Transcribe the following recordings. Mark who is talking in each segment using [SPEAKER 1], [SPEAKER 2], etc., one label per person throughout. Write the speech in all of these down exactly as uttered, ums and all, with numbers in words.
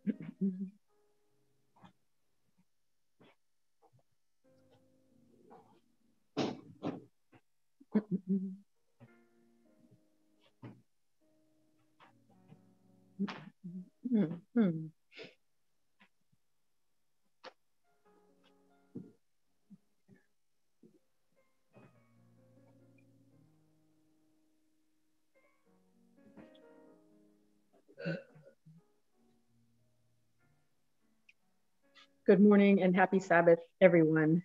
[SPEAKER 1] Good morning and happy Sabbath, everyone.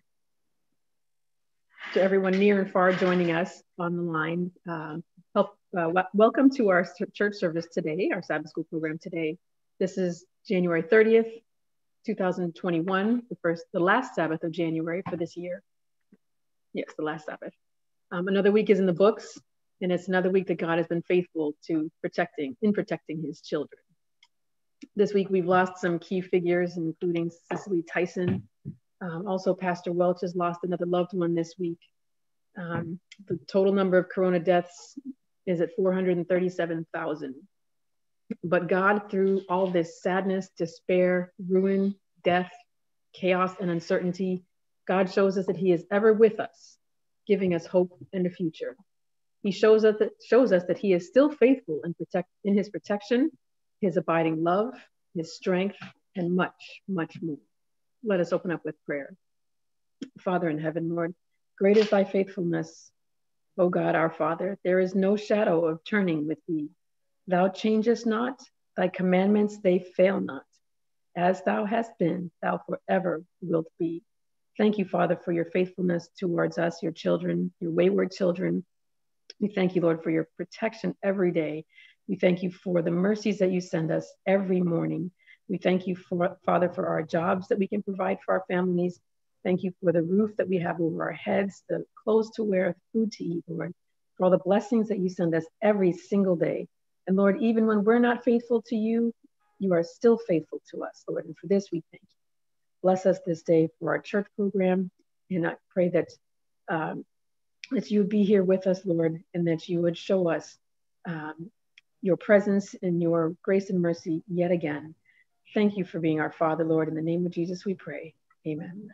[SPEAKER 1] To everyone near and far joining us on the line, uh, help, uh, welcome to our church service today, our Sabbath school program today. This is January thirtieth, two thousand twenty-one, the first, the last Sabbath of January for this year. Yes, the last Sabbath. Um, another week is in the books, and it's another week that God has been faithful to protecting, in protecting his children. This week we've lost some key figures, including Cicely Tyson. Um, also, Pastor Welch has lost another loved one this week. Um, the total number of corona deaths is at four hundred thirty-seven thousand. But God, through all this sadness, despair, ruin, death, chaos, and uncertainty, God shows us that he is ever with us, giving us hope and a future. He shows us that, shows us that he is still faithful in, protect, in his protection, his abiding love, his strength, and much, much more. Let us open up with prayer. Father in heaven, Lord, great is thy faithfulness, O God, our Father. There is no shadow of turning with thee. Thou changest not, thy commandments, they fail not. As thou hast been, thou forever wilt be. Thank you, Father, for your faithfulness towards us, your children, your wayward children. We thank you, Lord, for your protection every day. We thank you for the mercies that you send us every morning. We thank you, for, Father, for our jobs that we can provide for our families. Thank you for the roof that we have over our heads, the clothes to wear, food to eat, Lord, for all the blessings that you send us every single day. And Lord, even when we're not faithful to you, you are still faithful to us, Lord. And for this, we thank you. Bless us this day for our church program. And I pray that um, that you would be here with us, Lord, and that you would show us um, your presence and your grace and mercy yet again. Thank you for being our Father, Lord. In the name of Jesus, we pray. Amen.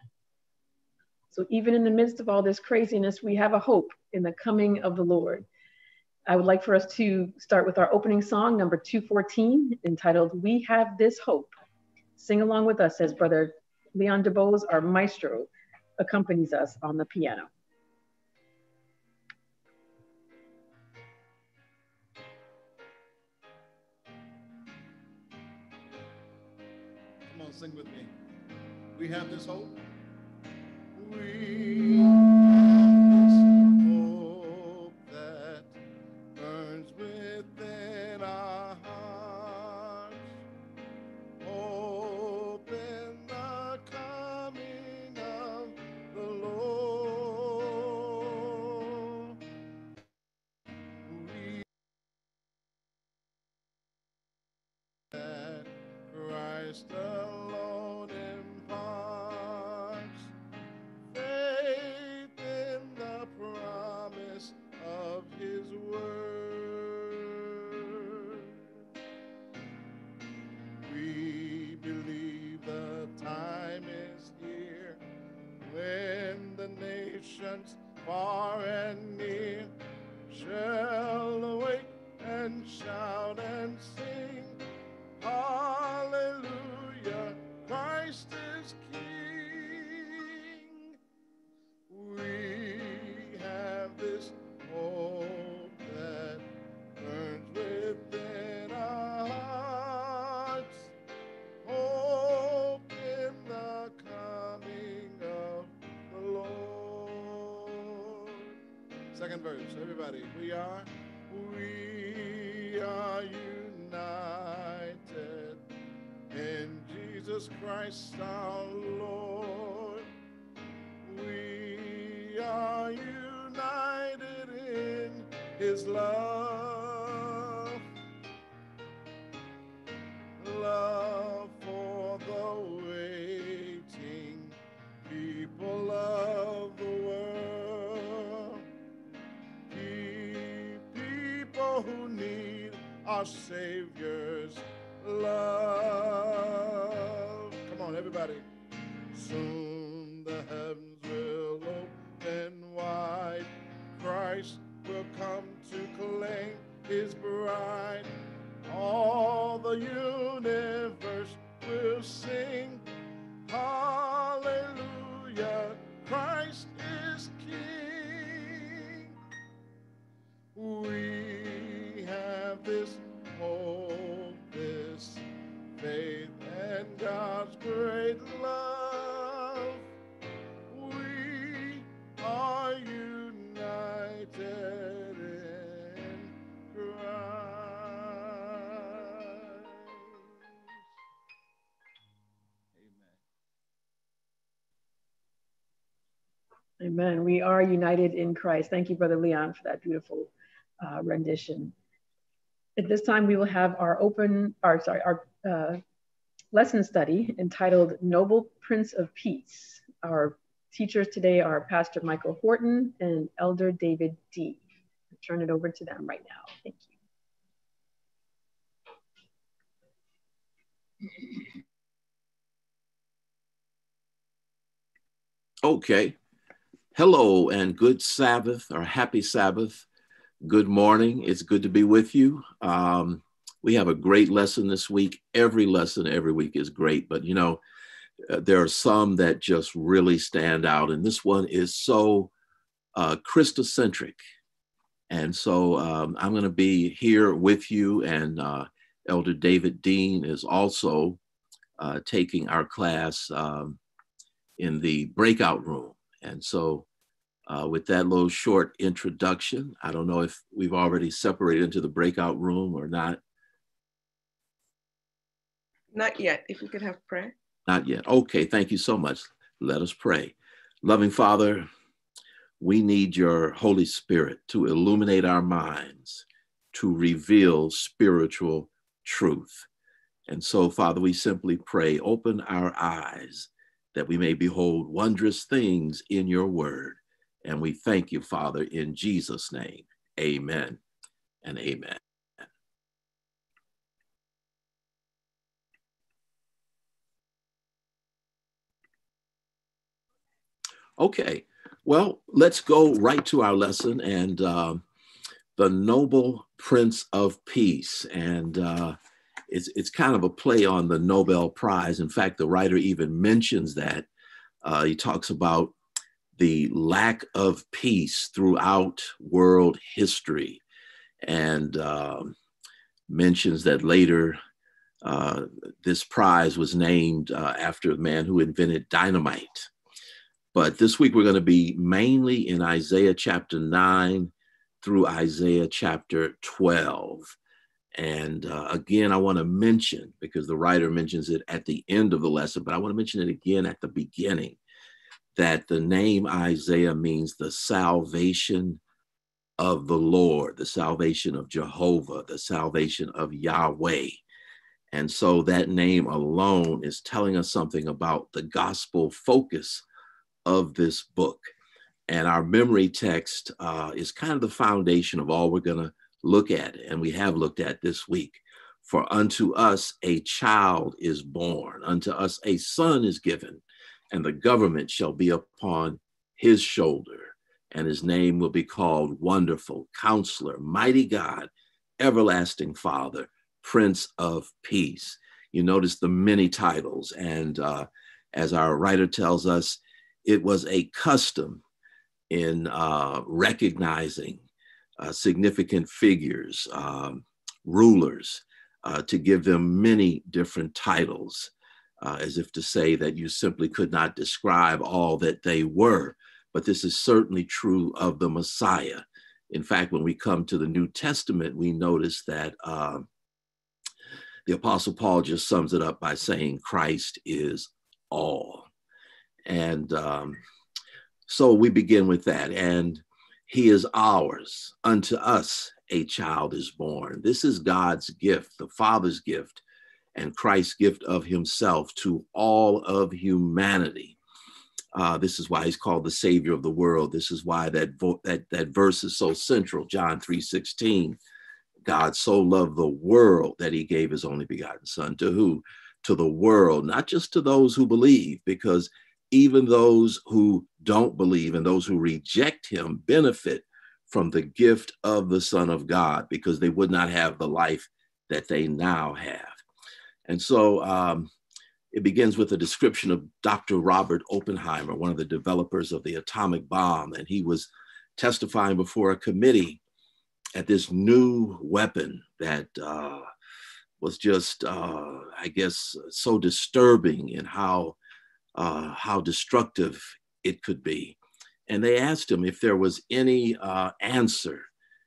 [SPEAKER 1] So even in the midst of all this craziness, we have a hope in the coming of the Lord. I would like for us to start with our opening song, number two fourteen, entitled, We Have This Hope. Sing along with us as Brother Leon DeBose, our maestro, accompanies us on the piano.
[SPEAKER 2] Come on, sing with me. We have this hope. We have this hope that burns within our hearts. Hope in the coming of the Lord. We that Christ alone imparts faith in the promise of his word. We believe the time is here when the nations far and near shall awake and shout and sing, hallelujah, Christ is King. We have this hope that burns within our hearts, hope in the coming of the Lord. Second verse, everybody. We are, we are united in Jesus Christ our Lord. We are united in his love, love for the waiting people of the world, people who need our Savior's love. Come on, everybody. Soon the heavens will open wide. Christ will come to claim his bride. All the universe will sing, hallelujah, Christ is King. We have this hope, this faith, and God's great love. We are united in Christ.
[SPEAKER 1] Amen. We are united in Christ. Thank you, Brother Leon, for that beautiful uh, rendition. At this time, we will have our open, our sorry, our uh, lesson study entitled Noble Prince of Peace. Our teachers today are Pastor Michael Horton and Elder David Dean. I'll turn it over to them right now. Thank you.
[SPEAKER 3] Okay. Hello and good Sabbath or happy Sabbath. Good morning. It's good to be with you. Um, we have a great lesson this week. Every lesson every week is great, but you know, uh, there are some that just really stand out. And this one is so uh, Christocentric. And so um, I'm going to be here with you, and uh, Elder David Dean is also uh, taking our class um, in the breakout room. And so uh, with that little short introduction, I don't know if we've already separated into the breakout room or not.
[SPEAKER 4] Not yet. If we could have prayer.
[SPEAKER 3] Not yet. Okay, thank you so much. Let us pray. Loving Father, we need your Holy Spirit to illuminate our minds, to reveal spiritual truth. And so, Father, we simply pray, open our eyes that we may behold wondrous things in your word. And we thank you, Father, in Jesus' name. Amen and amen. Okay, well, let's go right to our lesson, and uh, the Noble Prince of Peace. And uh, it's, it's kind of a play on the Nobel Prize. In fact, the writer even mentions that. Uh, he talks about the lack of peace throughout world history, and uh, mentions that later uh, this prize was named uh, after a man who invented dynamite. But this week we're going to be mainly in Isaiah chapter nine through Isaiah chapter twelve. And uh, again, I want to mention, because the writer mentions it at the end of the lesson, but I want to mention it again at the beginning, that the name Isaiah means the salvation of the Lord, the salvation of Jehovah, the salvation of Yahweh. And so that name alone is telling us something about the gospel focus of this book. And our memory text uh, is kind of the foundation of all we're going to look at, and we have looked at this week. For unto us a child is born, unto us a son is given, and the government shall be upon his shoulder, and his name will be called Wonderful, Counselor, Mighty God, Everlasting Father, Prince of Peace. You notice the many titles, and uh, as our writer tells us, it was a custom in uh, recognizing uh, significant figures, um, rulers, uh, to give them many different titles, uh, as if to say that you simply could not describe all that they were. But this is certainly true of the Messiah. In fact, when we come to the New Testament, we notice that uh, the Apostle Paul just sums it up by saying Christ is all. And um, so we begin with that. And he is ours. Unto us a child is born. This is God's gift, the Father's gift, and Christ's gift of himself to all of humanity. Uh, this is why he's called the Savior of the world. This is why that, vo- that, that verse is so central, John three sixteen, God so loved the world that he gave his only begotten son. To who? To the world, not just to those who believe, because even those who don't believe and those who reject him benefit from the gift of the Son of God, because they would not have the life that they now have. And so um, it begins with a description of Doctor Robert Oppenheimer, one of the developers of the atomic bomb. And he was testifying before a committee at this new weapon that uh, was just, uh, I guess, so disturbing in how, uh, how destructive it could be. And they asked him if there was any uh, answer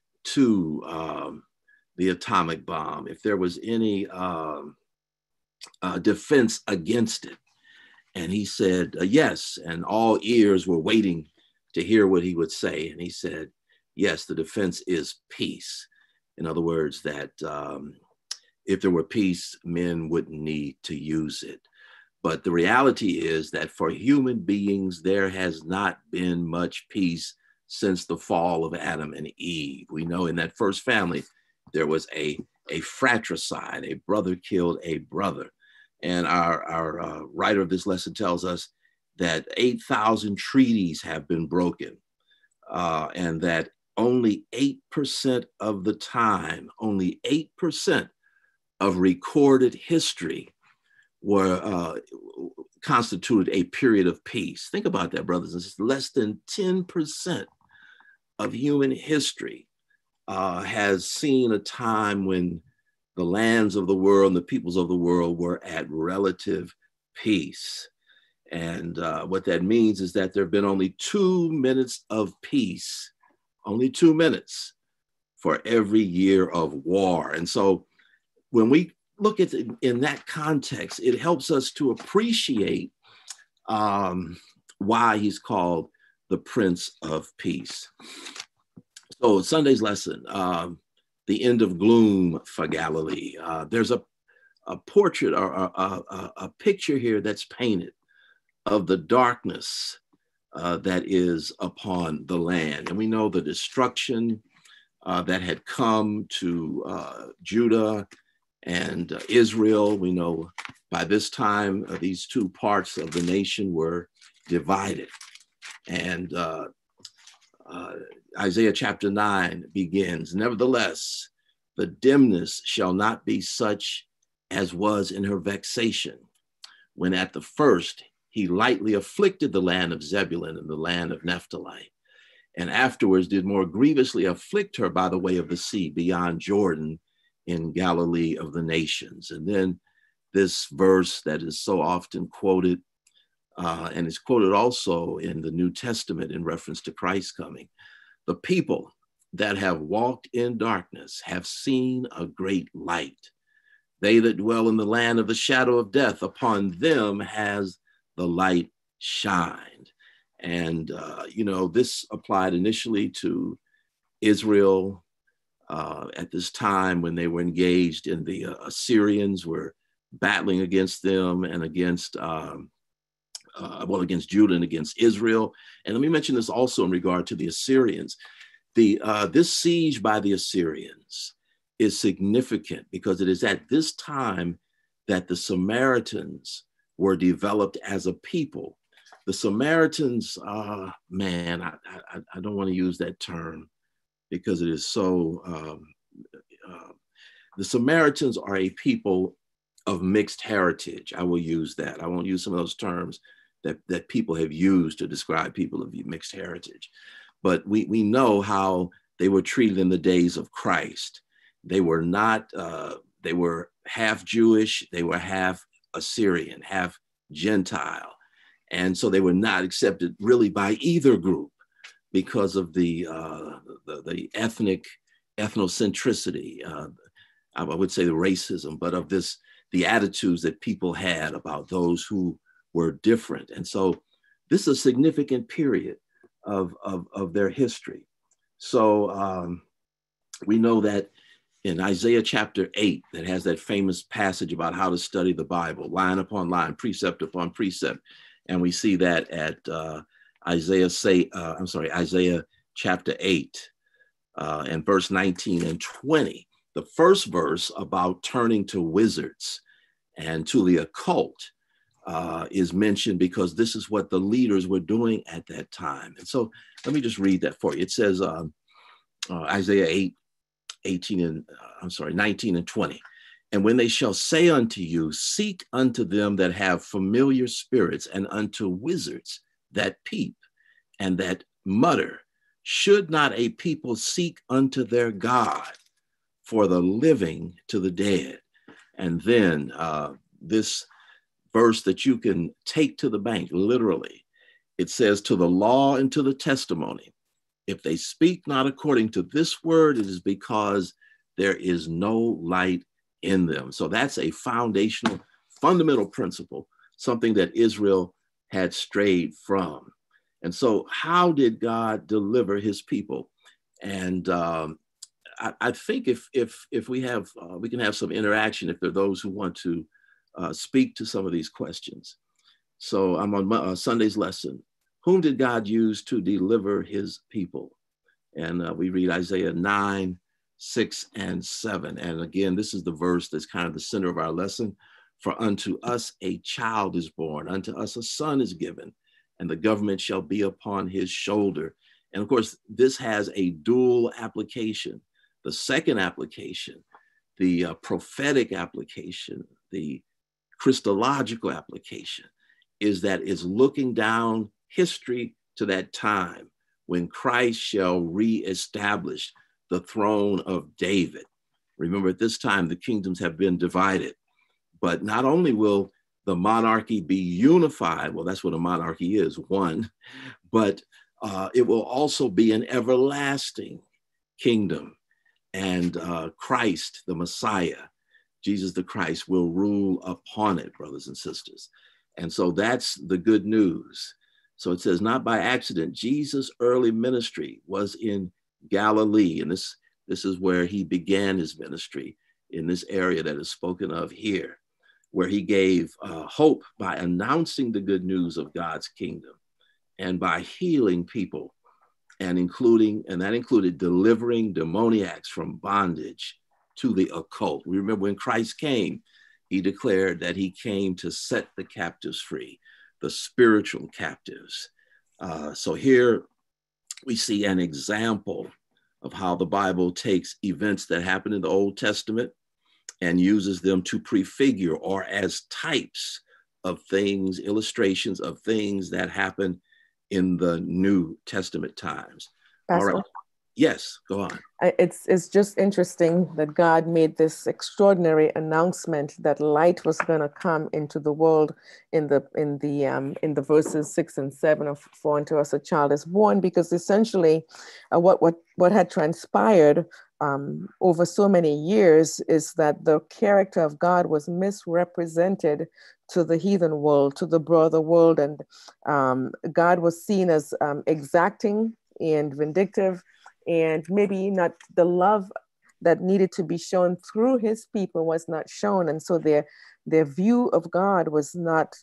[SPEAKER 3] to um, the atomic bomb, if there was any um, uh, defense against it. And he said, uh, yes. And all ears were waiting to hear what he would say. And he said, yes, the defense is peace. In other words, that um, if there were peace, men wouldn't need to use it. But the reality is that for human beings, there has not been much peace since the fall of Adam and Eve. We know in that first family, there was a, a fratricide, a brother killed a brother. And our, our uh, writer of this lesson tells us that eight thousand treaties have been broken, uh, and that only eight percent of the time, only eight percent of recorded history were uh, constituted a period of peace. Think about that, brothers and sisters. Less than ten percent of human history uh, has seen a time when the lands of the world and the peoples of the world were at relative peace. And uh, what that means is that there have been only two minutes of peace, only two minutes for every year of war. And so when we look at it in that context, it helps us to appreciate um, why he's called the Prince of Peace. So Sunday's lesson, um, the end of gloom for Galilee. Uh, there's a, a portrait or a, a, a picture here that's painted of the darkness uh, that is upon the land. And we know the destruction uh, that had come to uh, Judah and uh, Israel. We know by this time, uh, these two parts of the nation were divided. And uh, uh, Isaiah chapter nine begins, nevertheless, the dimness shall not be such as was in her vexation, when at the first he lightly afflicted the land of Zebulun and the land of Naphtali, and afterwards did more grievously afflict her by the way of the sea beyond Jordan, in Galilee of the nations. And then this verse that is so often quoted, uh, and is quoted also in the New Testament in reference to Christ's coming. The people that have walked in darkness have seen a great light. They that dwell in the land of the shadow of death, upon them has the light shined. And, uh, you know, this applied initially to Israel, Uh, at this time when they were engaged in the uh, Assyrians were battling against them and against, um, uh, well, against Judah and against Israel. And let me mention this also in regard to the Assyrians. The, uh, this siege by the Assyrians is significant because it is at this time that the Samaritans were developed as a people. The Samaritans, uh, man, I, I, I don't want to use that term, because it is so, um, uh, the Samaritans are a people of mixed heritage. I will use that. I won't use some of those terms that, that people have used to describe people of mixed heritage. But we, we know how they were treated in the days of Christ. They were not, uh, they were half Jewish, they were half Assyrian, half Gentile. And so they were not accepted really by either group, because of the, uh, the, the ethnic ethnocentricity, uh, I would say the racism, but of this, the attitudes that people had about those who were different. And so this is a significant period of, of, of their history. So um, we know that in Isaiah chapter eight, that has that famous passage about how to study the Bible, line upon line, precept upon precept. And we see that at uh, Isaiah say, uh, I'm sorry, Isaiah chapter eight uh, and verse nineteen and twenty. the first verse about turning to wizards and to the occult uh, is mentioned because this is what the leaders were doing at that time. And so let me just read that for you. It says, um, uh, Isaiah eight, eighteen and, uh, I'm sorry, nineteen and twenty. And when they shall say unto you, seek unto them that have familiar spirits and unto wizards that peep and that mutter, should not a people seek unto their God for the living to the dead? And then uh, this verse that you can take to the bank, literally, it says, to the law and to the testimony, if they speak not according to this word, it is because there is no light in them. So that's a foundational, fundamental principle, something that Israel had strayed from. And so how did God deliver his people? And um, I, I think if if if we have, uh, we can have some interaction if there are those who want to uh, speak to some of these questions. So I'm on my, uh, Sunday's lesson. Whom did God use to deliver his people? And uh, we read Isaiah nine, six and seven. And again, this is the verse that's kind of the center of our lesson. For unto us a child is born, unto us a son is given, and the government shall be upon his shoulder. And of course, this has a dual application. The second application, the uh, prophetic application, the Christological application, is that it's looking down history to that time when Christ shall reestablish the throne of David. Remember, at this time, the kingdoms have been divided, but not only will the monarchy be unified, well, that's what a monarchy is, one, but uh, it will also be an everlasting kingdom. And uh, Christ, the Messiah, Jesus the Christ, will rule upon it, brothers and sisters. And so that's the good news. So it says, not by accident, Jesus' early ministry was in Galilee. And this, this is where he began his ministry, in this area that is spoken of here, where he gave uh, hope by announcing the good news of God's kingdom and by healing people, and including, and that included delivering demoniacs from bondage to the occult. We remember when Christ came, he declared that he came to set the captives free, the spiritual captives. Uh, so here we see an example of how the Bible takes events that happen in the Old Testament and uses them to prefigure or as types of things, illustrations of things that happen in the New Testament times.
[SPEAKER 4] Pastor,
[SPEAKER 3] all right. Yes, go on.
[SPEAKER 4] It's, it's just interesting that God made this extraordinary announcement that light was going to come into the world in the in the um, in the verses six and seven of "For unto us a child is born," because essentially, uh, what what what had transpired um, over so many years is that the character of God was misrepresented to the heathen world, to the brother world, and um, God was seen as um, exacting and vindictive, and maybe not the love that needed to be shown through his people was not shown. And so their, their view of God was not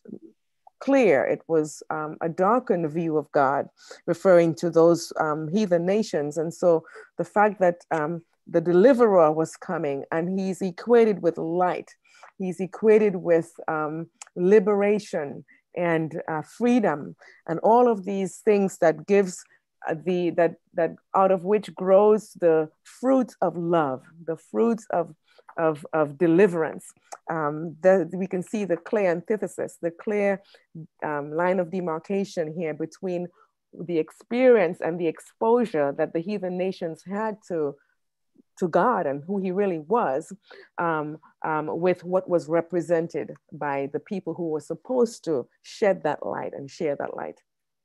[SPEAKER 4] clear. It was um, a darkened view of God, referring to those um, heathen nations. And so the fact that um, the deliverer was coming, and he's equated with light, he's equated with um, liberation and uh, freedom, and all of these things that gives the that that out of which grows the fruit of love, the fruits of of, of deliverance. Um, the, we can see the clear antithesis, the clear um, line of demarcation here between the experience and the exposure that the heathen nations had to to God and who he really was, um, um, with what was represented by the people who were supposed to shed that light and share that light.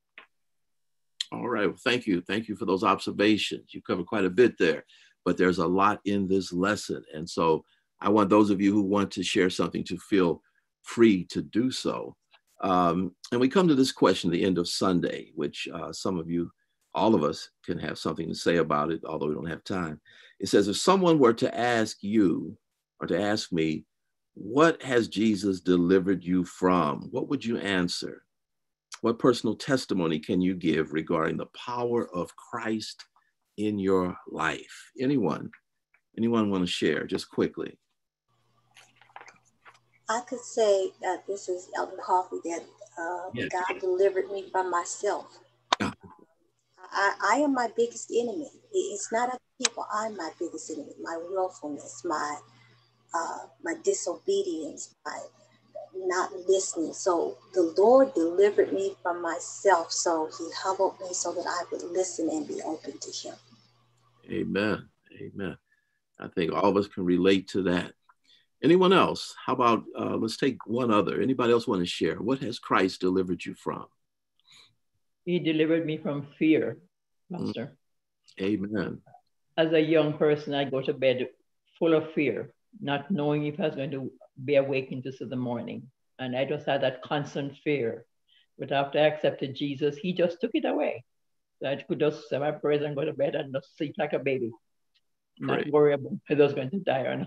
[SPEAKER 3] All right, well, thank you. Thank you for those observations. You covered quite a bit there, but there's a lot in this lesson. And so I want those of you who want to share something to feel free to do so. Um, and we come to this question at the end of Sunday, which uh, some of you, all of us, can have something to say about it, although we don't have time. It says, if someone were to ask you or to ask me, what has Jesus delivered you from? What would you answer? What personal testimony can you give regarding the power of Christ in your life? Anyone Anyone want to share just quickly?
[SPEAKER 5] I could say that this is Elder Coffee, that uh, yes. God delivered me from myself. Oh. I, I am my biggest enemy. It's not other people. I'm my biggest enemy. My willfulness, my uh, my disobedience, my not listening. So the Lord delivered me from myself. So he humbled me so that I would listen and be open to him.
[SPEAKER 3] Amen. Amen. I think all of us can relate to that. Anyone else? How about, uh, let's take one other. Anybody else want to share? What has Christ delivered you from?
[SPEAKER 6] He delivered me from fear, Pastor.
[SPEAKER 3] Mm. Amen.
[SPEAKER 6] As a young person, I go to bed full of fear, not knowing if I was going to be awakened to see the morning. And I just had that constant fear. But after I accepted Jesus, he just took it away. So I could just say my prayers and go to bed and just sleep like a baby. Not Great. Worry about if I was going to die or not.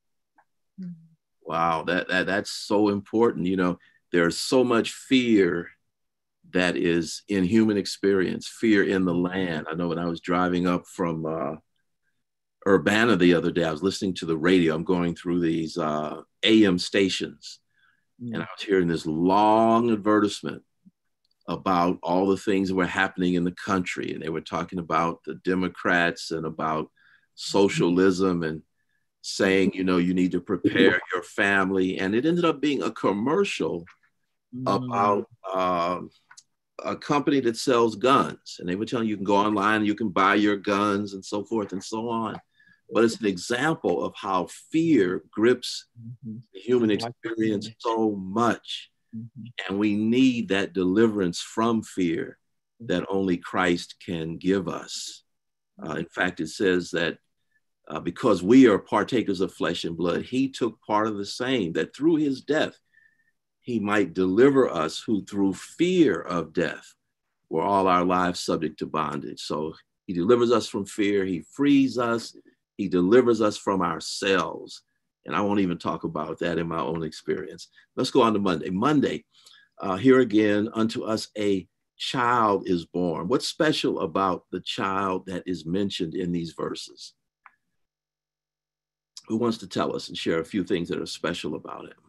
[SPEAKER 3] Wow, that, that that's so important. You know, there's so much fear that is in human experience, fear in the land. I know when I was driving up from uh, Urbana the other day, I was listening to the radio. I'm going through these uh, A M stations, mm. and I was hearing this long advertisement about all the things that were happening in the country. And they were talking about the Democrats and about socialism and saying, you know, you need to prepare your family. And it ended up being a commercial mm. about uh, a company that sells guns. And they were telling you, you can go online, you can buy your guns and so forth and so on. But it's an example of how fear grips mm-hmm. the human experience so much. Mm-hmm. And we need that deliverance from fear that only Christ can give us. Uh, in fact, it says that Uh, because we are partakers of flesh and blood, he took part of the same, that through his death, he might deliver us who through fear of death were all our lives subject to bondage. So he delivers us from fear. He frees us. He delivers us from ourselves. And I won't even talk about that in my own experience. Let's go on to Monday. Monday, uh, here again, unto us a child is born. What's special about the child that is mentioned in these verses? Who wants to tell us and share a few things that are special about him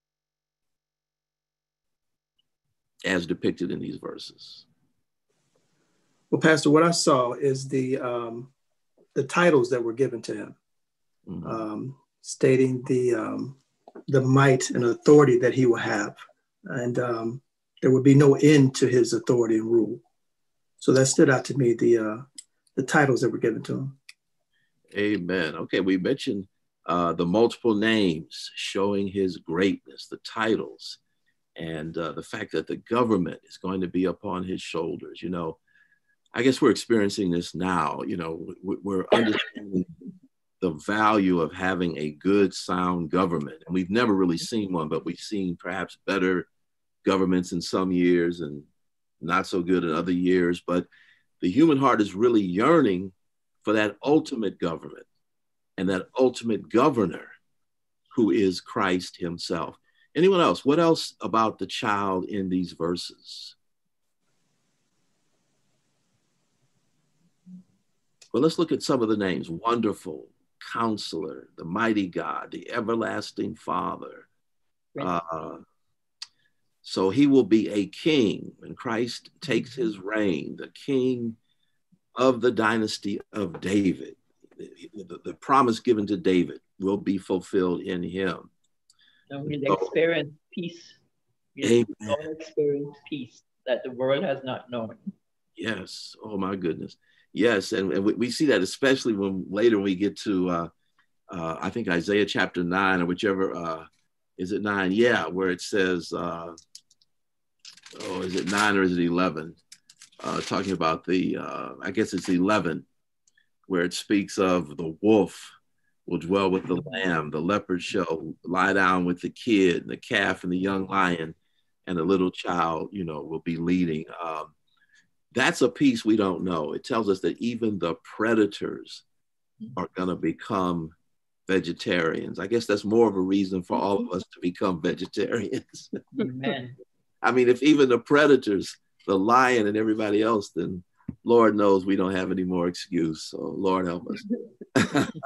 [SPEAKER 3] as depicted in these verses?
[SPEAKER 7] Well, Pastor, what I saw is the um, the titles that were given to him, mm-hmm. um, stating the um, the might and authority that he will have, and um, there would be no end to his authority and rule. So that stood out to me, the uh, the titles that were given to him.
[SPEAKER 3] Amen. Okay, we mentioned Uh, the multiple names showing his greatness, the titles, and uh, the fact that the government is going to be upon his shoulders. You know, I guess we're experiencing this now. You know, we're understanding the value of having a good, sound government. And we've never really seen one, but we've seen perhaps better governments in some years and not so good in other years. But the human heart is really yearning for that ultimate government and that ultimate governor who is Christ himself. Anyone else? What else about the child in these verses? Well, let's look at some of the names. Wonderful, Counselor, the Mighty God, the Everlasting Father. Uh, so he will be a king when Christ takes his reign, the king of the dynasty of David. The, the promise given to David will be fulfilled in him.
[SPEAKER 6] And we'll experience peace. We'll experience peace that the world has not known.
[SPEAKER 3] Yes. Oh my goodness. Yes. And, and we, we see that especially when later we get to, uh, uh, I think Isaiah chapter nine or whichever, uh, is it nine? Yeah. Where it says, uh, oh, is it nine or is it eleven? Uh, talking about the, uh, I guess it's eleven. Where it speaks of the wolf will dwell with the lamb, the leopard shall lie down with the kid, the calf and the young lion, and the little child, you know, will be leading. Um, that's a piece we don't know. It tells us that even the predators are going to become vegetarians. I guess that's more of a reason for all of us to become vegetarians.
[SPEAKER 6] Amen.
[SPEAKER 3] I mean, if even the predators, the lion and everybody else, then Lord knows we don't have any more excuse. So Lord help us.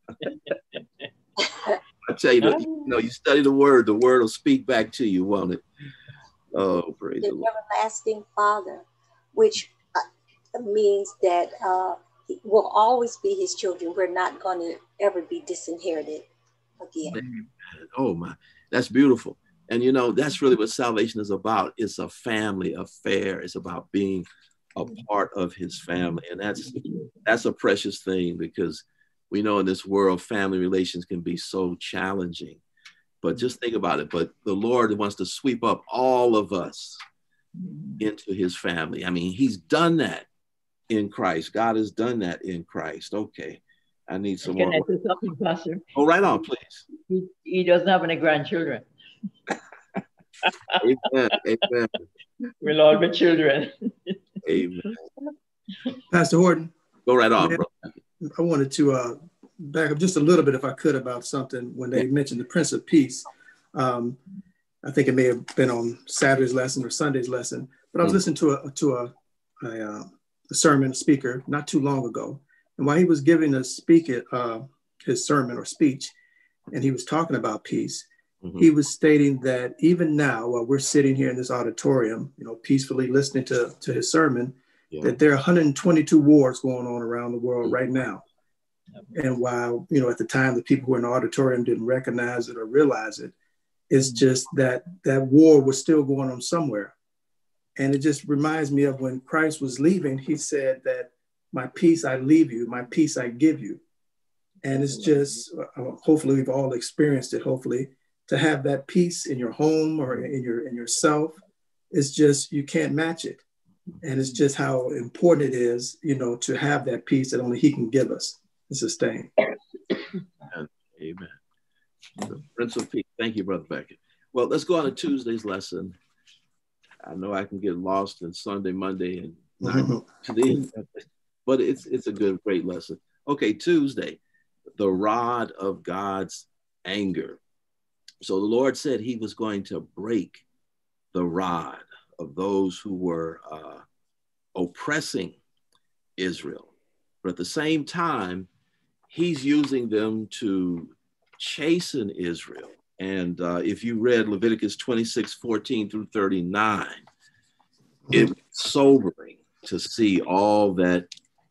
[SPEAKER 3] I tell you, you know, you study the word, the word will speak back to you, won't it? Oh, praise the, the Lord.
[SPEAKER 5] Everlasting Father, which uh, means that uh, we'll always be his children. We're not going to ever be disinherited again.
[SPEAKER 3] Oh my, that's beautiful. And you know, that's really what salvation is about. It's a family affair. It's about being a part of his family. And that's that's a precious thing, because we know in this world, family relations can be so challenging. But just think about it. But the Lord wants to sweep up all of us into his family. I mean, he's done that in Christ. God has done that in Christ. Okay. I need some
[SPEAKER 6] Can
[SPEAKER 3] more.
[SPEAKER 6] I say something, Pastor?
[SPEAKER 3] Oh, right on, please.
[SPEAKER 6] He, he doesn't have any grandchildren.
[SPEAKER 3] Amen. Amen.
[SPEAKER 6] We'll all be children.
[SPEAKER 3] Amen.
[SPEAKER 7] Pastor Horton.
[SPEAKER 3] Go right on, bro.
[SPEAKER 7] I wanted to uh, back up just a little bit, if I could, about something when they mentioned the Prince of Peace. Um, I think it may have been on Saturday's lesson or Sunday's lesson, but I was mm. listening to a to a, a, uh, a sermon speaker not too long ago, and while he was giving a speak it, uh, his sermon or speech, and he was talking about peace, mm-hmm. he was stating that even now, while we're sitting here in this auditorium, you know, peacefully listening to to his sermon, yeah. that there are one hundred twenty-two wars going on around the world right now. And while, you know, at the time, the people who were in the auditorium didn't recognize it or realize it, it's just that that war was still going on somewhere. And it just reminds me of when Christ was leaving, he said that my peace I leave you, my peace I give you. And it's just, hopefully we've all experienced it, hopefully, to have that peace in your home or in your in yourself. It's just, you can't match it. And it's just how important it is, you know, to have that peace that only he can give us and sustain.
[SPEAKER 3] Amen. The Prince of Peace. Thank you, Brother Beckett. Well, let's go on to Tuesday's lesson. I know I can get lost in Sunday, Monday, and not today, but it's it's a good, great lesson. Okay, Tuesday, the rod of God's anger. So the Lord said he was going to break the rod of those who were uh, oppressing Israel. But at the same time, he's using them to chasten Israel. And uh, if you read Leviticus twenty-six, fourteen through thirty-nine, it's sobering to see all that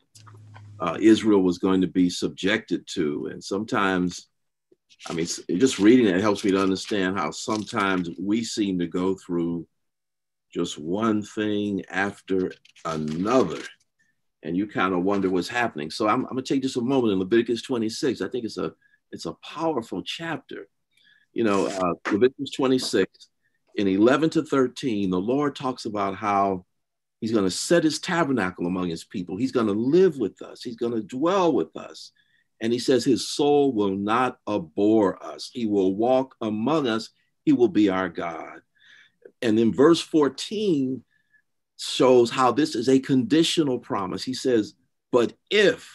[SPEAKER 3] uh, Israel was going to be subjected to. And sometimes, I mean, just reading it helps me to understand how sometimes we seem to go through just one thing after another, and you kind of wonder what's happening. So I'm, I'm gonna take just a moment in Leviticus twenty-six. I think it's a it's a powerful chapter. You know, uh, Leviticus twenty-six, in eleven to thirteen, the Lord talks about how he's gonna set his tabernacle among his people. He's gonna live with us. He's gonna dwell with us. And he says his soul will not abhor us. He will walk among us. He will be our God. And then verse fourteen shows how this is a conditional promise. He says, but if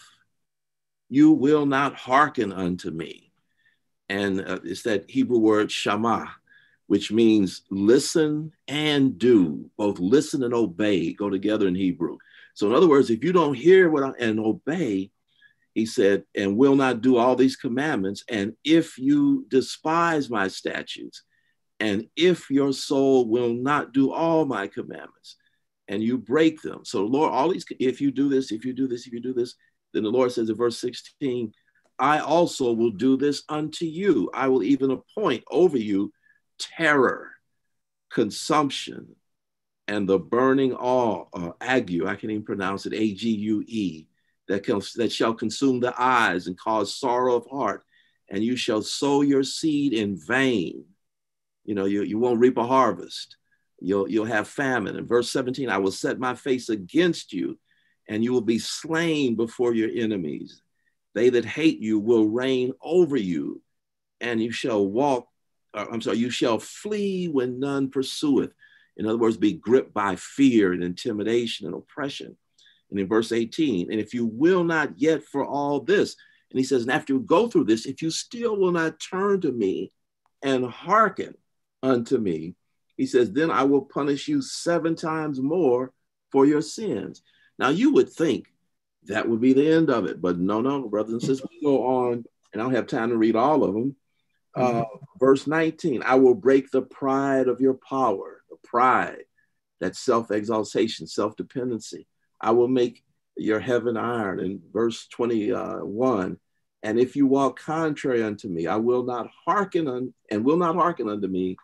[SPEAKER 3] you will not hearken unto me, and uh, it's that Hebrew word shama, which means listen and do. Both listen and obey go together in Hebrew. So in other words, if you don't hear what I, and obey, he said, and will not do all these commandments, and if you despise my statutes, and if your soul will not do all my commandments, and you break them. So Lord, all these, if you do this, if you do this, if you do this, then the Lord says in verse sixteen, I also will do this unto you. I will even appoint over you terror, consumption, and the burning awe, or ague, I can't even pronounce it, A G U E, that, can, that shall consume the eyes and cause sorrow of heart. And you shall sow your seed in vain. You know, you, you won't reap a harvest. You'll, you'll have famine. In verse seventeen, I will set my face against you, and you will be slain before your enemies. They that hate you will reign over you, and you shall walk, uh, I'm sorry, you shall flee when none pursueth. In other words, be gripped by fear and intimidation and oppression. And in verse eighteen, and if you will not yet for all this, and he says, and after you go through this, if you still will not turn to me and hearken unto me, he says, then I will punish you seven times more for your sins. Now you would think that would be the end of it, but no, no, brothers and sisters, we go on and I don't have time to read all of them. Uh, verse nineteen, I will break the pride of your power, the pride, that self-exaltation, self-dependency. I will make your heaven iron. In verse twenty-one, and if you walk contrary unto me, I will not hearken un, and will not hearken unto me,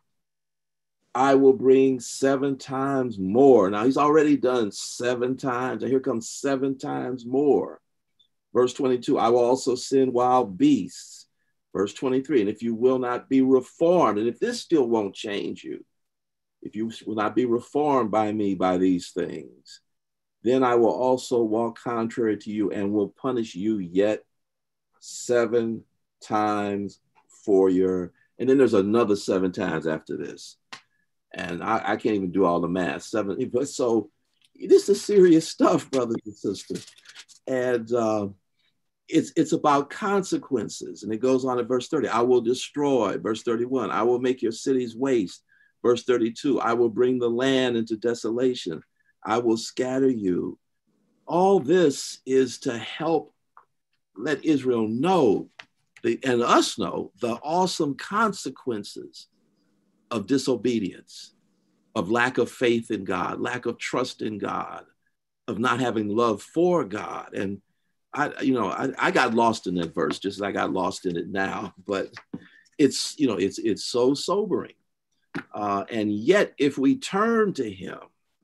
[SPEAKER 3] I will bring seven times more. Now he's already done seven times, and here comes seven times more. Verse twenty-two, I will also send wild beasts. Verse twenty-three, and if you will not be reformed, and if this still won't change you, if you will not be reformed by me by these things, then I will also walk contrary to you and will punish you yet seven times for your, and then there's another seven times after this. And I, I can't even do all the math. Seven, but so this is serious stuff, brothers and sisters. And uh, It's, it's about consequences. And it goes on at verse thirty. I will destroy. Verse thirty-one. I will make your cities waste. Verse thirty-two. I will bring the land into desolation. I will scatter you. All this is to help let Israel know the, and us know the awesome consequences of disobedience, of lack of faith in God, lack of trust in God, of not having love for God. And I, you know, I, I got lost in that verse, just as I got lost in it now, but it's, you know, it's, it's so sobering. Uh, and yet, if we turn to him,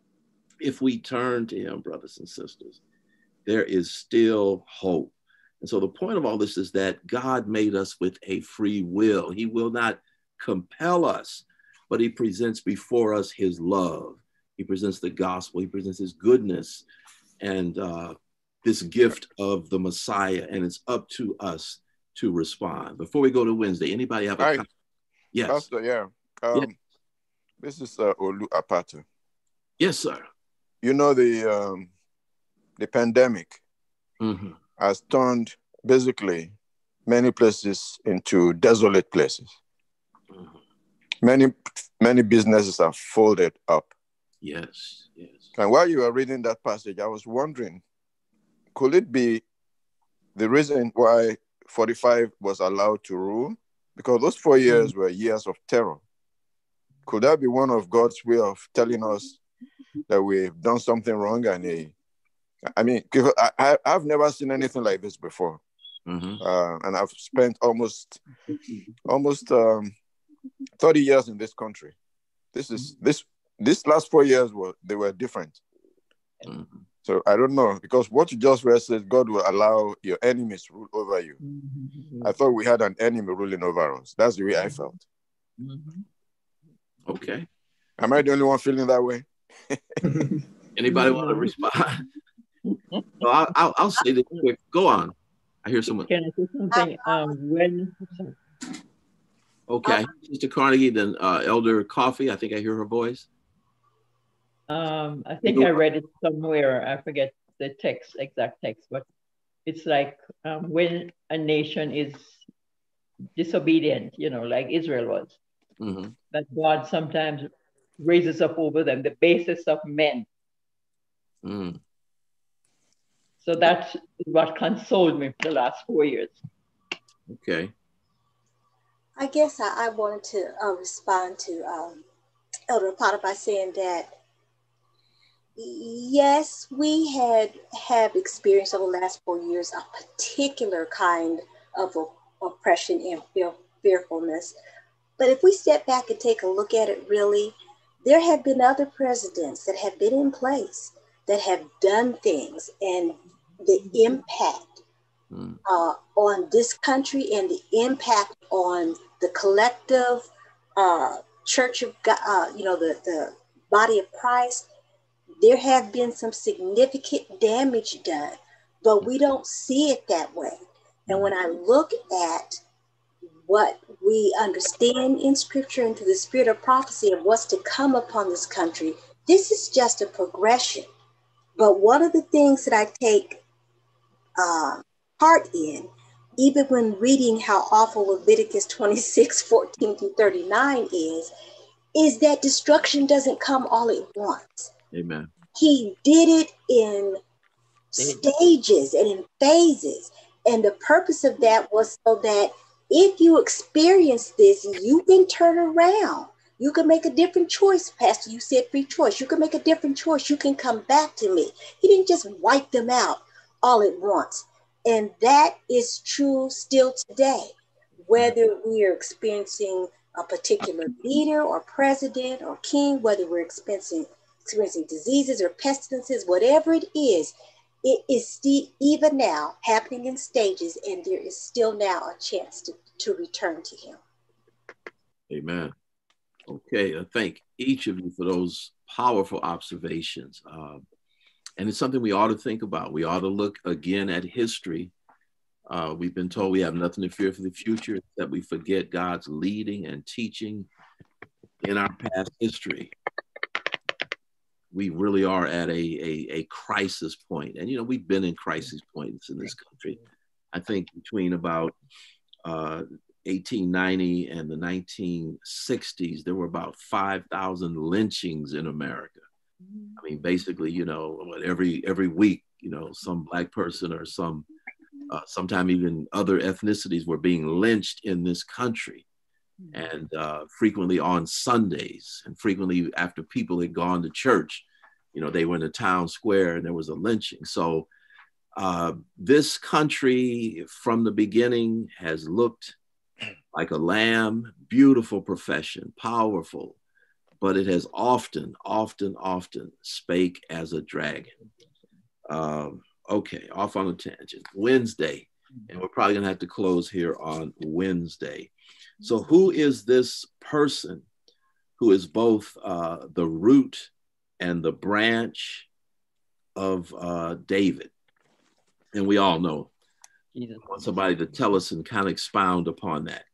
[SPEAKER 3] if we turn to him, brothers and sisters, there is still hope. And so the point of all this is that God made us with a free will. He will not compel us, but he presents before us his love. He presents the gospel. He presents his goodness. And, uh, this gift of the Messiah, and it's up to us to respond. Before we go to Wednesday, anybody have a
[SPEAKER 2] Hi,
[SPEAKER 3] comment? Yes.
[SPEAKER 2] Pastor, yeah. Um,
[SPEAKER 3] yes.
[SPEAKER 2] This is uh, Olu Apata.
[SPEAKER 3] Yes, sir.
[SPEAKER 2] You know, the um, the pandemic mm-hmm. has turned basically many places into desolate places. Mm-hmm. Many, many businesses are folded up.
[SPEAKER 3] Yes, yes.
[SPEAKER 2] And while you were reading that passage, I was wondering, could it be the reason why forty-five was allowed to rule? Because those four years were years of terror. Could that be one of God's way of telling us that we've done something wrong? And he, I mean, I, I've never seen anything like this before. Mm-hmm. Uh, and I've spent almost almost um, thirty years in this country. This is this this last four years were they were different. Mm-hmm. So I don't know, because what you just read says God will allow your enemies to rule over you. Mm-hmm. I thought we had an enemy ruling over us. That's the way I felt.
[SPEAKER 3] Mm-hmm. Okay.
[SPEAKER 2] Am I the only one feeling that way?
[SPEAKER 3] Anybody want to respond? Well, I'll, I'll, I'll say this quick. Go on. I hear someone.
[SPEAKER 6] Can I say something? Um, when...
[SPEAKER 3] Okay. Sister Carnegie, then uh, Elder Coffee. I think I hear her voice.
[SPEAKER 6] Um, I think I read it somewhere. I forget the text, exact text, but it's like um, when a nation is disobedient, you know, like Israel was, mm-hmm. that God sometimes raises up over them the basis of men. Mm. So that's what consoled me for the last four years.
[SPEAKER 3] Okay.
[SPEAKER 5] I guess I, I wanted to uh, respond to um, Elder Potter by saying that yes, we had have experienced over the last four years a particular kind of oppression and fear, fearfulness. But if we step back and take a look at it really, there have been other presidents that have been in place that have done things, and the impact mm. uh, on this country and the impact on the collective uh, church of God, uh, you know, the, the body of Christ, there have been some significant damage done, but we don't see it that way. And when I look at what we understand in scripture and through the spirit of prophecy of what's to come upon this country, this is just a progression. But one of the things that I take uh, part in, even when reading how awful Leviticus twenty-six, fourteen through thirty-nine is, is that destruction doesn't come all at once.
[SPEAKER 3] Amen.
[SPEAKER 5] He did it in stages and in phases. And the purpose of that was so that if you experience this, you can turn around. You can make a different choice, Pastor. You said free choice. You can make a different choice. You can come back to me. He didn't just wipe them out all at once. And that is true still today. Whether we are experiencing a particular leader or president or king, whether we're experiencing, experiencing diseases or pestilences, whatever it is, it is still, even now, happening in stages, and there is still now a chance to, to return to him.
[SPEAKER 3] Amen. Okay, I thank each of you for those powerful observations. Uh, and it's something we ought to think about. We ought to look again at history. Uh, we've been told we have nothing to fear for the future, that we forget God's leading and teaching in our past history. We really are at a, a, a crisis point. And, you know, we've been in crisis points in this country. I think between about uh, eighteen ninety and the nineteen sixties, there were about five thousand lynchings in America. I mean, basically, you know, every every week, you know, some Black person or some, uh, sometime even other ethnicities were being lynched in this country. And uh, frequently on Sundays, and frequently after people had gone to church, you know, they were in the town square and there was a lynching. So uh, this country from the beginning has looked like a lamb, beautiful profession, powerful, but it has often, often, often spake as a dragon. Um, okay, off on a tangent. Wednesday, and we're probably gonna have to close here on Wednesday. So who is this person who is both uh, the root and the branch of uh, David? And we all know. Jesus. I want somebody to tell us and kind of expound upon that.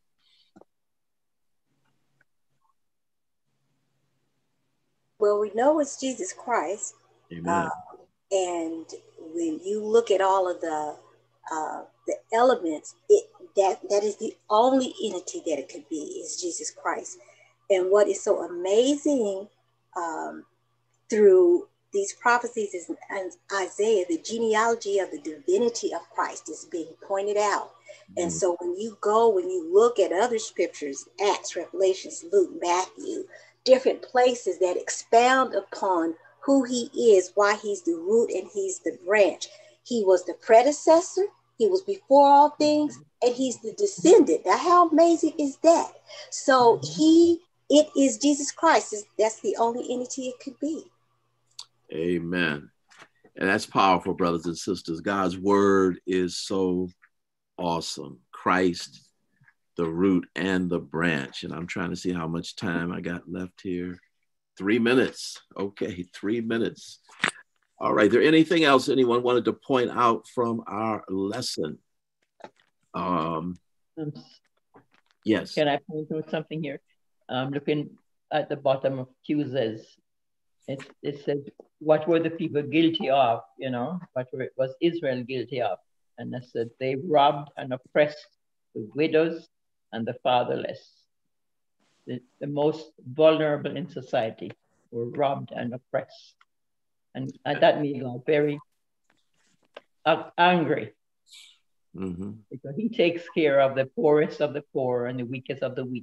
[SPEAKER 5] Well, we know it's Jesus Christ.
[SPEAKER 3] Amen.
[SPEAKER 5] Uh, and when you look at all of the uh, the elements, it that that is the only entity that it could be, is Jesus Christ. And what is so amazing um, through these prophecies is in Isaiah, the genealogy of the divinity of Christ is being pointed out. Mm-hmm. And so when you go, when you look at other scriptures, Acts, Revelations, Luke, Matthew, different places that expound upon who he is, why he's the root and he's the branch. He was the predecessor, he was before all things, and he's the descendant. Now, how amazing is that? So he, it is Jesus Christ. That's the only entity it could be.
[SPEAKER 3] Amen. And that's powerful, brothers and sisters. God's word is so awesome. Christ, the root and the branch. And I'm trying to see how much time I got left here. Three minutes. Okay, three minutes. All right. Is there anything else anyone wanted to point out from our lesson? Um, yes.
[SPEAKER 6] Can I point out something here? I'm looking at the bottom of Tuesdays. It, it said, what were the people guilty of? You know, what were, was Israel guilty of? And I said, they robbed and oppressed the widows and the fatherless. The, the most vulnerable in society were robbed and oppressed. And, and that made God very uh, angry.
[SPEAKER 3] Mm-hmm.
[SPEAKER 6] Because he takes care of the poorest of the poor and the weakest of the weak.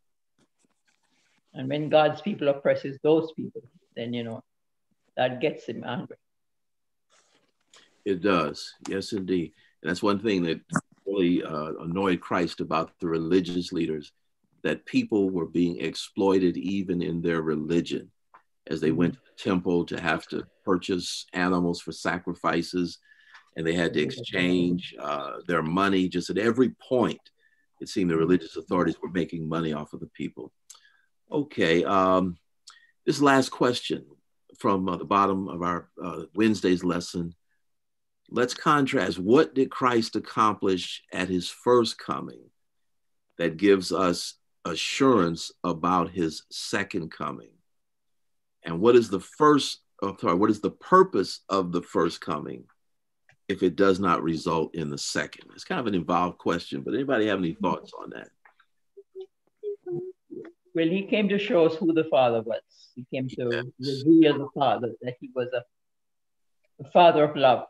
[SPEAKER 6] And when God's people oppresses those people, then, you know, that gets him angry.
[SPEAKER 3] It does. Yes, indeed. And that's one thing that really uh, annoyed Christ about the religious leaders, that people were being exploited even in their religion as they went to the temple to have to purchase animals for sacrifices, and they had to exchange uh, their money. Just at every point, it seemed the religious authorities were making money off of the people. Okay, um, this last question from uh, the bottom of our uh, Wednesday's lesson. Let's contrast, what did Christ accomplish at his first coming that gives us assurance about his second coming? And what is the first, oh, sorry, what is the purpose of the first coming if it does not result in the second? It's kind of an involved question, but anybody have any thoughts on that?
[SPEAKER 6] Well, he came to show us who the Father was. He came to yes. reveal the Father, that he was a, a father of love.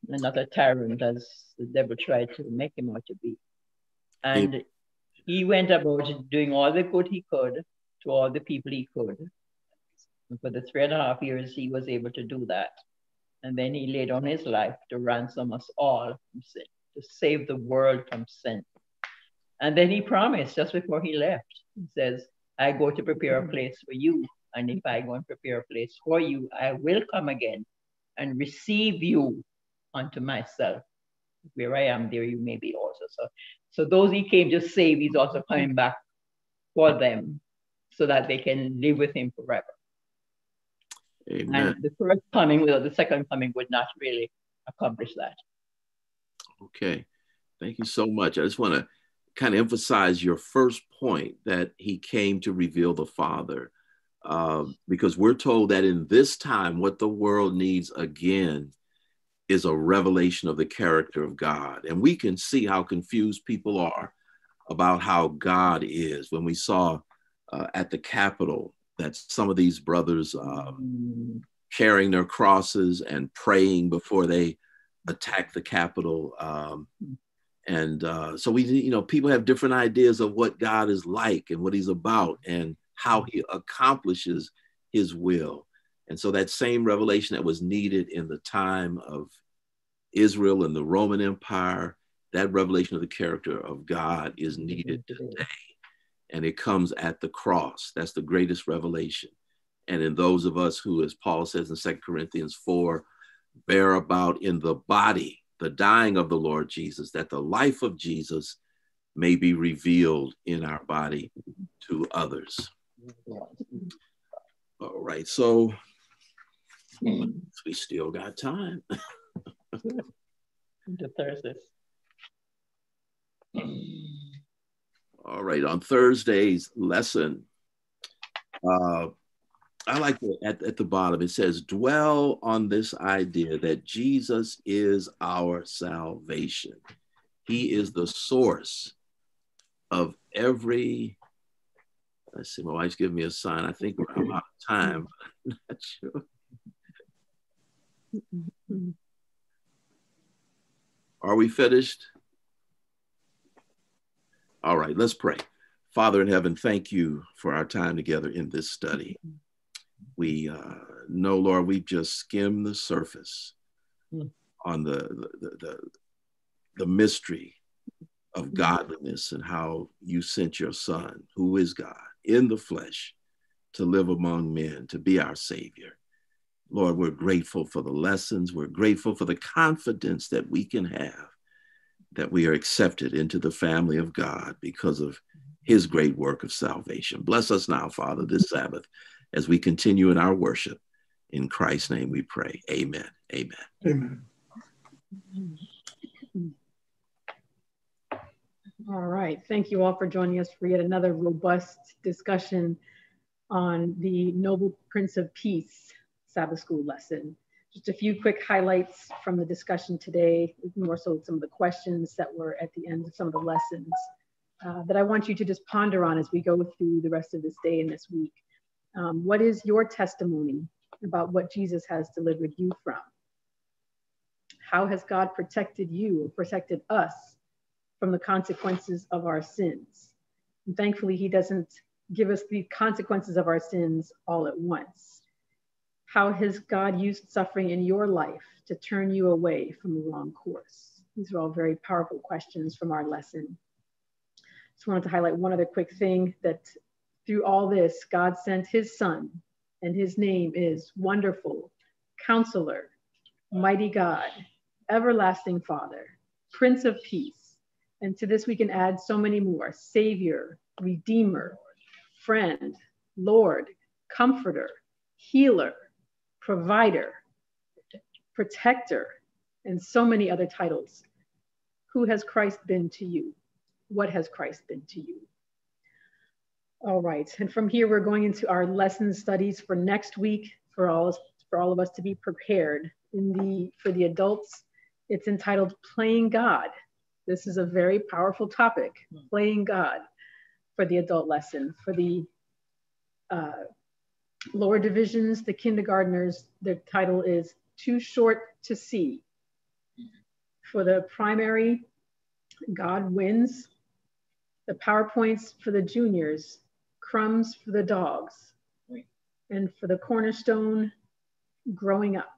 [SPEAKER 6] and not a tyrant as the devil tried to make him out to be. And it, he went about doing all the good he could to all the people he could. And for the three and a half years, he was able to do that. And then he laid on his life to ransom us all from sin, to save the world from sin. And then he promised just before he left, he says, I go to prepare a place for you. And if I go and prepare a place for you, I will come again and receive you unto myself. Where I am, there you may be also. So, so those he came to save, he's also coming back for them so that they can live with him forever.
[SPEAKER 3] Amen.
[SPEAKER 6] And the first coming without the second coming would not really accomplish that.
[SPEAKER 3] Okay. Thank you so much. I just want to kind of emphasize your first point that he came to reveal the Father, uh, because we're told that in this time, what the world needs again is a revelation of the character of God. And we can see how confused people are about how God is. When we saw uh, at the Capitol that some of these brothers um, carrying their crosses and praying before they attack the Capitol. Um, and uh, so we, you know, people have different ideas of what God is like and what he's about and how he accomplishes his will. And so that same revelation that was needed in the time of Israel and the Roman Empire, that revelation of the character of God is needed today. And it comes at the cross. That's the greatest revelation. And in those of us who, as Paul says in Second Corinthians four, bear about in the body the dying of the Lord Jesus, that the life of Jesus may be revealed in our body to others. All right, so we still got time.
[SPEAKER 6] Into Thursdays.
[SPEAKER 3] All right, on Thursday's lesson, uh, I like the, at, at the bottom, it says, dwell on this idea that Jesus is our salvation. He is the source of every, let's see, my wife's giving me a sign. I think we're out of time. I'm not sure. Are we finished? All right, let's pray. Father in heaven, thank you for our time together in this study. We uh, know, Lord, we've just skimmed the surface mm. on the, the, the, the mystery of godliness and how you sent your Son, who is God, in the flesh to live among men, to be our Savior. Lord, we're grateful for the lessons. We're grateful for the confidence that we can have that we are accepted into the family of God because of his great work of salvation. Bless us now, Father, this Sabbath, as we continue in our worship. In Christ's name we pray. Amen. Amen.
[SPEAKER 7] Amen.
[SPEAKER 1] All right. Thank you all for joining us for yet another robust discussion on the Noble Prince of Peace Sabbath School lesson. Just a few quick highlights from the discussion today, more so some of the questions that were at the end of some of the lessons uh, that I want you to just ponder on as we go through the rest of this day and this week. Um, what is your testimony about what Jesus has delivered you from? How has God protected you or protected us from the consequences of our sins? And thankfully, he doesn't give us the consequences of our sins all at once. How has God used suffering in your life to turn you away from the wrong course? These are all very powerful questions from our lesson. Just wanted to highlight one other quick thing, that through all this, God sent his Son, and his name is Wonderful, Counselor, Mighty God, Everlasting Father, Prince of Peace. And to this we can add so many more: Savior, Redeemer, Friend, Lord, Comforter, Healer, Provider, Protector, and so many other titles. Who has Christ been to you? What has Christ been to you? All right, and from here we're going into our lesson studies for next week for all, for all of us to be prepared. In the, for the adults, it's entitled Playing God. This is a very powerful topic, playing God, for the adult lesson. For the uh, lower divisions, the kindergartners, their title is Too Short to See. For the primary, God wins. The PowerPoints for the juniors, crumbs for the dogs. And for the cornerstone, growing up.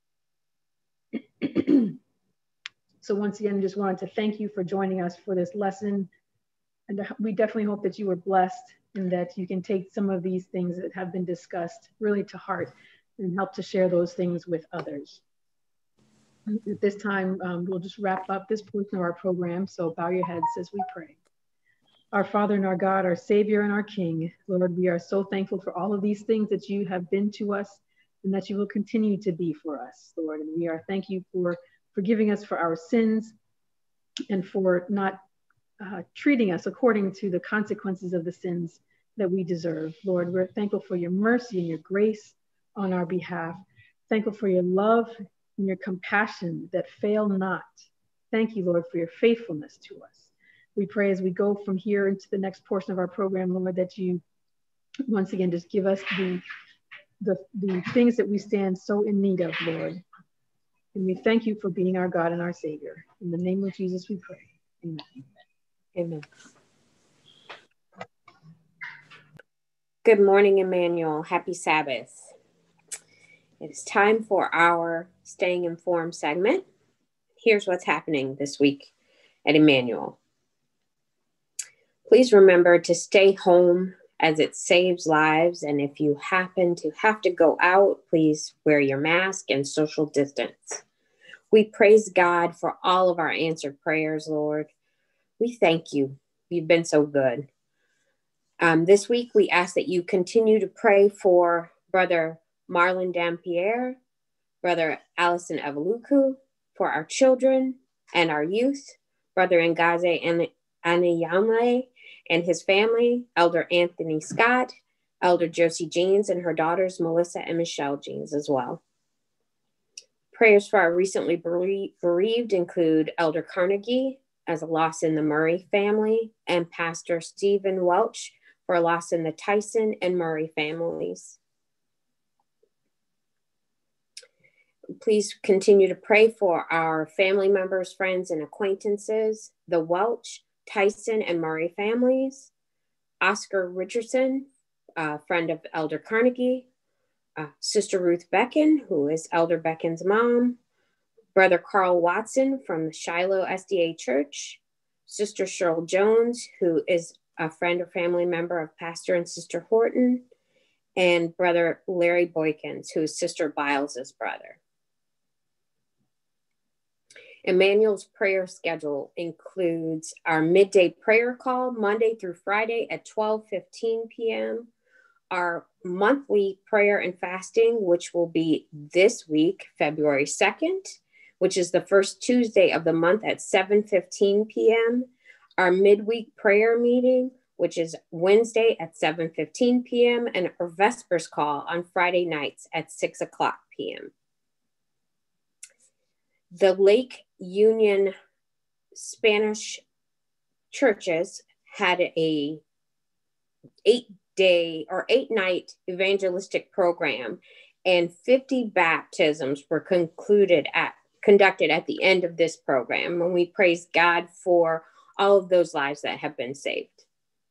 [SPEAKER 1] So once again, just wanted to thank you for joining us for this lesson. And we definitely hope that you were blessed and that you can take some of these things that have been discussed really to heart and help to share those things with others. At this time, um, we'll just wrap up this portion of our program. So bow your heads as we pray. Our Father and our God, our Savior and our King, Lord, we are so thankful for all of these things that you have been to us and that you will continue to be for us, Lord. And we are thank you for forgiving us for our sins and for not uh, treating us according to the consequences of the sins that we deserve. Lord, we're thankful for your mercy and your grace on our behalf. Thankful for your love and your compassion that fail not. Thank you, Lord, for your faithfulness to us. We pray as we go from here into the next portion of our program, Lord, that you once again just give us the, the, the things that we stand so in need of, Lord. And we thank you for being our God and our Savior. In the name of Jesus, we pray. Amen.
[SPEAKER 4] Amen.
[SPEAKER 8] Good morning, Emmanuel. Happy Sabbath. It is time for our Staying Informed segment. Here's what's happening this week at Emmanuel. Please remember to stay home as it saves lives. And if you happen to have to go out, please wear your mask and social distance. We praise God for all of our answered prayers, Lord. We thank you. You've been so good. Um, this week, we ask that you continue to pray for Brother Marlon Dampierre, Brother Allison Evoluku, for our children and our youth, Brother Ngaze Aniyame and his family, Elder Anthony Scott, Elder Josie Jeans and her daughters, Melissa and Michelle Jeans as well. Prayers for our recently bereaved include Elder Carnegie as a loss in the Murray family and Pastor Stephen Welch for a loss in the Tyson and Murray families. Please continue to pray for our family members, friends, and acquaintances, the Welch, Tyson, and Murray families, Oscar Richardson, a friend of Elder Carnegie, uh, Sister Ruth Becken, who is Elder Becken's mom, Brother Carl Watson from the Shiloh S D A Church, Sister Cheryl Jones, who is a friend or family member of Pastor and Sister Horton, and Brother Larry Boykins, who is Sister Biles's brother. Emmanuel's prayer schedule includes our midday prayer call Monday through Friday at twelve fifteen p.m., our monthly prayer and fasting, which will be this week, February second, which is the first Tuesday of the month at seven fifteen p.m., our midweek prayer meeting, which is Wednesday at seven fifteen p.m., and our Vespers call on Friday nights at six o'clock p.m. The Lake Union Spanish churches had a eight-day or eight-night evangelistic program, and fifty baptisms were concluded at conducted at the end of this program, and we praise God for all of those lives that have been saved.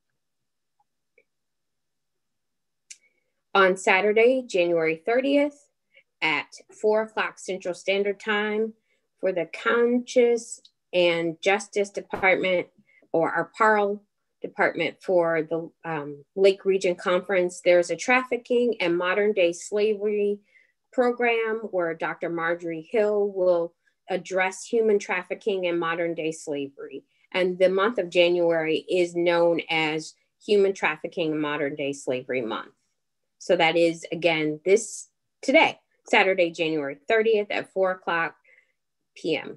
[SPEAKER 8] On Saturday, January thirtieth, at four o'clock Central Standard Time, for the Conscience and Justice Department, or our P A R L department for the um, Lake Region Conference, there's a trafficking and modern day slavery program where Doctor Marjorie Hill will address human trafficking and modern day slavery. And the month of January is known as Human Trafficking and Modern Day Slavery Month. So that is, again, this today, Saturday, January thirtieth at four o'clock p.m.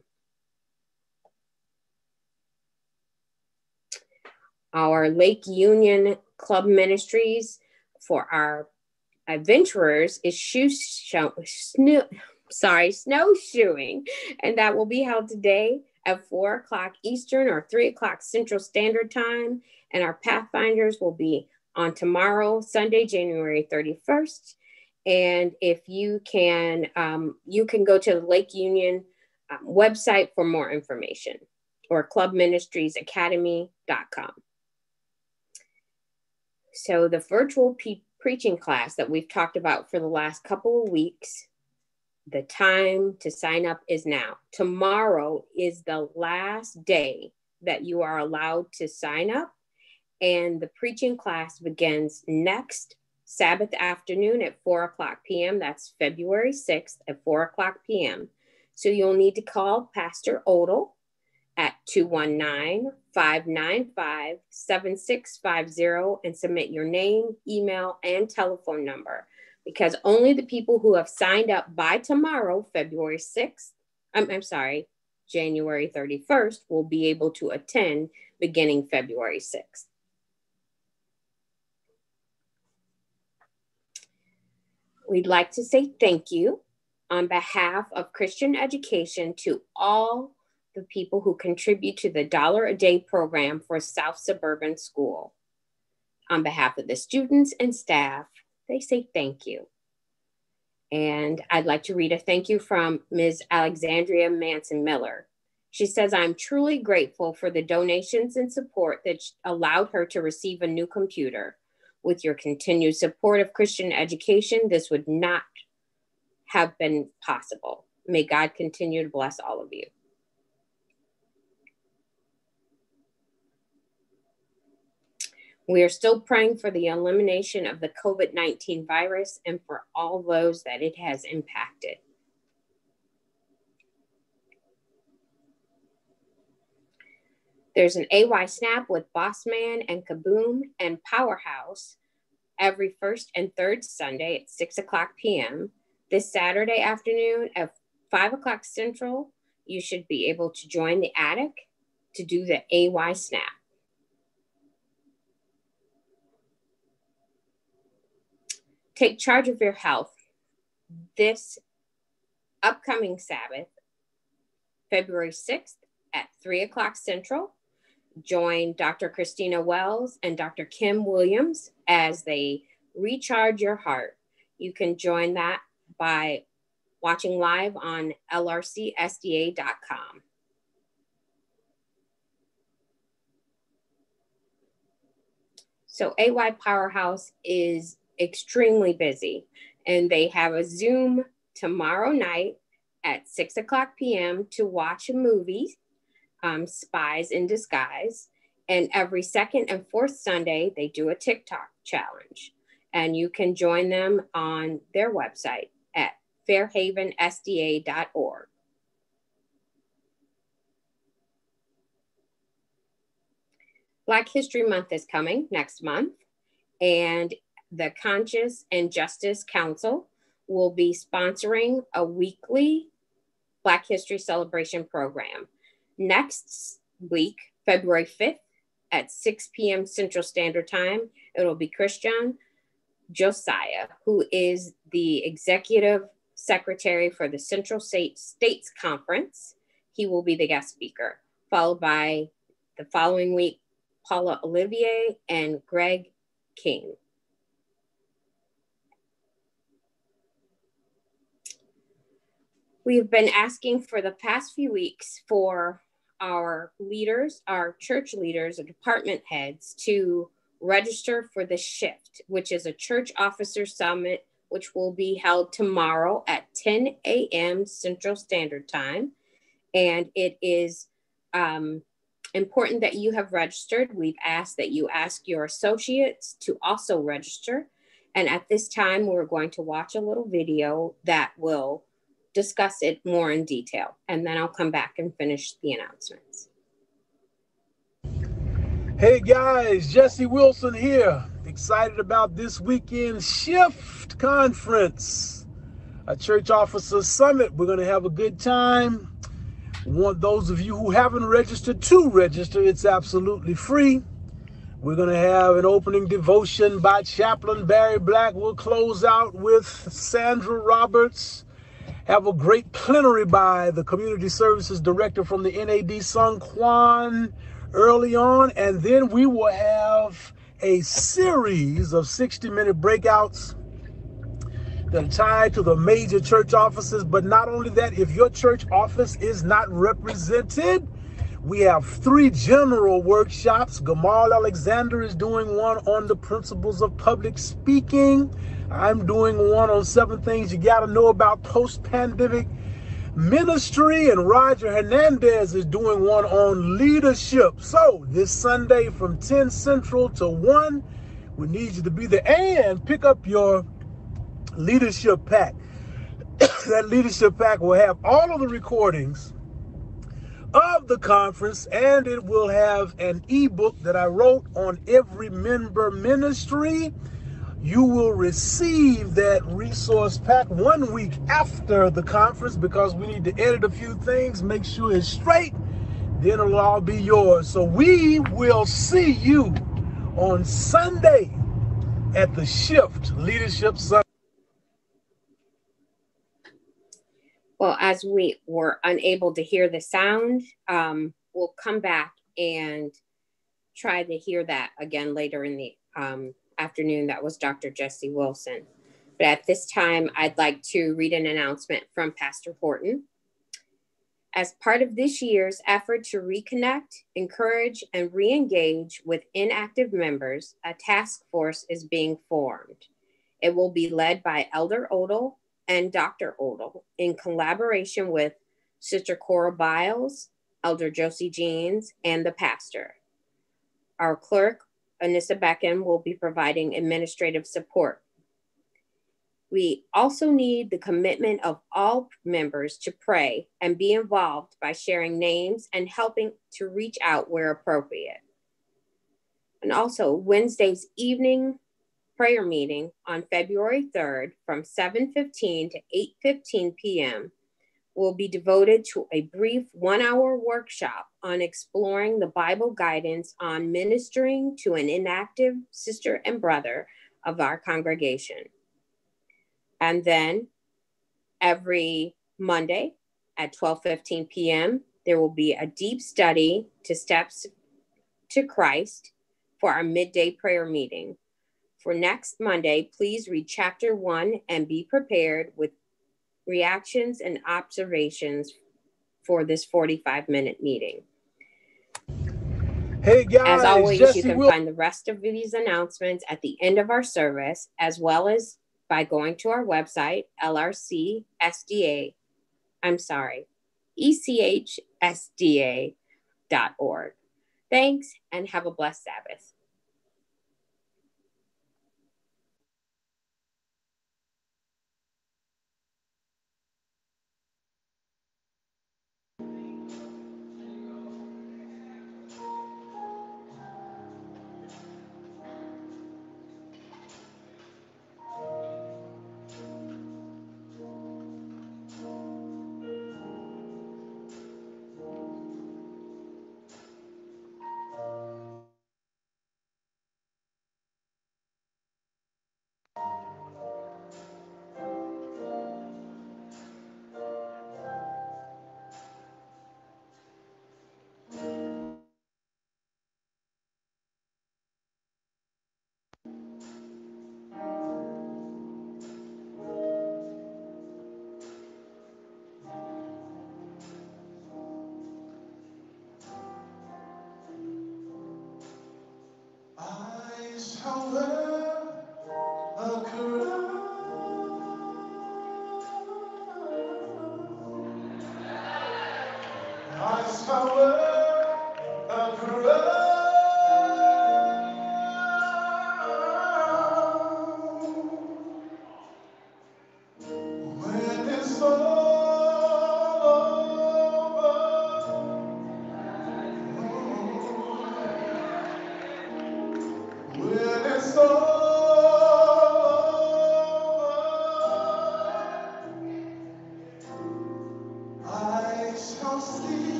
[SPEAKER 8] Our Lake Union Club Ministries for our adventurers is shoe show, snow, sorry, snowshoeing, and that will be held today at four o'clock Eastern or three o'clock Central Standard Time, and our Pathfinders will be on tomorrow, Sunday, January thirty-first. And if you can, um, you can go to the Lake Union um, website for more information, or club ministries academy dot com. So the virtual pe- preaching class that we've talked about for the last couple of weeks, the time to sign up is now. Tomorrow is the last day that you are allowed to sign up, and the preaching class begins next Sabbath afternoon at four o'clock p.m. That's February sixth at four o'clock p.m. So you'll need to call Pastor Odell at two one nine, five nine five, seven six five zero and submit your name, email, and telephone number, because only the people who have signed up by tomorrow, February sixth, I'm, I'm sorry, January thirty-first, will be able to attend beginning February sixth. We'd like to say thank you on behalf of Christian Education to all the people who contribute to the Dollar a Day program for South Suburban School. On behalf of the students and staff, they say thank you. And I'd like to read a thank you from Miz Alexandria Manson Miller. She says, I'm truly grateful for the donations and support that allowed her to receive a new computer. With your continued support of Christian education, this would not have been possible. May God continue to bless all of you. We are still praying for the elimination of the COVID nineteen virus and for all those that it has impacted. There's an A Y Snap with Bossman and Kaboom and Powerhouse every first and third Sunday at six o'clock p.m. This Saturday afternoon at five o'clock Central, you should be able to join the attic to do the A Y Snap. Take charge of your health. This upcoming Sabbath, February sixth at three o'clock Central, join Doctor Christina Wells and Doctor Kim Williams as they recharge your heart. You can join that by watching live on L R C S D A dot com. So A Y Powerhouse is extremely busy, and they have a Zoom tomorrow night at six o'clock p.m. to watch a movie, um, Spies in Disguise. And every second and fourth Sunday, they do a TikTok challenge. And you can join them on their website at fairhaven S D A dot org. Black History Month is coming next month, and the Conscious and Justice Council will be sponsoring a weekly Black History Celebration program. Next week, February fifth at six p.m. Central Standard Time, it'll be Christian Josiah, who is the Executive Secretary for the Central States Conference. He will be the guest speaker, followed by the following week, Paula Olivier and Greg King. We have been asking for the past few weeks for our leaders, our church leaders, or department heads to register for the Shift, which is a church officer summit, which will be held tomorrow at ten a.m. Central Standard Time. And it is um, important that you have registered. We've asked that you ask your associates to also register. And at this time, we're going to watch a little video that will discuss it more in detail, and then I'll come back and finish the announcements.
[SPEAKER 9] Hey guys, Jesse Wilson here. Excited about this weekend Shift Conference, a church officer summit. We're going to have a good time. Want those of you who haven't registered to register. It's absolutely free. We're going to have an opening devotion by Chaplain Barry Black. We'll close out with Sandra Roberts. Have a great plenary by the Community Services Director from the N A D, Sung Kwan, early on. And then we will have a series of sixty minute breakouts that are tied to the major church offices. But not only that, if your church office is not represented, we have three general workshops. Gamal Alexander is doing one on the principles of public speaking. I'm doing one on seven things you got to know about post-pandemic ministry, and Roger Hernandez is doing one on leadership. So this Sunday from ten Central to one, we need you to be there and pick up your leadership pack. That leadership pack will have all of the recordings of the conference, and it will have an ebook that I wrote on every member ministry. You will receive that resource pack one week after the conference because we need to edit a few things, make sure it's straight, then it'll all be yours. So we will see you on Sunday at the Shift Leadership Summit.
[SPEAKER 8] Well, as we were unable to hear the sound, um, we'll come back and try to hear that again later in the um, afternoon. That was Doctor Jesse Wilson. But at this time, I'd like to read an announcement from Pastor Horton. As part of this year's effort to reconnect, encourage, and re-engage with inactive members, a task force is being formed. It will be led by Elder Odell and Doctor Odell in collaboration with Sister Cora Biles, Elder Josie Jeans, and the pastor. Our clerk, Anissa Beckham, will be providing administrative support. We also need the commitment of all members to pray and be involved by sharing names and helping to reach out where appropriate. And also Wednesday's evening prayer meeting on February third from seven fifteen to eight fifteen p m will be devoted to a brief one-hour workshop on exploring the Bible guidance on ministering to an inactive sister and brother of our congregation. And then every Monday at twelve fifteen p m, there will be a deep study to Steps to Christ for our midday prayer meeting. For next Monday, please read chapter one and be prepared with reactions and observations for this forty-five minute meeting.
[SPEAKER 9] Hey guys,
[SPEAKER 8] as always,
[SPEAKER 9] Jesse
[SPEAKER 8] you can
[SPEAKER 9] Will-
[SPEAKER 8] find the rest of these announcements at the end of our service, as well as by going to our website, L R C S D A, I'm sorry, E C H S D A dot org. Thanks, and have a blessed Sabbath.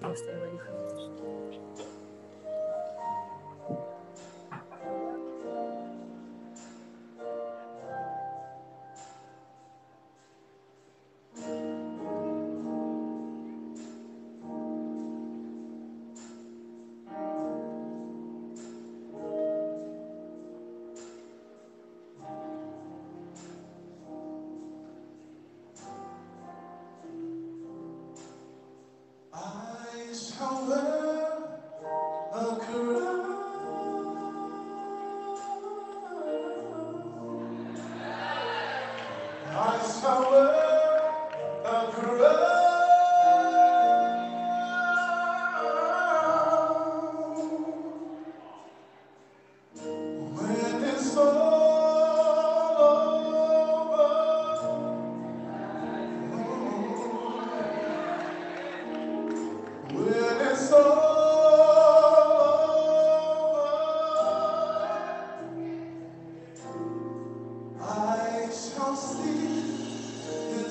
[SPEAKER 4] I'll stay ready for this.
[SPEAKER 10] I shall see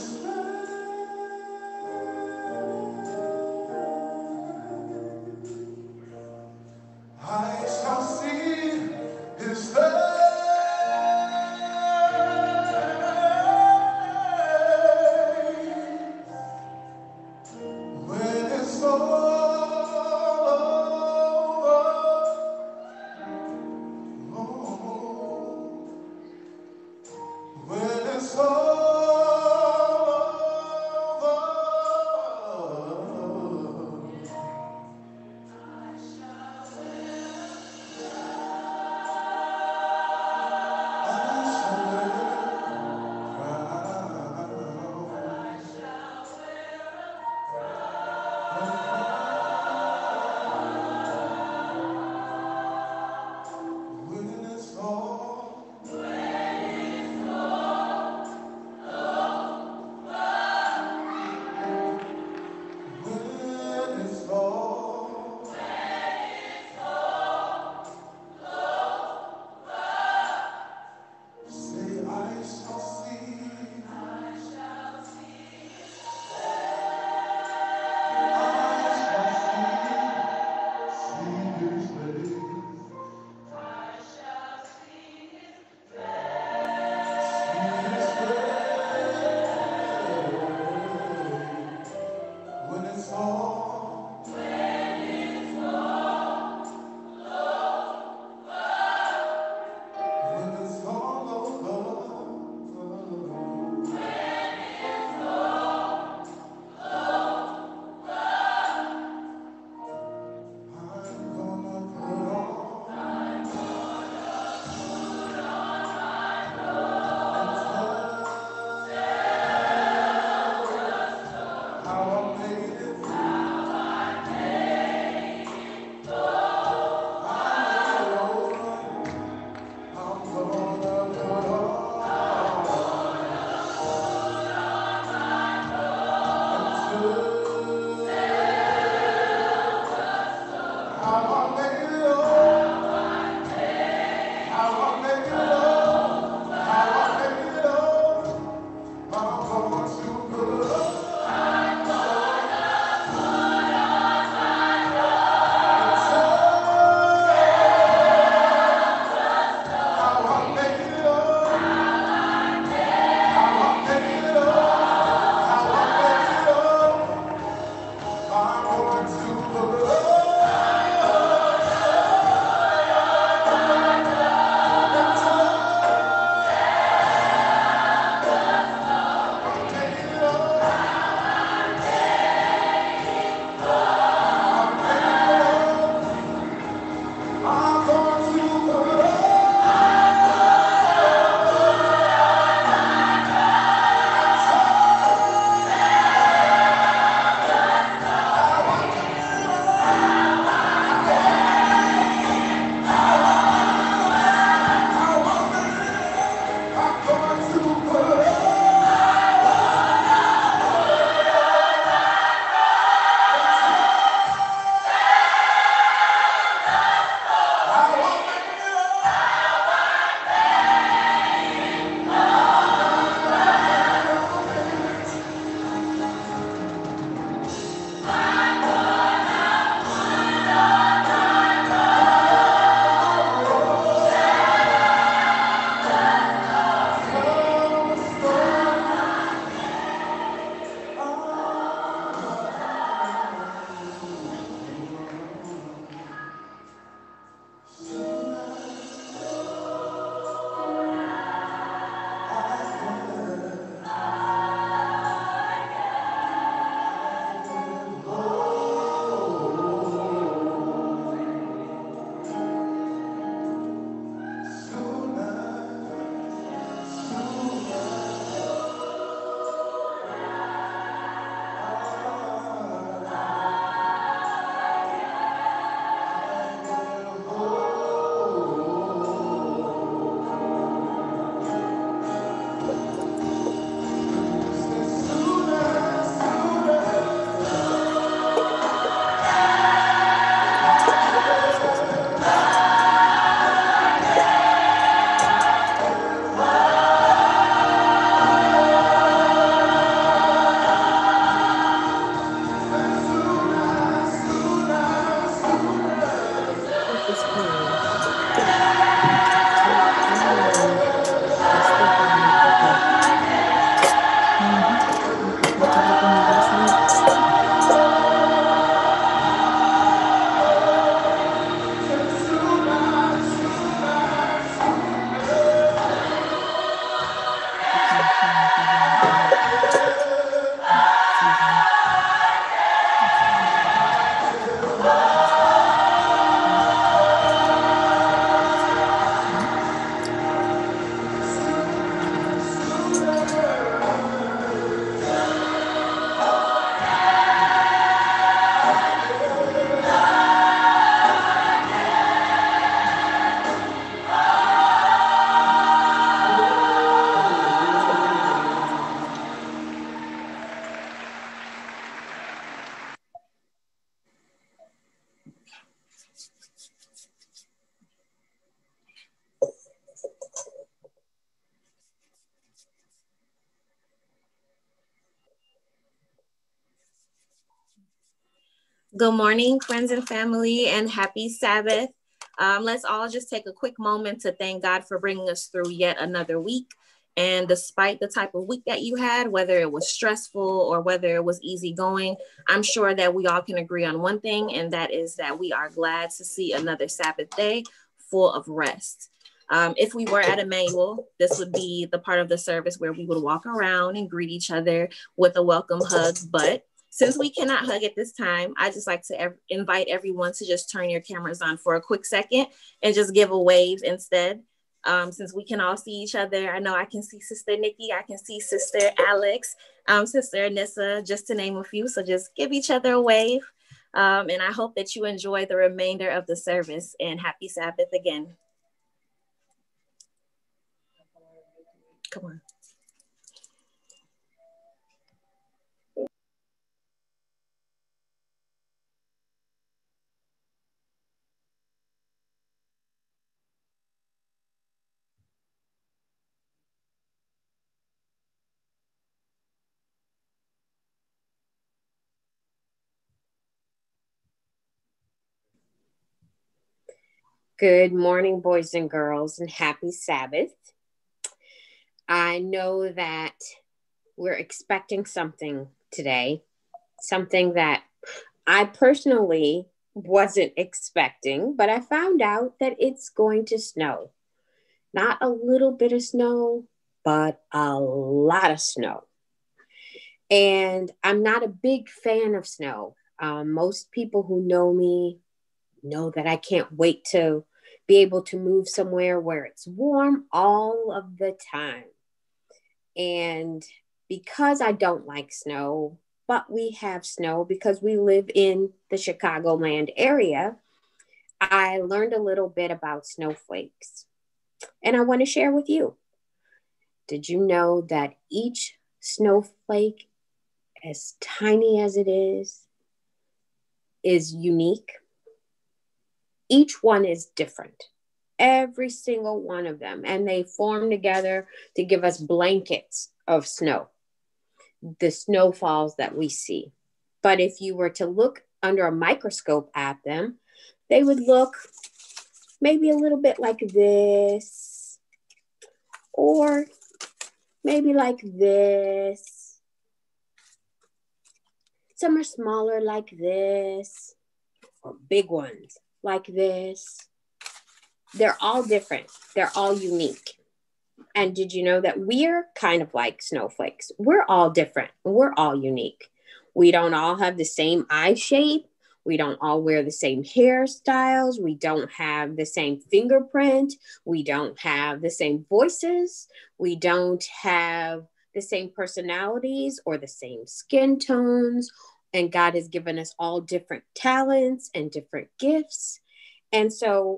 [SPEAKER 10] Good morning, friends and family, and happy Sabbath. Um, let's all just take a quick moment to thank God for bringing us through yet another week. And despite the type of week that you had, whether it was stressful or whether it was easygoing, I'm sure that we all can agree on one thing, and that is that we are glad to see another Sabbath day full of rest. Um, if we were at Emmanuel, this would be the part of the service where we would walk around and greet each other with a welcome hug. But since we cannot hug at this time, I just like to ev- invite everyone to just turn your cameras on for a quick second and just give a wave instead. Um, since we can all see each other, I know I can see Sister Nikki, I can see Sister Alex, um, Sister Anissa, just to name a few. So just give each other a wave. Um, and I hope that you enjoy the remainder of the service, and happy Sabbath again. Come on.
[SPEAKER 8] Good morning, boys and girls, and happy Sabbath. I know that we're expecting something today, something that I personally wasn't expecting, but I found out that it's going to snow. Not a little bit of snow, but a lot of snow. And I'm not a big fan of snow. Um, most people who know me know that I can't wait to be able to move somewhere where it's warm all of the time. And because I don't like snow, but we have snow because we live in the Chicagoland area, I learned a little bit about snowflakes. And I want to share with you. Did you know that each snowflake, as tiny as it is, is unique? Each one is different, every single one of them. And they form together to give us blankets of snow, the snowfalls that we see. But if you were to look under a microscope at them, they would look maybe a little bit like this, or maybe like this. Some are smaller like this, or big ones like this. They're all different. They're all unique. And did you know that we're kind of like snowflakes? We're all different. We're all unique. We don't all have the same eye shape. We don't all wear the same hairstyles. We don't have the same fingerprint. We don't have the same voices. We don't have the same personalities or the same skin tones. And God has given us all different talents and different gifts. And so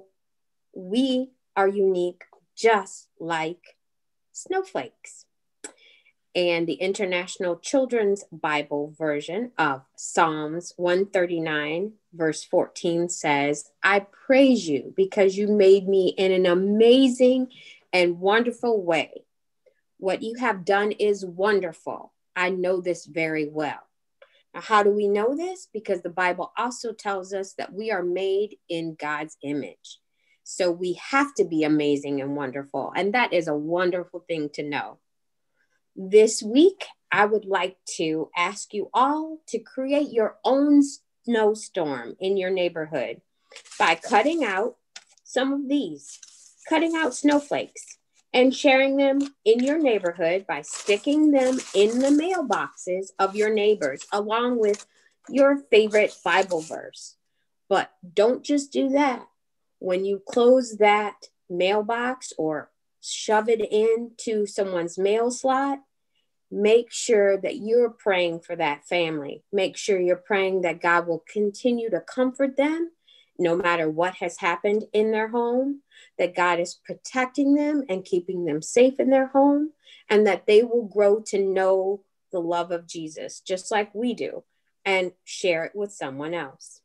[SPEAKER 8] we are unique, just like snowflakes. And the International Children's Bible version of Psalms one thirty-nine, verse fourteen says, I praise you because you made me in an amazing and wonderful way. What you have done is wonderful. I know this very well. Now, how do we know this? Because the Bible also tells us that we are made in God's image. So we have to be amazing and wonderful. And that is a wonderful thing to know. This week, I would like to ask you all to create your own snowstorm in your neighborhood by cutting out some of these, cutting out snowflakes and sharing them in your neighborhood by sticking them in the mailboxes of your neighbors, along with your favorite Bible verse. But don't just do that. When you close that mailbox or shove it into someone's mail slot, make sure that you're praying for that family. Make sure you're praying that God will continue to comfort them no matter what has happened in their home, that God is protecting them and keeping them safe in their home, and that they will grow to know the love of Jesus, just like we do, and share it with someone else.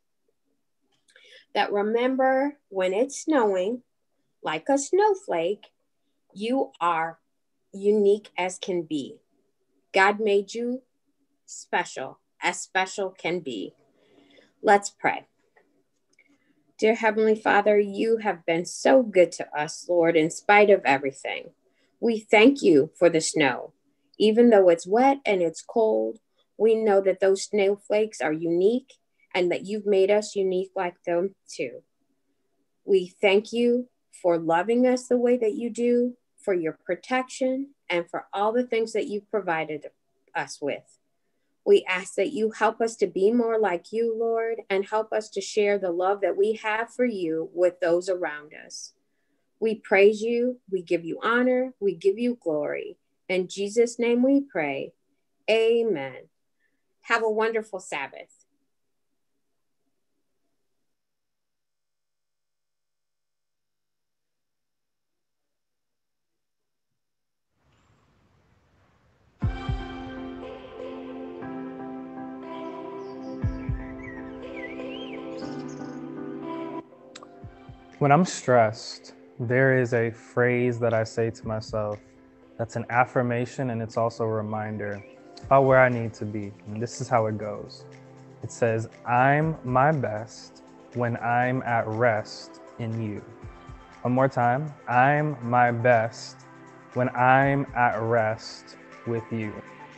[SPEAKER 8] That remember, when it's snowing, like a snowflake, you are unique as can be. God made you special, as special can be. Let's pray. Dear Heavenly Father, you have been so good to us, Lord, in spite of everything. We thank you for the snow. Even though it's wet and it's cold, we know that those snowflakes are unique and that you've made us unique like them too. We thank you for loving us the way that you do, for your protection, and for all the things that you've provided us with. We ask that you help us to be more like you, Lord, and help us to share the love that we have for you with those around us. We praise you, we give you honor, we give you glory. In Jesus' name we pray. Amen. Have a wonderful Sabbath.
[SPEAKER 11] When I'm stressed, there is a phrase that I say to myself that's an affirmation, and it's also a reminder about where I need to be. And this is how it goes. It says, I'm my best when I'm at rest in you. One more time. I'm my best when I'm at rest with you.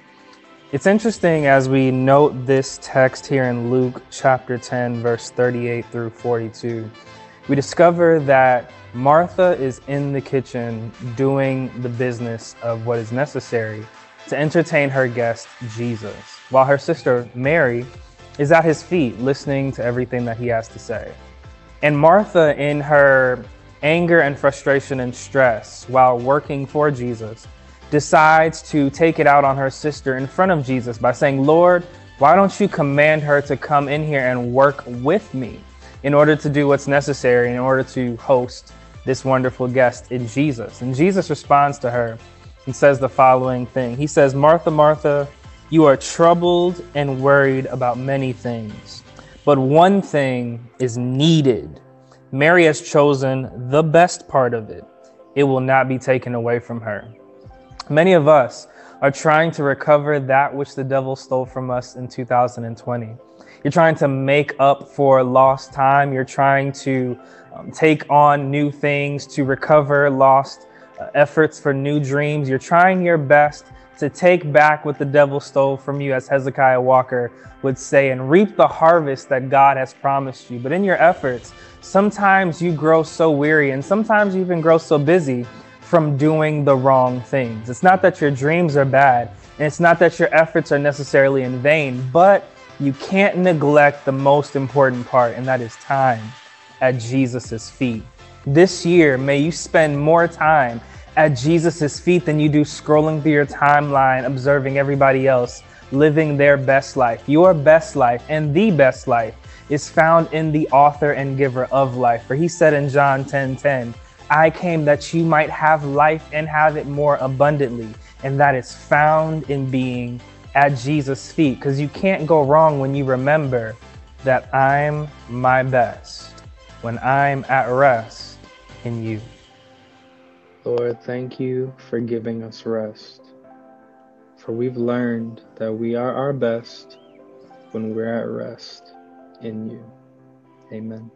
[SPEAKER 11] It's interesting as we note this text here in Luke chapter ten, verse thirty-eight through forty-two. We discover that Martha is in the kitchen doing the business of what is necessary to entertain her guest, Jesus, while her sister, Mary, is at his feet listening to everything that he has to say. And Martha, in her anger and frustration and stress while working for Jesus, decides to take it out on her sister in front of Jesus by saying, Lord, why don't you command her to come in here and work with me in order to do what's necessary, in order to host this wonderful guest in Jesus? And Jesus responds to her and says the following thing. He says, Martha, Martha, you are troubled and worried about many things, but one thing is needed. Mary has chosen the best part of it. It will not be taken away from her. Many of us are trying to recover that which the devil stole from us in two thousand twenty. You're trying to make up for lost time. You're trying to um, take on new things, to recover lost uh, efforts for new dreams. You're trying your best to take back what the devil stole from you, as Hezekiah Walker would say, and reap the harvest that God has promised you. But in your efforts, sometimes you grow so weary, and sometimes you even grow so busy from doing the wrong things. It's not that your dreams are bad, and it's not that your efforts are necessarily in vain, but you can't neglect the most important part, and that is time at Jesus's feet. This year, may you spend more time at Jesus's feet than you do scrolling through your timeline, observing everybody else living their best life. Your best life and the best life is found in the author and giver of life. For he said in John ten ten, I came that you might have life and have it more abundantly. And that is found in being at Jesus' feet, because you can't go wrong when you remember that I'm my best when I'm at rest in you.
[SPEAKER 12] Lord, thank you for giving us rest, for we've learned that we are our best when we're at rest in you. Amen.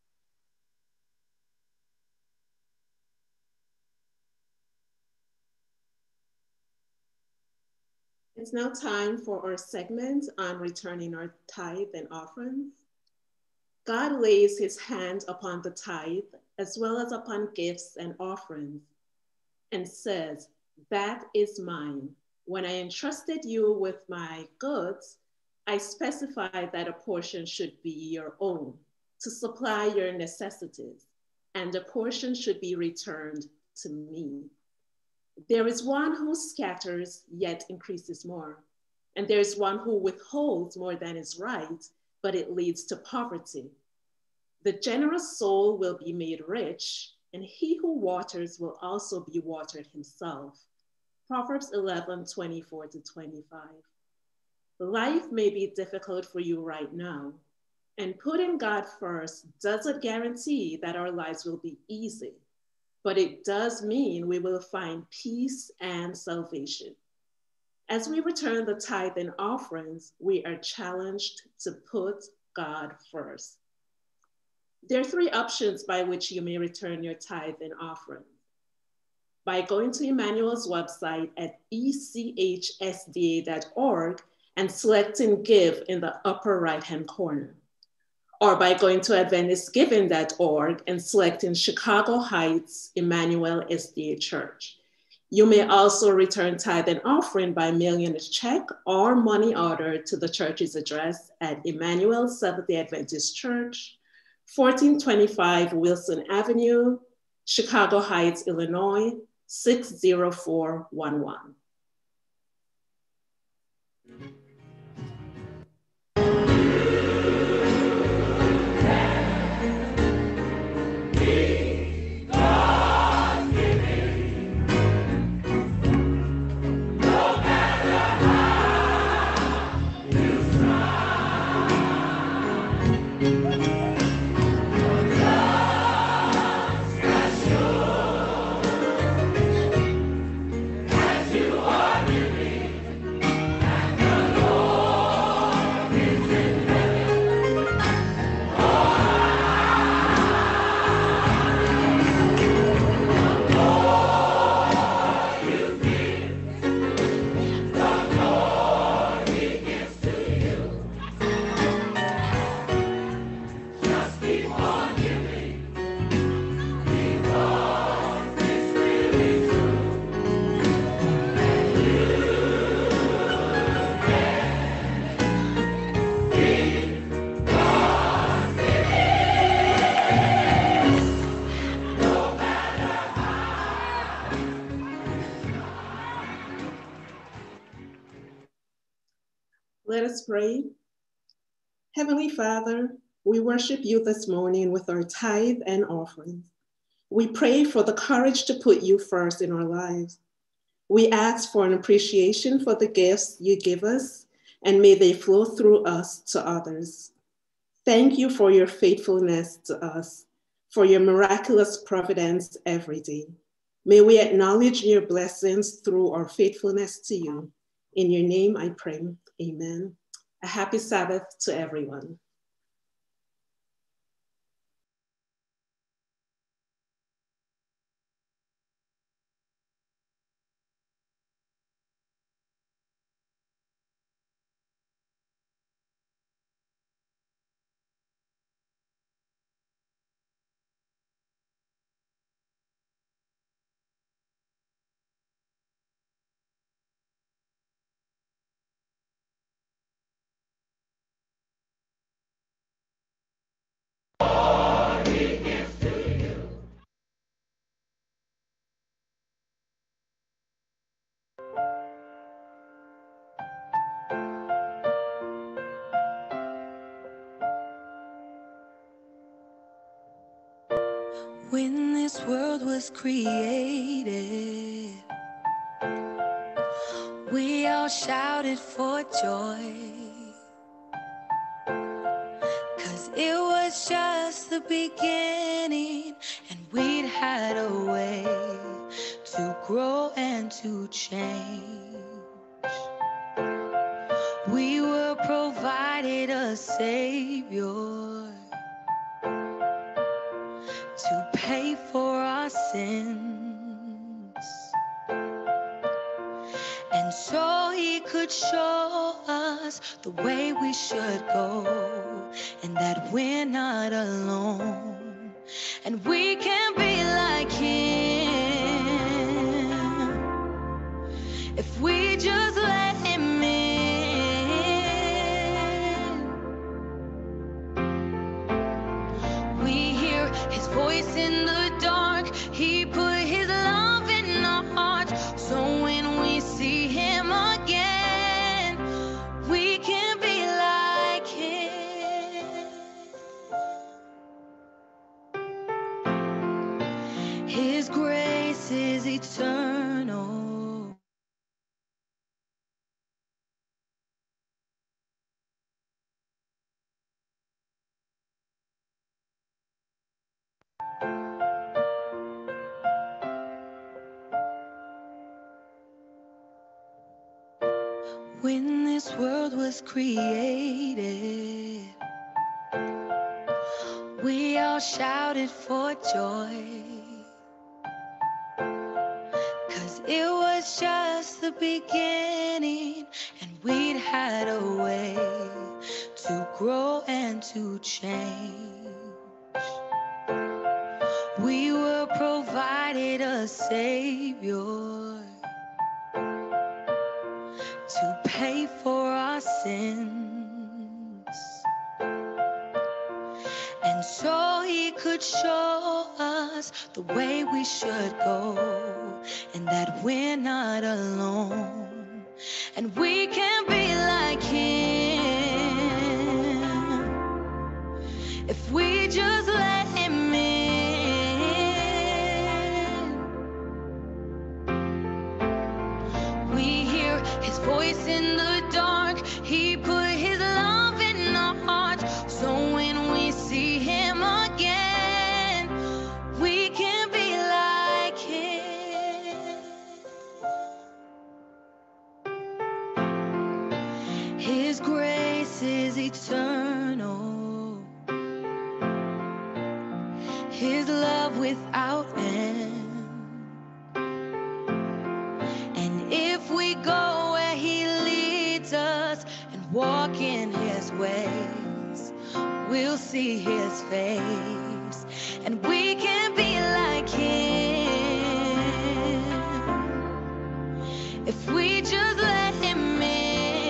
[SPEAKER 10] It's now time for our segment on returning our tithe and offerings. God lays his hand upon the tithe as well as upon gifts and offerings and says, that is mine. When I entrusted you with my goods, I specified that a portion should be your own to supply your necessities, and a portion should be returned to me. There is one who scatters, yet increases more. And there is one who withholds more than is right, but it leads to poverty. The generous soul will be made rich, and he who waters will also be watered himself. Proverbs eleven, twenty-four to twenty-five. Life may be difficult for you right now, and putting God first doesn't guarantee that our lives will be easy. But it does mean we will find peace and salvation. As we return the tithe and offerings, we are challenged to put
[SPEAKER 13] God first. There are three options by which you may return your tithe and offering. By going to Emmanuel's website at e c h s d a dot org and selecting Give in the upper right-hand corner, or by going to adventist giving dot org and selecting Chicago Heights Emmanuel S D A Church. You may also return tithe and offering by mailing a check or money order to the church's address at Emmanuel Seventh-day Adventist Church, fourteen twenty-five Wilson Avenue, Chicago Heights, Illinois, six zero four one one. Let us pray. Heavenly Father, we worship you this morning with our tithe and offering. We pray for the courage to put you first in our lives. We ask for an appreciation for the gifts you give us, and may they flow through us to others. Thank you for your faithfulness to us, for your miraculous providence every day. May we acknowledge your blessings through our faithfulness to you. In your name I pray, amen. A happy Sabbath to everyone.
[SPEAKER 14] When this world was created, we all shouted for joy, 'cause it was just the beginning, and we'd had a way to grow and to change. We were provided a Savior to pay for our sins, and so he could show us the way we should go, and that we're not alone, and we can be like him if we just let him in. We hear his voice in the dark, he put his love in our hearts, so when we see him again, we can be like him. His grace is eternal. When this world was created, all shouted for joy, 'cause it was just the beginning, and we'd had a way to grow and to change. We were provided a Savior to pay for our sins, and so He could show us the way we should go, and that we're not alone, and we can be like Him if we just let Him in. We hear His voice in the dark. He put His love in our hearts, so when we see Him again, we can be like Him. His grace is eternal, His love without end, and if we go where He leads us and walk in His ways, we'll see His face, and we can be like Him if we just let Him in.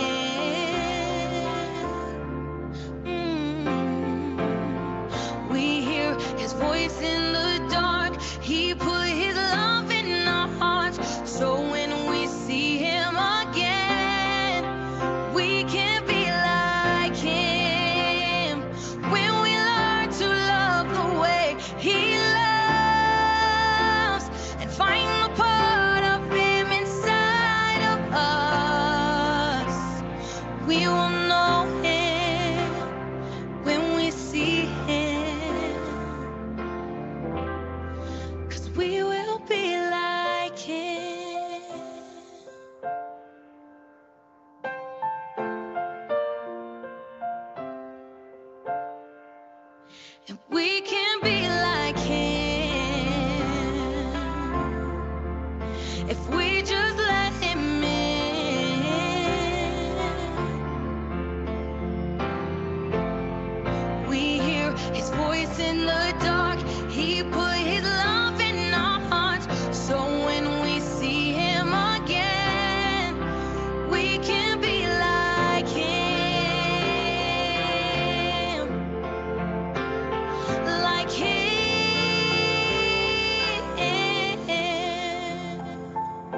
[SPEAKER 14] Mm. We hear His voice in the dark. He put His love in our hearts, so when we see Him again, we can be like Him. When we learn to love the way He loves, and find the part of Him inside of us, we will know Him when we see Him, 'cause we will be like Him. And we can be like Him if we just let Him in. We hear His voice in the dark. He put His love in our hearts, so when we see Him again, we can be like Him, like Him.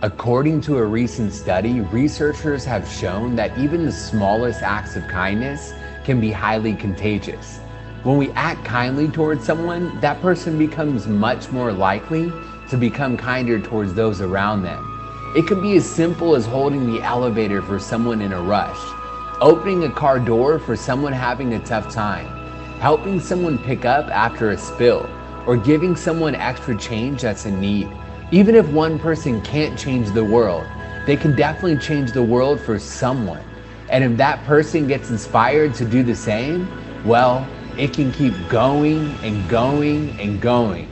[SPEAKER 15] According to a recent study, researchers have shown that even the smallest acts of kindness can be highly contagious. When we act kindly towards someone, that person becomes much more likely to become kinder towards those around them. It could be as simple as holding the elevator for someone in a rush, opening a car door for someone having a tough time, helping someone pick up after a spill, or giving someone extra change that's in need. Even if one person can't change the world, they can definitely change the world for someone. And if that person gets inspired to do the same, well, it can keep going and going and going.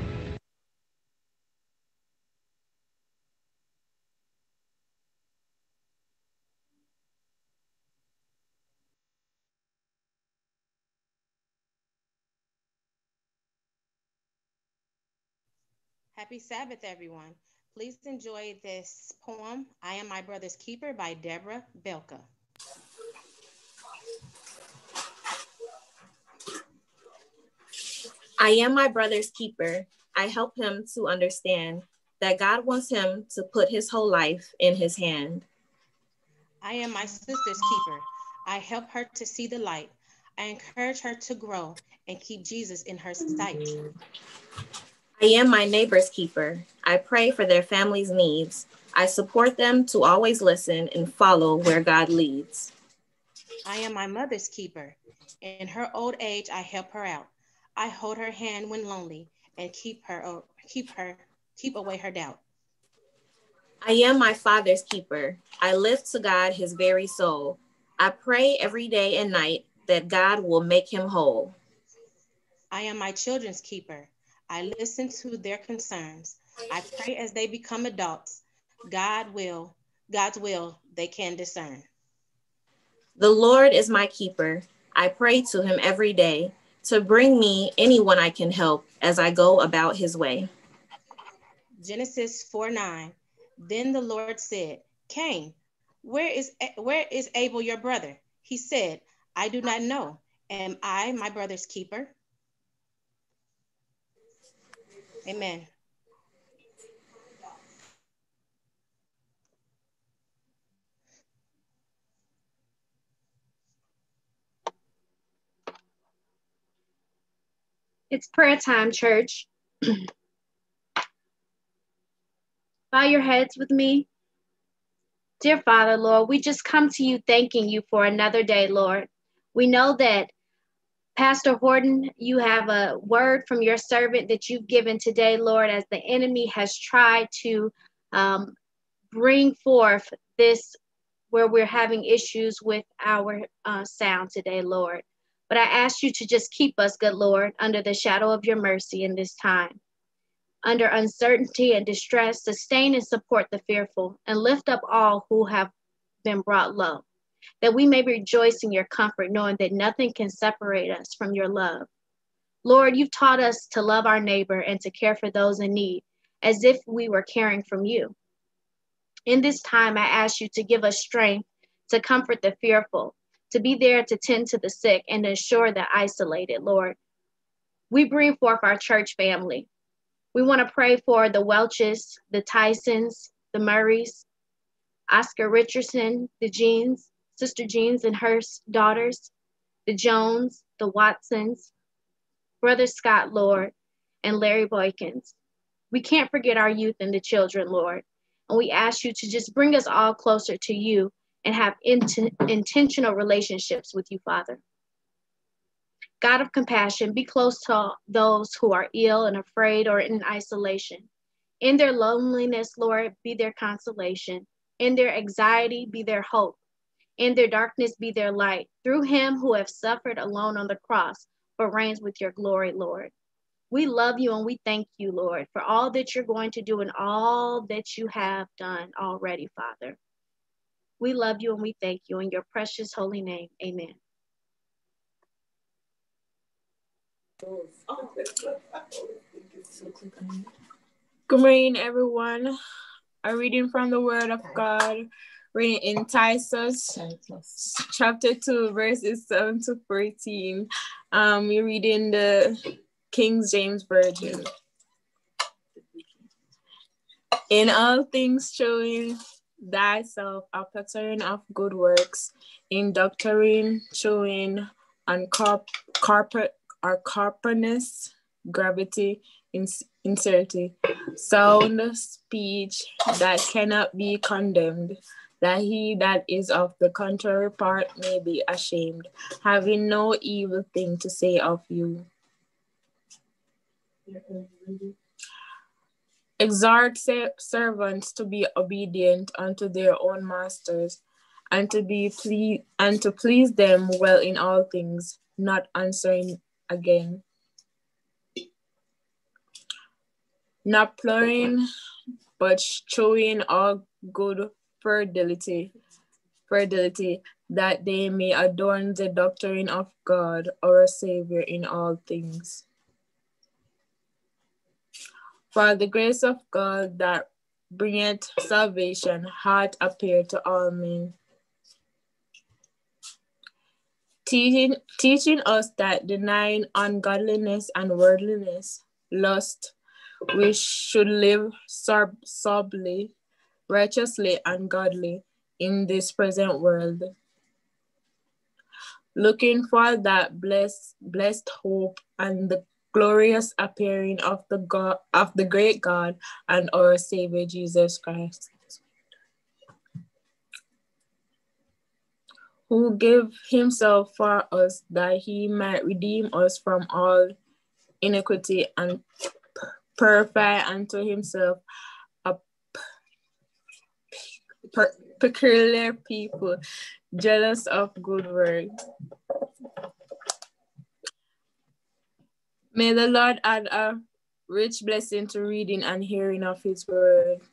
[SPEAKER 16] Happy Sabbath, everyone. Please enjoy this poem, I Am My Brother's Keeper by Deborah Belka.
[SPEAKER 10] I am my brother's keeper. I help him to understand that God wants him to put his whole life in his hand.
[SPEAKER 16] I am my sister's keeper. I help her to see the light. I encourage her to grow and keep Jesus in her sight.
[SPEAKER 10] I am my neighbor's keeper. I pray for their family's needs. I support them to always listen and follow where God leads.
[SPEAKER 16] I am my mother's keeper. In her old age, I help her out. I hold her hand when lonely and keep her, keep her, keep away her doubt.
[SPEAKER 10] I am my father's keeper. I lift to God his very soul. I pray every day and night that God will make him whole.
[SPEAKER 16] I am my children's keeper. I listen to their concerns. I pray as they become adults, God will, God's will they can discern.
[SPEAKER 10] The Lord is my keeper. I pray to him every day to bring me anyone I can help as I go about his way.
[SPEAKER 16] Genesis four nine. Then the Lord said, Cain, where is, where is Abel your brother? He said, I do not know. Am I my brother's keeper? Amen.
[SPEAKER 17] It's prayer time, church. Bow your heads with me. Dear Father, Lord, we just come to you thanking you for another day, Lord. We know that Pastor Horton, you have a word from your servant that you've given today, Lord, as the enemy has tried to um, bring forth this where we're having issues with our uh, sound today, Lord. But I ask you to just keep us, good Lord, under the shadow of your mercy in this time. Under uncertainty and distress, sustain and support the fearful and lift up all who have been brought low, that we may rejoice in your comfort, knowing that nothing can separate us from your love. Lord, you've taught us to love our neighbor and to care for those in need as if we were caring from you. In this time, I ask you to give us strength to comfort the fearful, to be there to tend to the sick and ensure the isolated, Lord. We bring forth our church family. We want to pray for the Welches, the Tysons, the Murrays, Oscar Richardson, the Jeans, Sister Jeans and her daughters, the Jones, the Watsons, Brother Scott, Lord, and Larry Boykins. We can't forget our youth and the children, Lord. And we ask you to just bring us all closer to you and have int- intentional relationships with you, Father. God of compassion, be close to those who are ill and afraid or in isolation. In their loneliness, Lord, be their consolation. In their anxiety, be their hope. In their darkness, be their light. Through him who have suffered alone on the cross, but reigns with your glory, Lord. We love you and we thank you, Lord, for all that you're going to do and all that you have done already, Father. We love you and we thank you in your precious holy name. Amen.
[SPEAKER 18] Good morning, everyone. A reading from the Word of God, reading in Titus, chapter two, verses seven to fourteen. Um, we read in the King James Version. In all things showing thyself a pattern of good works, in doctrine showing and corp corporate or corporness, gravity, in sincerity, sound speech that cannot be condemned, that he that is of the contrary part may be ashamed, having no evil thing to say of you. Exhort servants to be obedient unto their own masters, and to be ple- and to please them well in all things, not answering again, not plurring, but showing all good fidelity, fidelity, that they may adorn the doctrine of God, our Savior, in all things. For the grace of God that bringeth salvation hath appeared to all men, teaching, teaching us that denying ungodliness and worldliness, lust, we should live sob soberly, righteously, and godly in this present world, looking for that blessed, blessed hope and the glorious appearing of the God, of the great God and our Savior Jesus Christ, who gave himself for us that he might redeem us from all iniquity and purify unto himself a per peculiar people, jealous of good works. May the Lord add a rich blessing to reading and hearing of his word.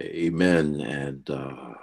[SPEAKER 3] Amen. And uh,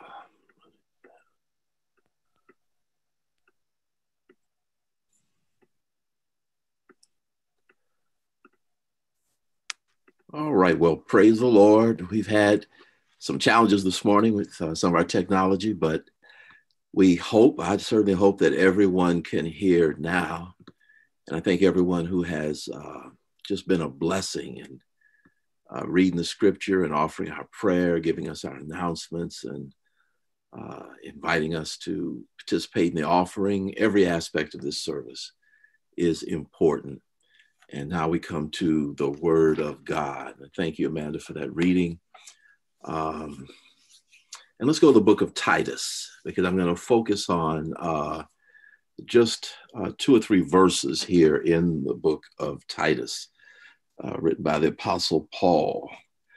[SPEAKER 3] all right. Well, praise the Lord. We've had some challenges this morning with uh, some of our technology, but we hope, I certainly hope that everyone can hear now. And I thank everyone who has uh, just been a blessing and uh, reading the scripture and offering our prayer, giving us our announcements and uh, inviting us to participate in the offering. Every aspect of this service is important. And now we come to the Word of God. Thank you, Amanda, for that reading. Um, and let's go to the book of Titus, because I'm going to focus on uh, just uh, two or three verses here in the book of Titus, uh, written by the Apostle Paul.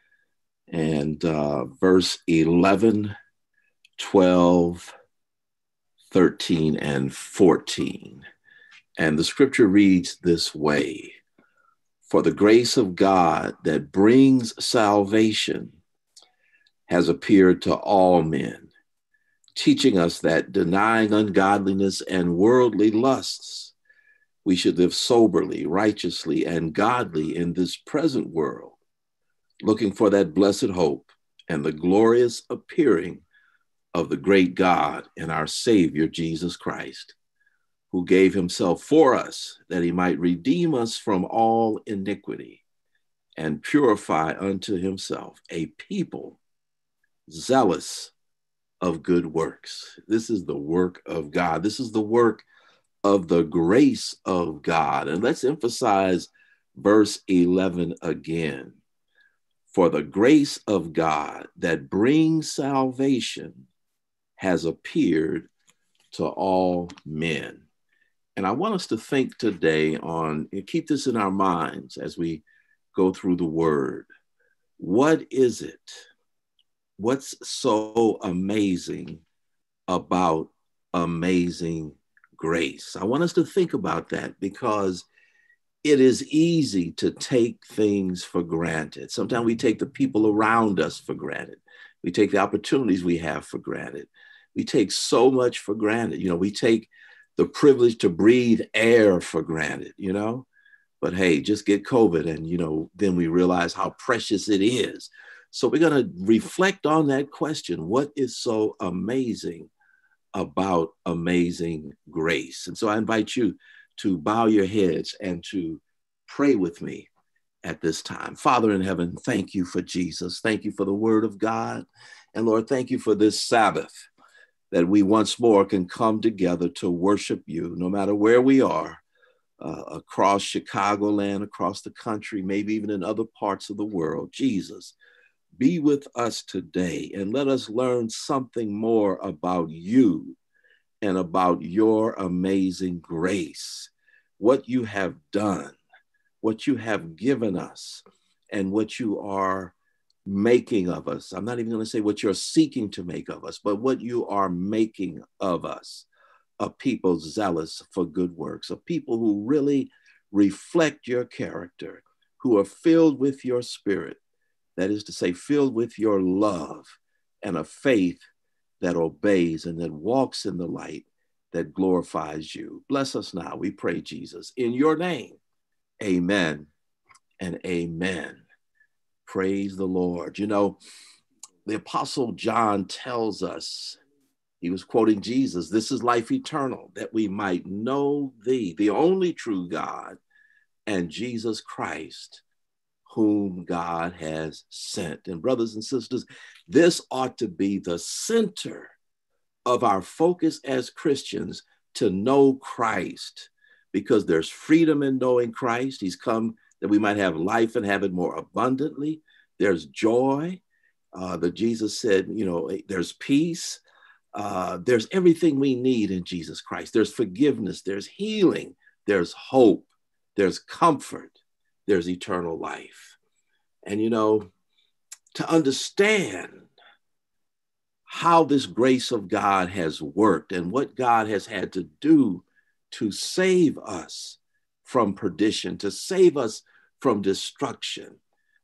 [SPEAKER 3] And uh, verse eleven, twelve, thirteen, and fourteen. And the scripture reads this way: "For the grace of God that brings salvation has appeared to all men, teaching us that denying ungodliness and worldly lusts, we should live soberly, righteously, and godly in this present world, looking for that blessed hope and the glorious appearing of the great God and our Savior, Jesus Christ, who gave himself for us that he might redeem us from all iniquity and purify unto himself a people zealous of good works." This is the work of God. This is the work of the grace of God. And let's emphasize verse eleven again. "For the grace of God that brings salvation has appeared to all men." And I want us to think today on, and keep this in our minds as we go through the word. What is it? What's so amazing about amazing grace? I want us to think about that, because it is easy to take things for granted. Sometimes we take the people around us for granted. We take the opportunities we have for granted. We take so much for granted. You know, we take the privilege to breathe air for granted, you know, but hey, just get COVID and, you know, then we realize how precious it is. So we're going to reflect on that question. What is so amazing about amazing grace? And so I invite you to bow your heads and to pray with me at this time. Father in heaven, thank you for Jesus. Thank you for the word of God. And Lord, thank you for this Sabbath, that we once more can come together to worship you, no matter where we are, uh, across Chicagoland, across the country, maybe even in other parts of the world. Jesus, be with us today and let us learn something more about you and about your amazing grace, what you have done, what you have given us, and what you are making of us. I'm not even going to say what you're seeking to make of us, but what you are making of us, a people zealous for good works, a people who really reflect your character, who are filled with your spirit, that is to say, filled with your love and a faith that obeys and that walks in the light that glorifies you. Bless us now, we pray, Jesus, in your name. Amen and amen. Praise the Lord. You know, the Apostle John tells us, he was quoting Jesus, "This is life eternal, that we might know thee, the only true God, and Jesus Christ, whom God has sent." And brothers and sisters, this ought to be the center of our focus as Christians, to know Christ, because there's freedom in knowing Christ. He's come that we might have life and have it more abundantly. There's joy uh, that Jesus said, you know, there's peace. Uh, there's everything we need in Jesus Christ. There's forgiveness, there's healing, there's hope, there's comfort, there's eternal life. And, you know, to understand how this grace of God has worked and what God has had to do to save us from perdition, to save us from destruction,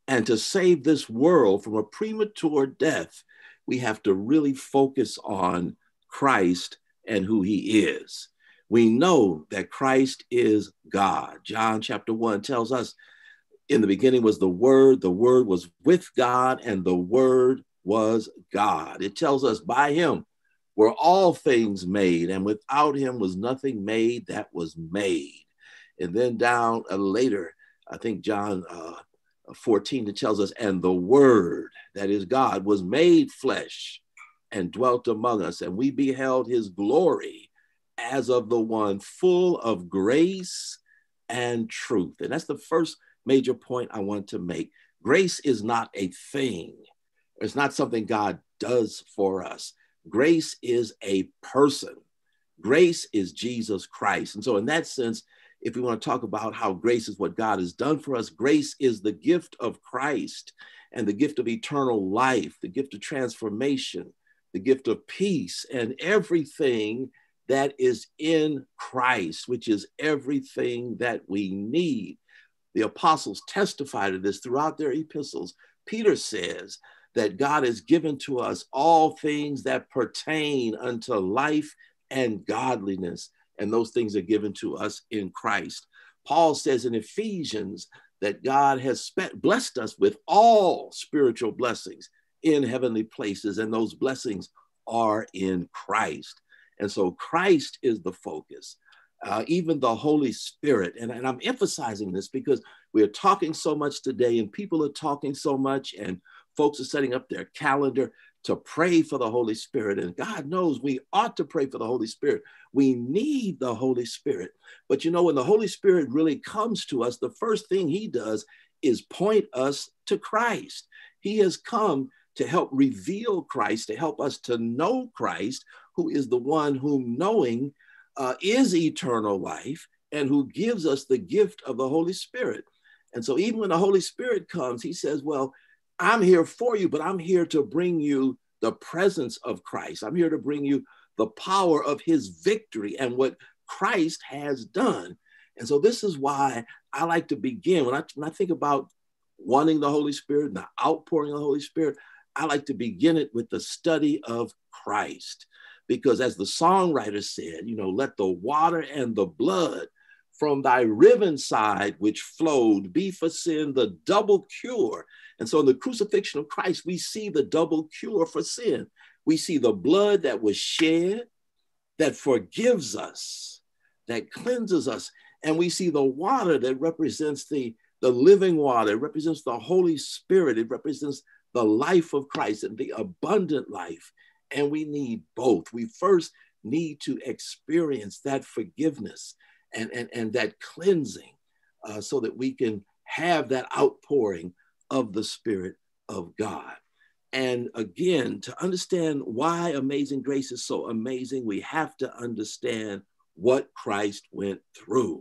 [SPEAKER 3] And to save this world from a premature death, we have to really focus on Christ and who he is. We know that Christ is God. John chapter one tells us, in the beginning was the Word, the Word was with God, and the Word was God. It tells us by him were all things made, and without him was nothing made that was made. And then down uh, later, I think John uh, fourteen, it tells us, and the Word, that is God, was made flesh and dwelt among us, and we beheld his glory as of the one full of grace and truth. And that's the first major point I want to make. Grace is not a thing. It's not something God does for us. Grace is a person. Grace is Jesus Christ. And so in that sense, if we want to talk about how grace is what God has done for us, grace is the gift of Christ and the gift of eternal life, the gift of transformation, the gift of peace, and everything that is in Christ, which is everything that we need. The apostles testify to this throughout their epistles. Peter says that God has given to us all things that pertain unto life and godliness, and those things are given to us in Christ. Paul says in Ephesians that God has spe- blessed us with all spiritual blessings in heavenly places, and those blessings are in Christ. And so Christ is the focus. Uh, even the Holy Spirit. And, and I'm emphasizing this because we're talking so much today, and people are talking so much, and folks are setting up their calendar to pray for the Holy Spirit. And God knows we ought to pray for the Holy Spirit. We need the Holy Spirit. But you know, when the Holy Spirit really comes to us, the first thing he does is point us to Christ. He has come to help reveal Christ, to help us to know Christ, who is the one whom knowing Uh, is eternal life, and who gives us the gift of the Holy Spirit. And so even when the Holy Spirit comes, he says, well, I'm here for you, but I'm here to bring you the presence of Christ. I'm here to bring you the power of his victory and what Christ has done. And so this is why I like to begin. When I, when I think about wanting the Holy Spirit and the outpouring of the Holy Spirit, I like to begin it with the study of Christ. Because as the songwriter said, you know, let the water and the blood from thy riven side which flowed be for sin the double cure. And so in the crucifixion of Christ, we see the double cure for sin. We see the blood that was shed, that forgives us, that cleanses us. And we see the water that represents the, the living water. It represents the Holy Spirit. It represents the life of Christ and the abundant life. And we need both. We first need to experience that forgiveness and, and, and that cleansing uh, so that we can have that outpouring of the Spirit of God. And again, to understand why Amazing Grace is so amazing, we have to understand what Christ went through.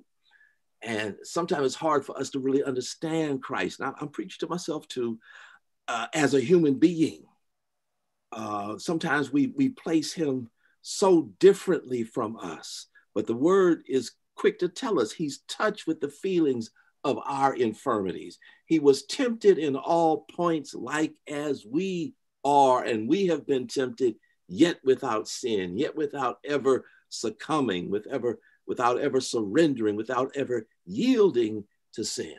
[SPEAKER 3] And sometimes it's hard for us to really understand Christ. Now, I'm preaching to myself too, uh, as a human being. Uh, sometimes we, we place him so differently from us, but the word is quick to tell us he's touched with the feelings of our infirmities. He was tempted in all points like as we are, and we have been tempted, yet without sin, yet without ever succumbing, with ever, without ever surrendering, without ever yielding to sin.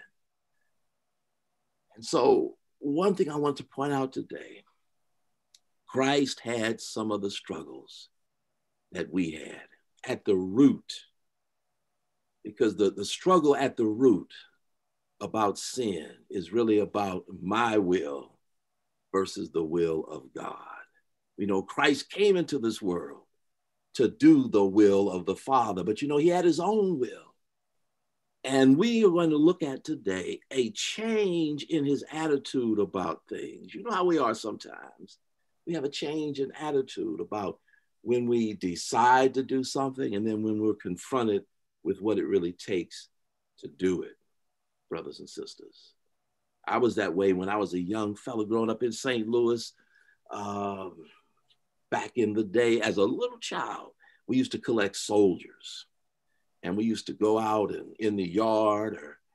[SPEAKER 3] And so one thing I want to point out today, Christ had some of the struggles that we had at the root, because the, the struggle at the root about sin is really about my will versus the will of God. You know, Christ came into this world to do the will of the Father, but you know, he had his own will. And we are going to look at today a change in his attitude about things. You know how we are sometimes. We have a change in attitude about when we decide to do something and then when we're confronted with what it really takes to do it, brothers and sisters. I was that way when I was a young fellow growing up in Saint Louis. Um, back in the day, as a little child, we used to collect soldiers. And we used to go out and in the yard or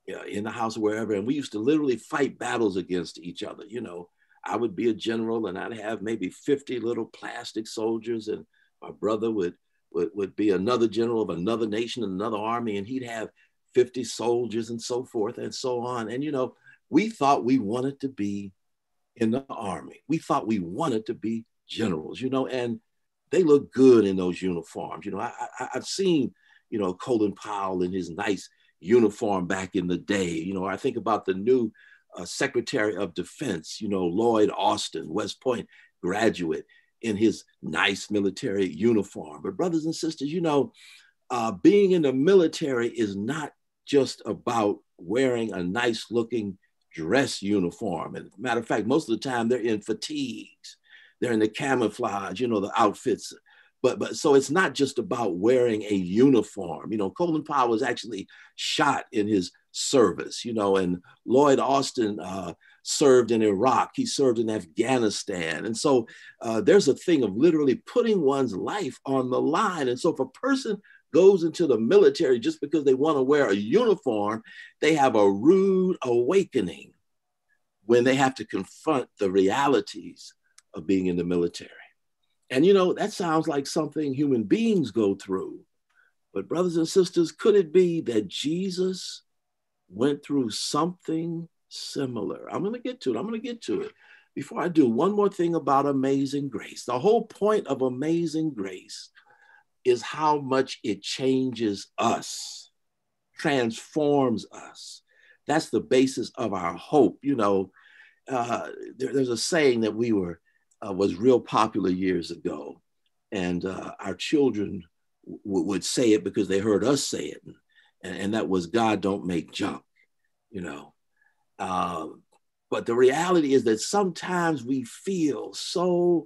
[SPEAKER 3] uh, in the house or wherever, and we used to literally fight battles against each other. You know, I would be a general and I'd have maybe fifty little plastic soldiers, and my brother would, would, would be another general of another nation, another army, and he'd have fifty soldiers and so forth and so on. And, you know, we thought we wanted to be in the army. We thought we wanted to be generals, you know, and they look good in those uniforms. You know, I, I, I've seen, you know, Colin Powell in his nice uniform back in the day. You know, I think about the new uh, Secretary of Defense, you know, Lloyd Austin, West Point graduate, in his nice military uniform. But brothers and sisters, you know, uh, being in the military is not just about wearing a nice looking dress uniform. And matter of fact, most of the time they're in fatigues, they're in the camouflage, you know, the outfits. But, but so it's not just about wearing a uniform. You know, Colin Powell was actually shot in his service, you know, and Lloyd Austin uh, served in Iraq. He served in Afghanistan. And so uh, there's a thing of literally putting one's life on the line. And so if a person goes into the military just because they want to wear a uniform, they have a rude awakening when they have to confront the realities of being in the military. And, you know, that sounds like something human beings go through. But brothers and sisters, could it be that Jesus went through something similar? I'm going to get to it. I'm going to get to it. Before I do, one more thing about Amazing Grace. The whole point of Amazing Grace is how much it changes us, transforms us. That's the basis of our hope. You know, uh, there, there's a saying that we were, uh, was real popular years ago. And uh, our children w- would say it because they heard us say it. And, and that was, God don't make junk, you know. Um, but the reality is that sometimes we feel so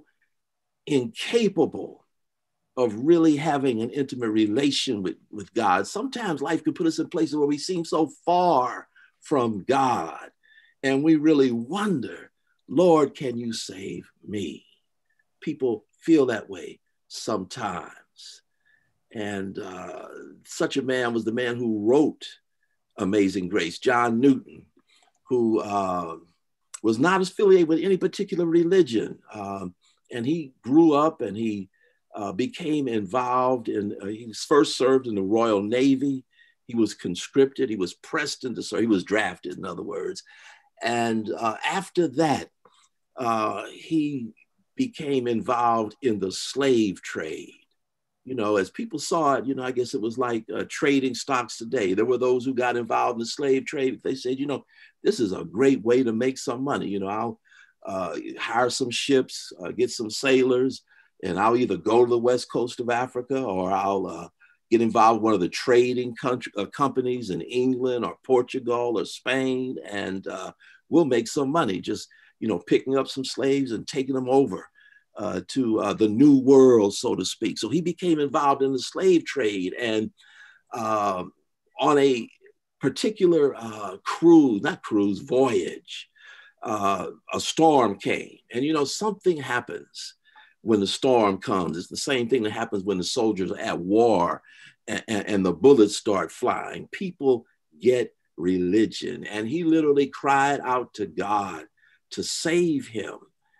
[SPEAKER 3] incapable of really having an intimate relation with, with God. Sometimes life can put us in places where we seem so far from God. And we really wonder, Lord, can you save me? People feel that way sometimes. And uh, such a man was the man who wrote Amazing Grace, John Newton, who uh, was not affiliated with any particular religion. Um, and he grew up and he uh, became involved in, uh, he first served in the Royal Navy. He was conscripted, he was pressed into, so he was drafted, in other words. And uh, after that, uh, he became involved in the slave trade. You know, as people saw it, you know, I guess it was like uh, trading stocks today. There were those who got involved in the slave trade. They said, you know, this is a great way to make some money. You know, I'll uh, hire some ships, uh, get some sailors, and I'll either go to the west coast of Africa or I'll uh, get involved with one of the trading country, uh, companies in England or Portugal or Spain, and uh, we'll make some money just, you know, picking up some slaves and taking them over uh, to uh, the new world, so to speak. So he became involved in the slave trade, and uh, on a particular uh, cruise, not cruise, voyage, uh, a storm came. And, you know, something happens when the storm comes. It's the same thing that happens when the soldiers are at war and, and, and the bullets start flying. People get religion. And he literally cried out to God to save him.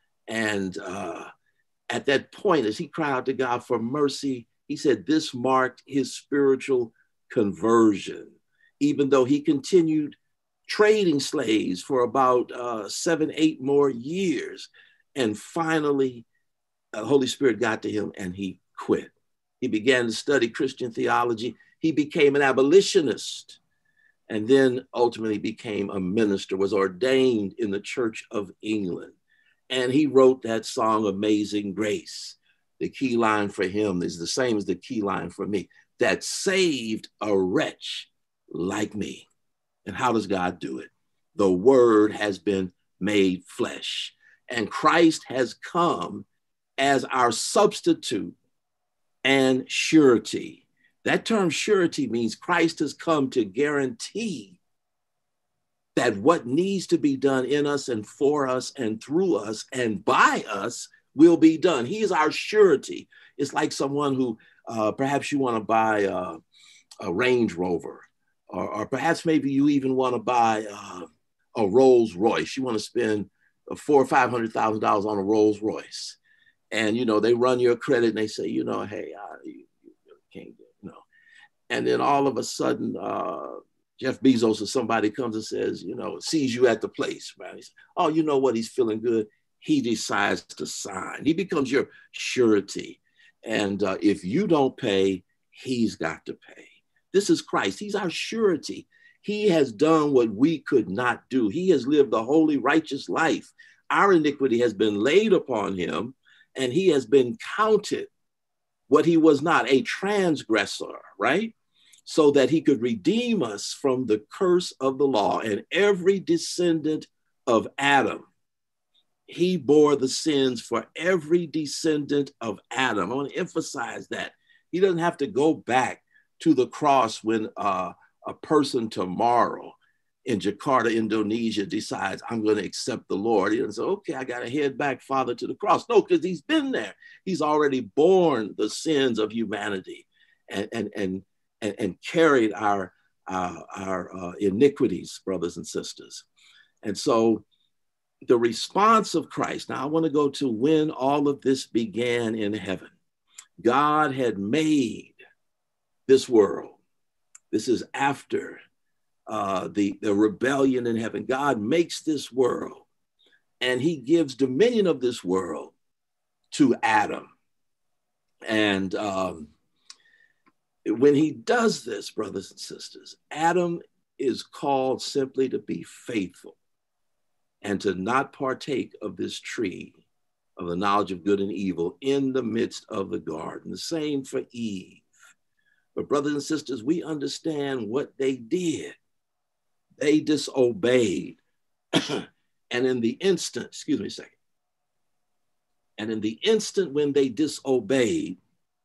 [SPEAKER 3] And uh, at that point, as he cried out to God for mercy, he said this marked his spiritual conversion, even though he continued trading slaves for about uh, seven, eight more years. And finally, the Holy Spirit got to him and he quit. He began to study Christian theology. He became an abolitionist and then ultimately became a minister, was ordained in the Church of England. And he wrote that song, Amazing Grace. The key line for him is the same as the key line for me, that saved a wretch like me. And how does God do it? The word has been made flesh, and Christ has come as our substitute and surety. That term surety means Christ has come to guarantee that what needs to be done in us and for us and through us and by us will be done. He is our surety. It's like someone who uh, perhaps you want to buy a, a Range Rover, or, or perhaps maybe you even want to buy uh, a Rolls Royce. You want to spend four or five hundred thousand dollars on a Rolls Royce, and you know they run your credit and they say, you know, hey, uh, you, you can't get, you know, and then all of a sudden, uh, Jeff Bezos or somebody comes and says, you know, sees you at the place, right? He says, oh, you know what? He's feeling good. He decides to sign. He becomes your surety, and uh, if you don't pay, he's got to pay. This is Christ. He's our surety. He has done what we could not do. He has lived a holy, righteous life. Our iniquity has been laid upon him, and he has been counted what he was not, a transgressor, right? So that he could redeem us from the curse of the law. And every descendant of Adam, he bore the sins for every descendant of Adam. I want to emphasize that. He doesn't have to go back to the cross when uh, a person tomorrow in Jakarta, Indonesia decides, I'm going to accept the Lord. He doesn't say, okay, I got to head back, Father, to the cross. No, because he's been there. He's already borne the sins of humanity and, and, and, and, and carried our, uh, our uh, iniquities, brothers and sisters. And so the response of Christ, now I want to go to when all of this began in heaven. God had made this world. This is after uh, the, the rebellion in heaven. God makes this world and he gives dominion of this world to Adam. And um, when he does this, brothers and sisters, Adam is called simply to be faithful and to not partake of this tree of the knowledge of good and evil in the midst of the garden. The same for Eve. But brothers and sisters, we understand what they did. They disobeyed. And in the instant, excuse me a second. And in the instant when they disobeyed,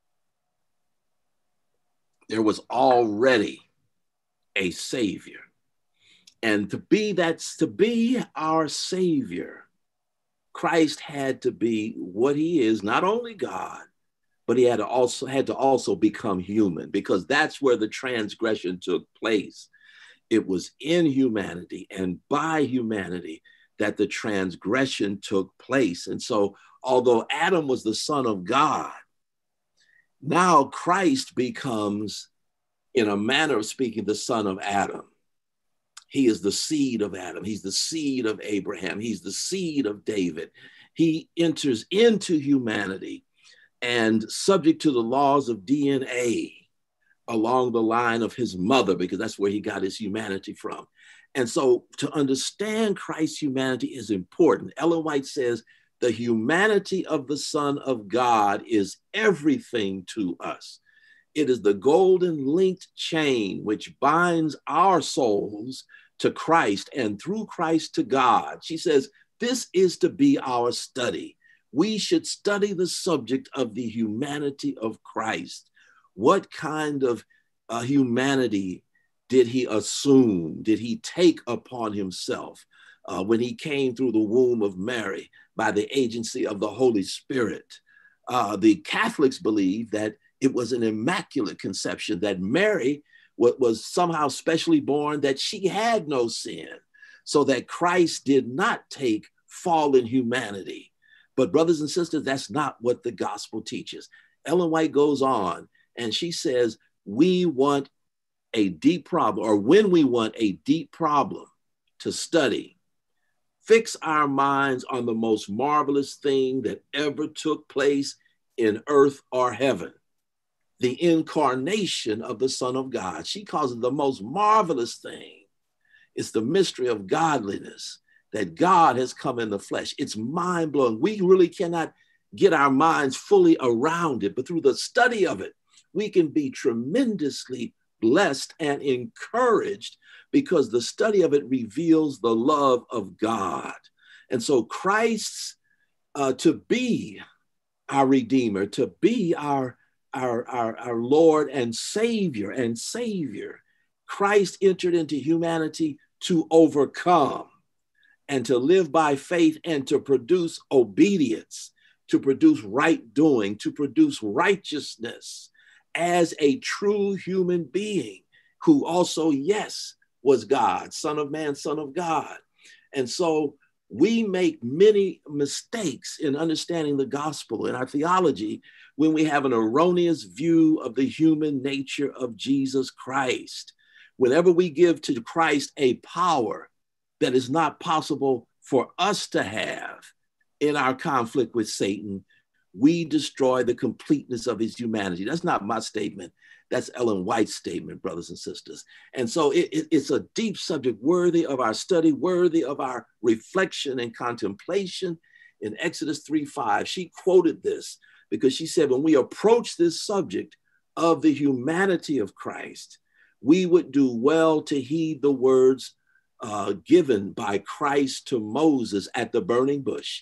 [SPEAKER 3] there was already a savior. And to be that's to be our savior, Christ had to be what he is, not only God, but he had to also had to also become human, because that's where the transgression took place. It was in humanity and by humanity that the transgression took place. And so, although Adam was the son of God, now Christ becomes, in a manner of speaking, the son of Adam. He is the seed of Adam. He's the seed of Abraham. He's the seed of David. He enters into humanity and, subject to the laws of D N A, along the line of his mother, because that's where he got his humanity from. And so to understand Christ's humanity is important. Ellen White says, the humanity of the Son of God is everything to us. It is the golden linked chain which binds our souls to Christ and through Christ to God. She says, this is to be our study. We should study the subject of the humanity of Christ. What kind of uh, humanity did he assume? Did he take upon himself uh, when he came through the womb of Mary by the agency of the Holy Spirit? Uh, the Catholics believe that it was an immaculate conception, that Mary was somehow specially born, that she had no sin, so that Christ did not take fallen humanity. But brothers and sisters, that's not what the gospel teaches. Ellen White goes on and she says, we want a deep problem, or when we want a deep problem to study, fix our minds on the most marvelous thing that ever took place in earth or heaven, the incarnation of the Son of God. She calls it the most marvelous thing. It's the mystery of godliness, that God has come in the flesh. It's mind-blowing. We really cannot get our minds fully around it, but through the study of it, we can be tremendously blessed and encouraged, because the study of it reveals the love of God. And so Christ's uh, to be our Redeemer, to be our, our, our, our Lord and Savior and Savior, Christ entered into humanity to overcome and to live by faith and to produce obedience, to produce right doing, to produce righteousness as a true human being. who also, yes, was God, Son of Man, Son of God. And so we make many mistakes in understanding the gospel and our theology when we have an erroneous view of the human nature of Jesus Christ. Whenever we give to Christ a power that is not possible for us to have in our conflict with Satan, we destroy the completeness of his humanity. That's not my statement. That's Ellen White's statement, brothers and sisters. And so it, it, it's a deep subject worthy of our study, worthy of our reflection and contemplation. In Exodus three five, she quoted this because she said, when we approach this subject of the humanity of Christ, we would do well to heed the words uh, given by Christ to Moses at the burning bush.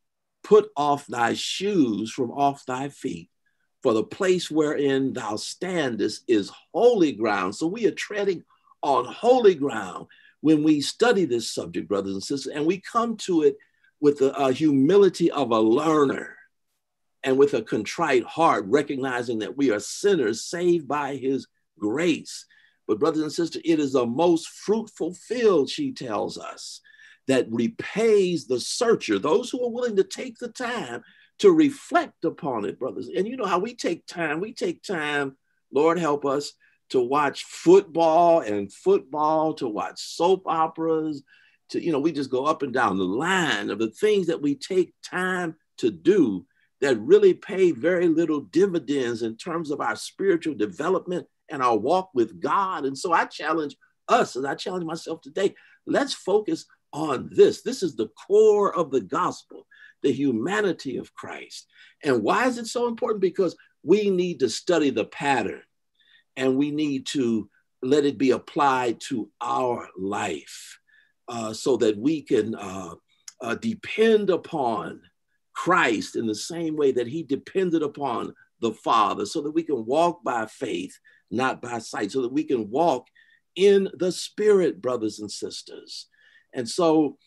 [SPEAKER 3] Put off thy shoes from off thy feet, for the place wherein thou standest is holy ground. So we are treading on holy ground when we study this subject, brothers and sisters, and we come to it with the uh, humility of a learner and with a contrite heart, recognizing that we are sinners saved by his grace. But brothers and sisters, it is a most fruitful field, she tells us, that repays the searcher, those who are willing to take the time to reflect upon it, brothers. And you know how we take time, we take time, Lord help us, to watch football and football, to watch soap operas, to, you know, we just go up and down the line of the things that we take time to do that really pay very little dividends in terms of our spiritual development and our walk with God. And so I challenge us, and I challenge myself today, let's focus on this. This is the core of the gospel, the humanity of Christ. And why is it so important? Because we need to study the pattern and we need to let it be applied to our life uh, so that we can uh, uh, depend upon Christ in the same way that he depended upon the Father, so that we can walk by faith, not by sight, so that we can walk in the Spirit, brothers and sisters. And so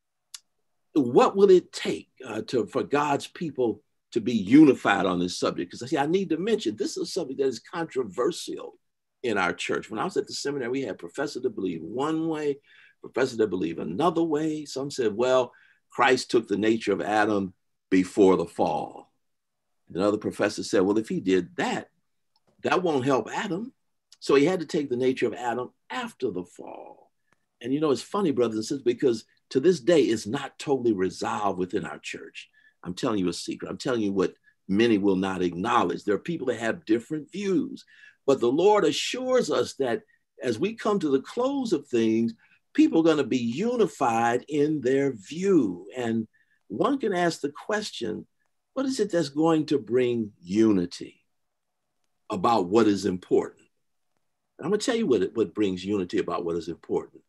[SPEAKER 3] what will it take uh, to, for God's people to be unified on this subject? Because I need to mention, this is a subject that is controversial in our church. When I was at the seminary, we had professors that believe one way, professors that believe another way. Some said, well, Christ took the nature of Adam before the fall. Another professor said, well, if he did that, that won't help Adam. So he had to take the nature of Adam after the fall. And you know, it's funny, brothers and sisters, because to this day, it's not totally resolved within our church. I'm telling you a secret. I'm telling you what many will not acknowledge. There are people that have different views, but the Lord assures us that as we come to the close of things, people are going to be unified in their view. And one can ask the question, what is it that's going to bring unity about what is important? And I'm going to tell you what, it, what brings unity about what is important.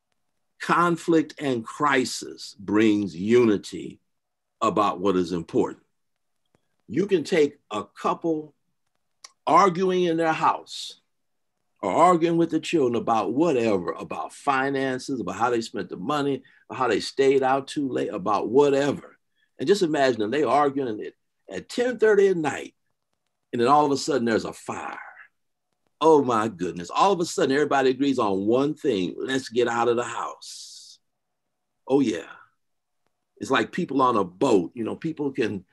[SPEAKER 3] Conflict and crisis brings unity about what is important. You can take a couple arguing in their house or arguing with the children about whatever, about finances, about how they spent the money, or how they stayed out too late, about whatever. And just imagine them, they arguing at ten thirty at night, and then all of a sudden there's a fire. Oh my goodness. All of a sudden, everybody agrees on one thing. Let's get out of the house. Oh yeah. It's like people on a boat. You know, people can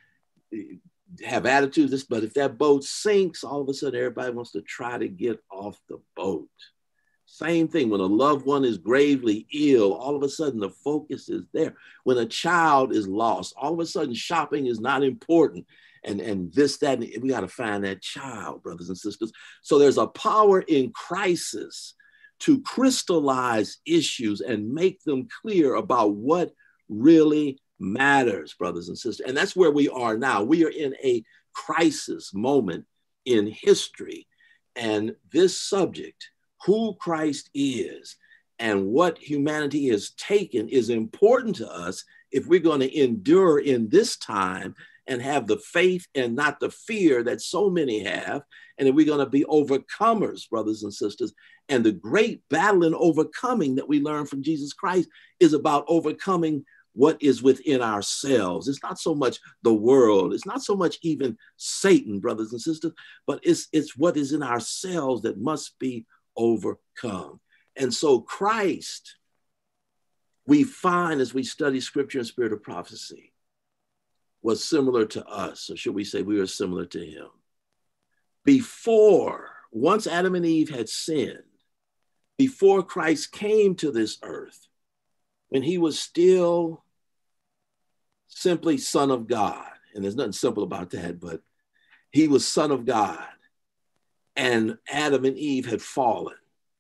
[SPEAKER 3] have attitudes, but if that boat sinks, all of a sudden, everybody wants to try to get off the boat. Same thing when a loved one is gravely ill, all of a sudden the focus is there. When a child is lost, all of a sudden shopping is not important. And, and this, that, and we got to find that child, brothers and sisters. So there's a power in crisis to crystallize issues and make them clear about what really matters, brothers and sisters. And that's where we are now. We are in a crisis moment in history. And this subject, who Christ is and what humanity has taken, is important to us if we're going to endure in this time and have the faith and not the fear that so many have. And if we're going to be overcomers, brothers and sisters. And the great battle and overcoming that we learn from Jesus Christ is about overcoming what is within ourselves. It's not so much the world. It's not so much even Satan, brothers and sisters, but it's, it's what is in ourselves that must be overcome. And so Christ, we find as we study scripture and spirit of prophecy, was similar to us, or should we say we were similar to him. Before, once Adam and Eve had sinned, before Christ came to this earth, when he was still simply Son of God, and there's nothing simple about that, but he was Son of God, and Adam and Eve had fallen,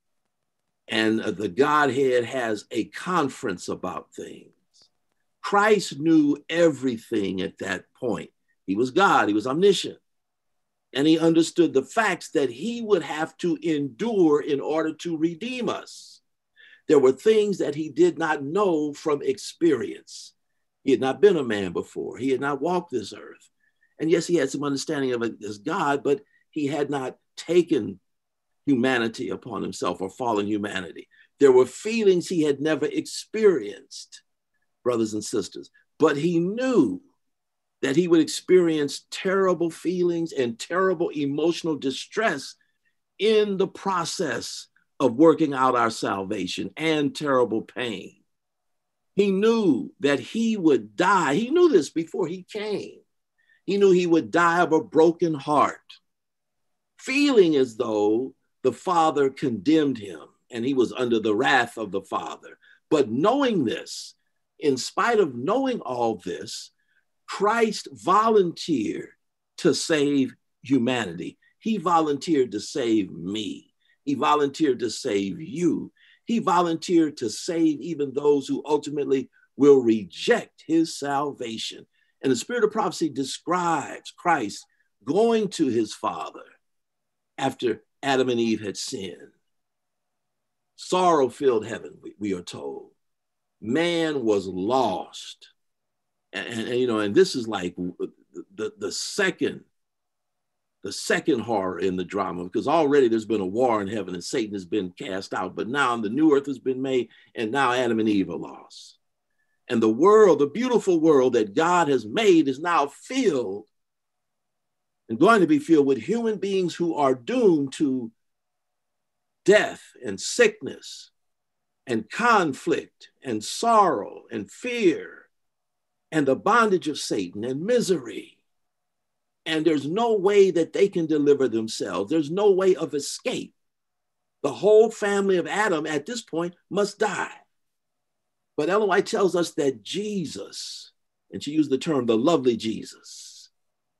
[SPEAKER 3] and the Godhead has a conference about things. Christ knew everything at that point. He was God, he was omniscient, and he understood the facts that he would have to endure in order to redeem us. There were things that he did not know from experience. He had not been a man before. He had not walked this earth. And yes, he had some understanding of it as God, but he had not taken humanity upon himself or fallen humanity. There were feelings he had never experienced, brothers and sisters, but he knew that he would experience terrible feelings and terrible emotional distress in the process of working out our salvation, and terrible pain. He knew that he would die. He knew this before he came. He knew he would die of a broken heart, feeling as though the Father condemned him and he was under the wrath of the Father. But knowing this, in spite of knowing all this, Christ volunteered to save humanity. He volunteered to save me. He volunteered to save you. He volunteered to save even those who ultimately will reject his salvation. And the spirit of prophecy describes Christ going to his Father after Adam and Eve had sinned. Sorrow filled heaven, we, we are told. Man was lost. And, and, you know, and this is like the, the, the second, the second horror in the drama, because already there's been a war in heaven and Satan has been cast out, but now the new earth has been made and now Adam and Eve are lost. And the world, the beautiful world that God has made is now filled and going to be filled with human beings who are doomed to death and sickness and conflict and sorrow and fear and the bondage of Satan and misery. And there's no way that they can deliver themselves. There's no way of escape. The whole family of Adam at this point must die. But Ellen White tells us that Jesus, and she used the term the lovely Jesus,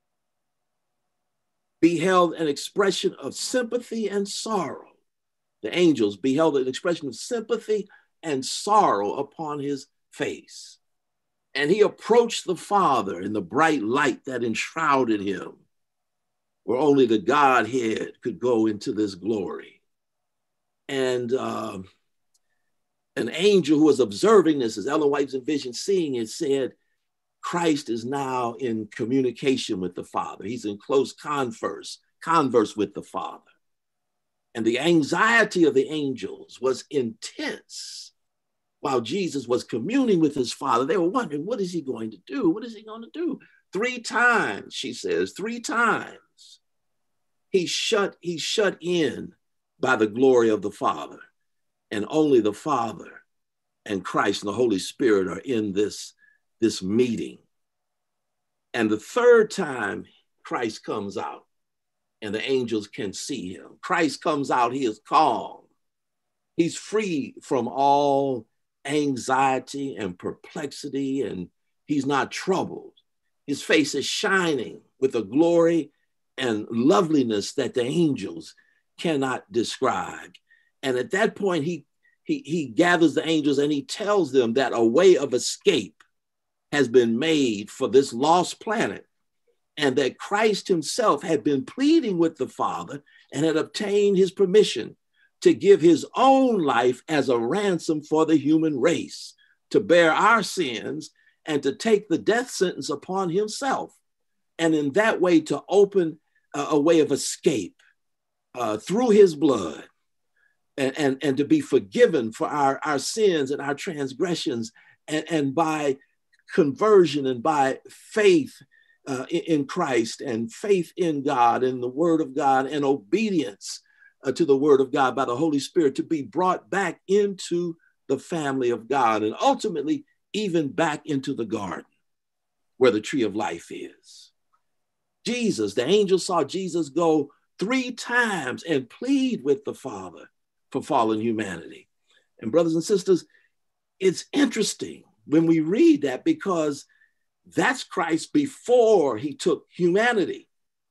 [SPEAKER 3] beheld an expression of sympathy and sorrow. The angels beheld an expression of sympathy and sorrow upon his face. And he approached the Father in the bright light that enshrouded him, where only the Godhead could go into this glory. And uh, an angel who was observing this, as Ellen White's envisioned seeing it, said, Christ is now in communication with the Father. He's in close converse, converse with the Father. And the anxiety of the angels was intense. While Jesus was communing with his Father, they were wondering, what is he going to do? What is he going to do? Three times, she says, three times, he's shut, he's shut in by the glory of the Father. And only the Father and Christ and the Holy Spirit are in this, this meeting. And the third time Christ comes out and the angels can see him. Christ comes out, he is calm. He's free from all anxiety and perplexity, and he's not troubled. His face is shining with a glory and loveliness that the angels cannot describe. And at that point, he, he, he gathers the angels and he tells them that a way of escape has been made for this lost planet, and that Christ himself had been pleading with the Father and had obtained his permission to give his own life as a ransom for the human race, to bear our sins and to take the death sentence upon himself. And in that way to open a, a way of escape uh, through his blood and, and, and to be forgiven for our, our sins and our transgressions. And, and by conversion and by faith uh, in, in Christ and faith in God and the word of God and obedience uh, to the word of God by the Holy Spirit to be brought back into the family of God and ultimately even back into the garden where the tree of life is. Jesus, the angel saw Jesus go three times and plead with the Father for fallen humanity. And brothers and sisters, it's interesting when we read that because that's Christ before he took humanity.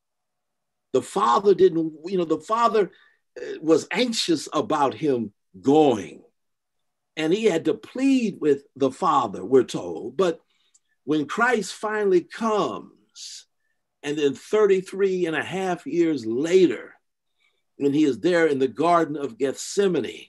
[SPEAKER 3] The Father didn't, you know, the Father was anxious about him going. And he had to plead with the Father, we're told. But when Christ finally comes, and then thirty-three and a half years later, when he is there in the Garden of Gethsemane,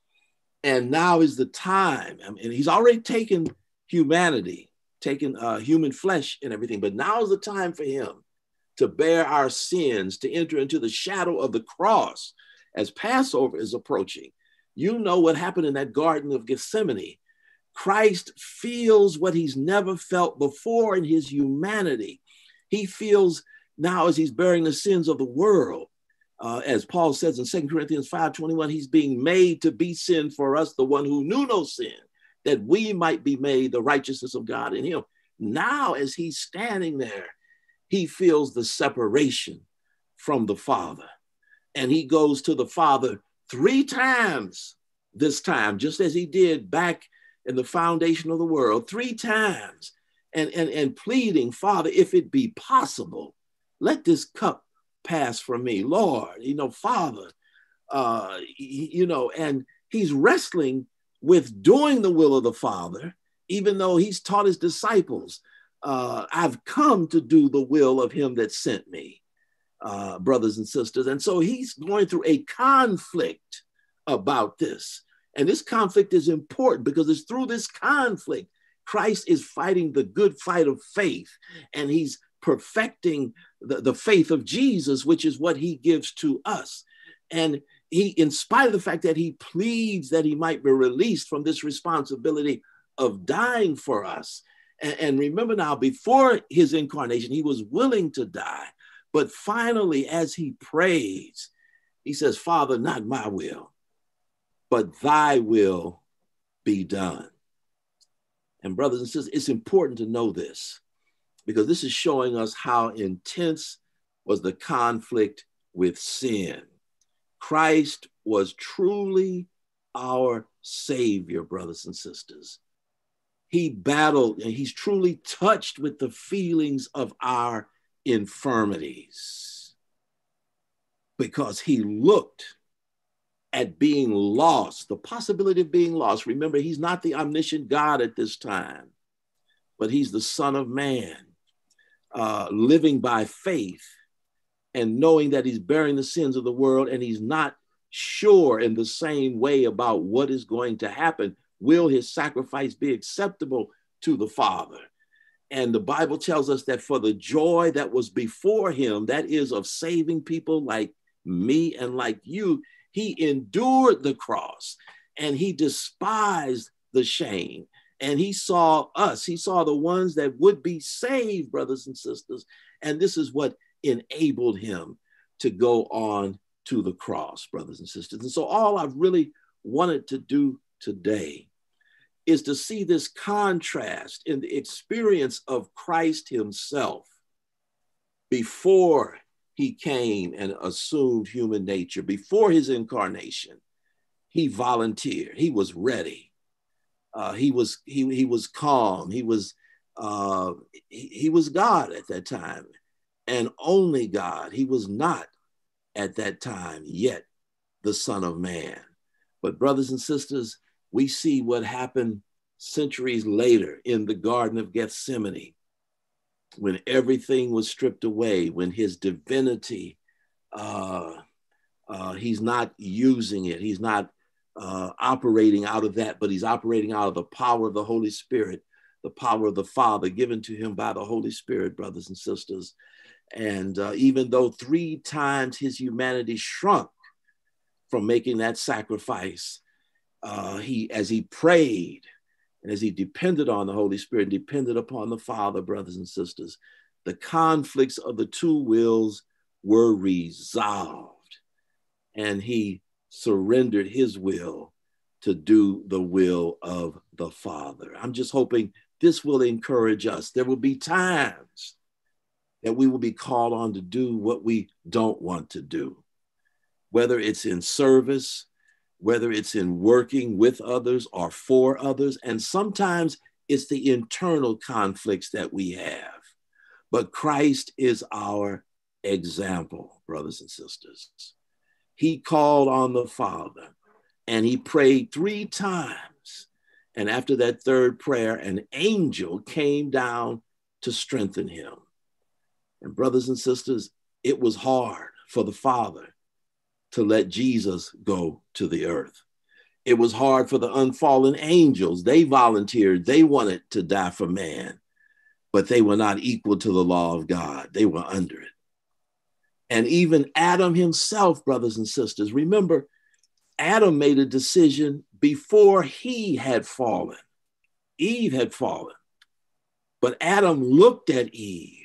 [SPEAKER 3] and now is the time, I mean, he's already taken humanity, taken uh, human flesh and everything, but now is the time for him to bear our sins, to enter into the shadow of the cross as Passover is approaching. You know what happened in that Garden of Gethsemane. Christ feels what he's never felt before in his humanity. He feels now as he's bearing the sins of the world. Uh, as Paul says in Second Corinthians five twenty-one, he's being made to be sin for us, the one who knew no sin, that we might be made the righteousness of God in him. Now, as he's standing there, he feels the separation from the Father. And he goes to the Father three times this time, just as he did back in the foundation of the world, three times, and, and, and pleading, Father, if it be possible, let this cup pass from me, Lord, you know, Father, uh, you know, and he's wrestling with doing the will of the Father, even though he's taught his disciples, uh, I've come to do the will of him that sent me, uh, brothers and sisters. And so he's going through a conflict about this. And this conflict is important because it's through this conflict, Christ is fighting the good fight of faith, and he's perfecting the, the faith of Jesus, which is what he gives to us. And he, in spite of the fact that he pleads that he might be released from this responsibility of dying for us. And, and remember now, before his incarnation, he was willing to die. But finally, as he prays, he says, Father, not my will, but thy will be done. And brothers and sisters, it's important to know this, because this is showing us how intense was the conflict with sin. Christ was truly our Savior, brothers and sisters. He battled and he's truly touched with the feelings of our infirmities, because he looked at being lost, the possibility of being lost. Remember, he's not the omniscient God at this time, but he's the Son of Man, uh, living by faith and knowing that he's bearing the sins of the world, and he's not sure in the same way about what is going to happen. Will his sacrifice be acceptable to the Father? And the Bible tells us that for the joy that was before him, that is of saving people like me and like you, he endured the cross and he despised the shame. And he saw us, he saw the ones that would be saved, brothers and sisters. And this is what enabled him to go on to the cross, brothers and sisters. And so all I've really wanted to do today is to see this contrast in the experience of Christ himself before he came and assumed human nature. Before his incarnation, he volunteered, he was ready. Uh, he was he, he was calm, he was, uh, he, he was God at that time, and only God. He was not at that time yet the Son of Man. But brothers and sisters, we see what happened centuries later in the Garden of Gethsemane, when everything was stripped away, when his divinity, uh, uh, he's not using it, he's not uh, operating out of that, but he's operating out of the power of the Holy Spirit, the power of the Father given to him by the Holy Spirit, brothers and sisters. And uh, even though three times his humanity shrunk from making that sacrifice, uh, he, as he prayed, and as he depended on the Holy Spirit, depended upon the Father, brothers and sisters, the conflicts of the two wills were resolved. and he surrendered his will to do the will of the Father. I'm just hoping this will encourage us. There will be times that we will be called on to do what we don't want to do, whether it's in service, whether it's in working with others or for others. And sometimes it's the internal conflicts that we have. But Christ is our example, brothers and sisters. He called on the Father and he prayed three times. And after that third prayer, an angel came down to strengthen him. And brothers and sisters, it was hard for the Father to let Jesus go to the earth. It was hard for the unfallen angels. They volunteered. They wanted to die for man, but they were not equal to the law of God. They were under it. And even Adam himself, brothers and sisters, remember, Adam made a decision before he had fallen. Eve had fallen. But Adam looked at Eve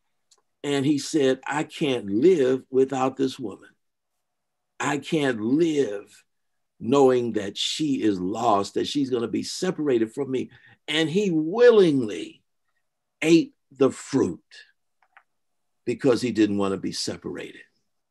[SPEAKER 3] and he said, I can't live without this woman. I can't live knowing that she is lost, that she's going to be separated from me. And he willingly ate the fruit because he didn't want to be separated.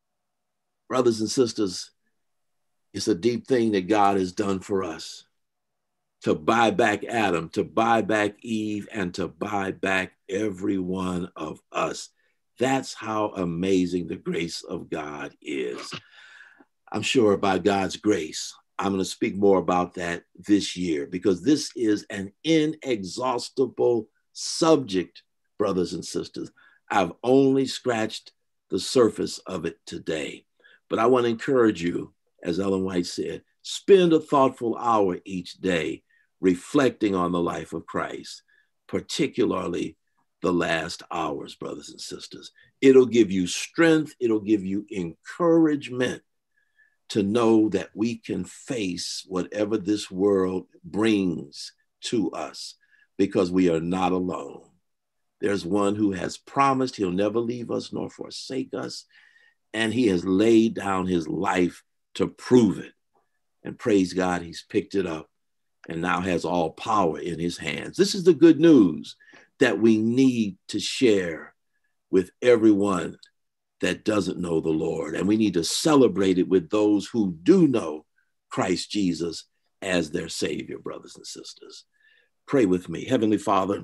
[SPEAKER 3] Brothers and sisters, it's a deep thing that God has done for us, to buy back Adam, to buy back Eve, and to buy back every one of us. That's how amazing the grace of God is. I'm sure by God's grace, I'm going to speak more about that this year, because this is an inexhaustible subject, brothers and sisters. I've only scratched the surface of it today. But I want to encourage you, as Ellen White said, spend a thoughtful hour each day reflecting on the life of Christ, particularly the last hours, brothers and sisters. It'll give you strength. It'll give you encouragement to know that we can face whatever this world brings to us, because we are not alone. There's one who has promised he'll never leave us nor forsake us, and he has laid down his life to prove it. And praise God, he's picked it up and now has all power in his hands. This is the good news that we need to share with everyone that doesn't know the Lord. And we need to celebrate it with those who do know Christ Jesus as their Savior, brothers and sisters. Pray with me. Heavenly Father,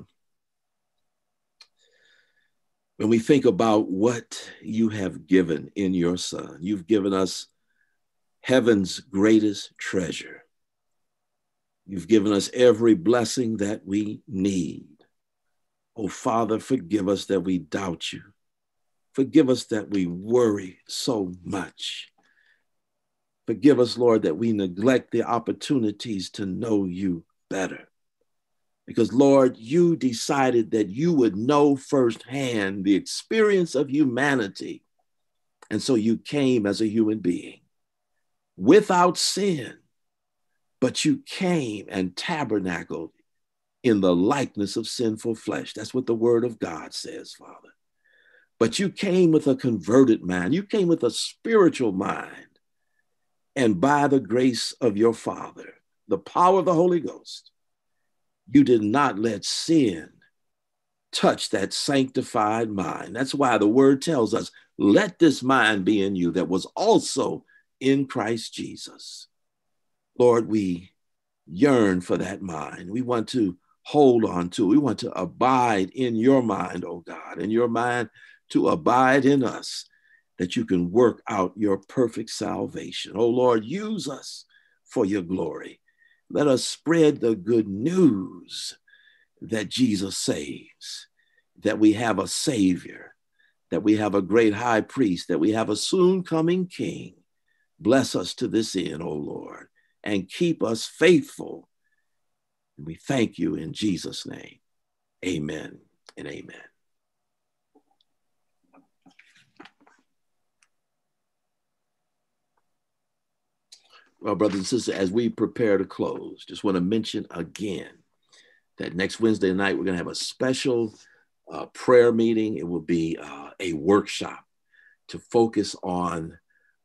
[SPEAKER 3] when we think about what you have given in your Son, you've given us heaven's greatest treasure. You've given us every blessing that we need. Oh, Father, forgive us that we doubt you. Forgive us that we worry so much. Forgive us, Lord, that we neglect the opportunities to know you better. Because, Lord, you decided that you would know firsthand the experience of humanity. And so you came as a human being without sin, but you came and tabernacled in the likeness of sinful flesh. That's what the word of God says, Father. But you came with a converted mind. You came with a spiritual mind. And by the grace of your Father, the power of the Holy Ghost, you did not let sin touch that sanctified mind. That's why the word tells us, let this mind be in you that was also in Christ Jesus. Lord, we yearn for that mind. We want to hold on to, we want to abide in your mind, oh God, and your mind to abide in us, that you can work out your perfect salvation. Oh Lord, use us for your glory. Let us spread the good news that Jesus saves, that we have a Savior, that we have a great high priest, that we have a soon coming King. Bless us to this end, O Lord, and keep us faithful. And we thank you in Jesus' name. Amen and amen. Well, brothers and sisters, as we prepare to close, just want to mention again that next Wednesday night, we're going to have a special uh, prayer meeting. It will be uh, a workshop to focus on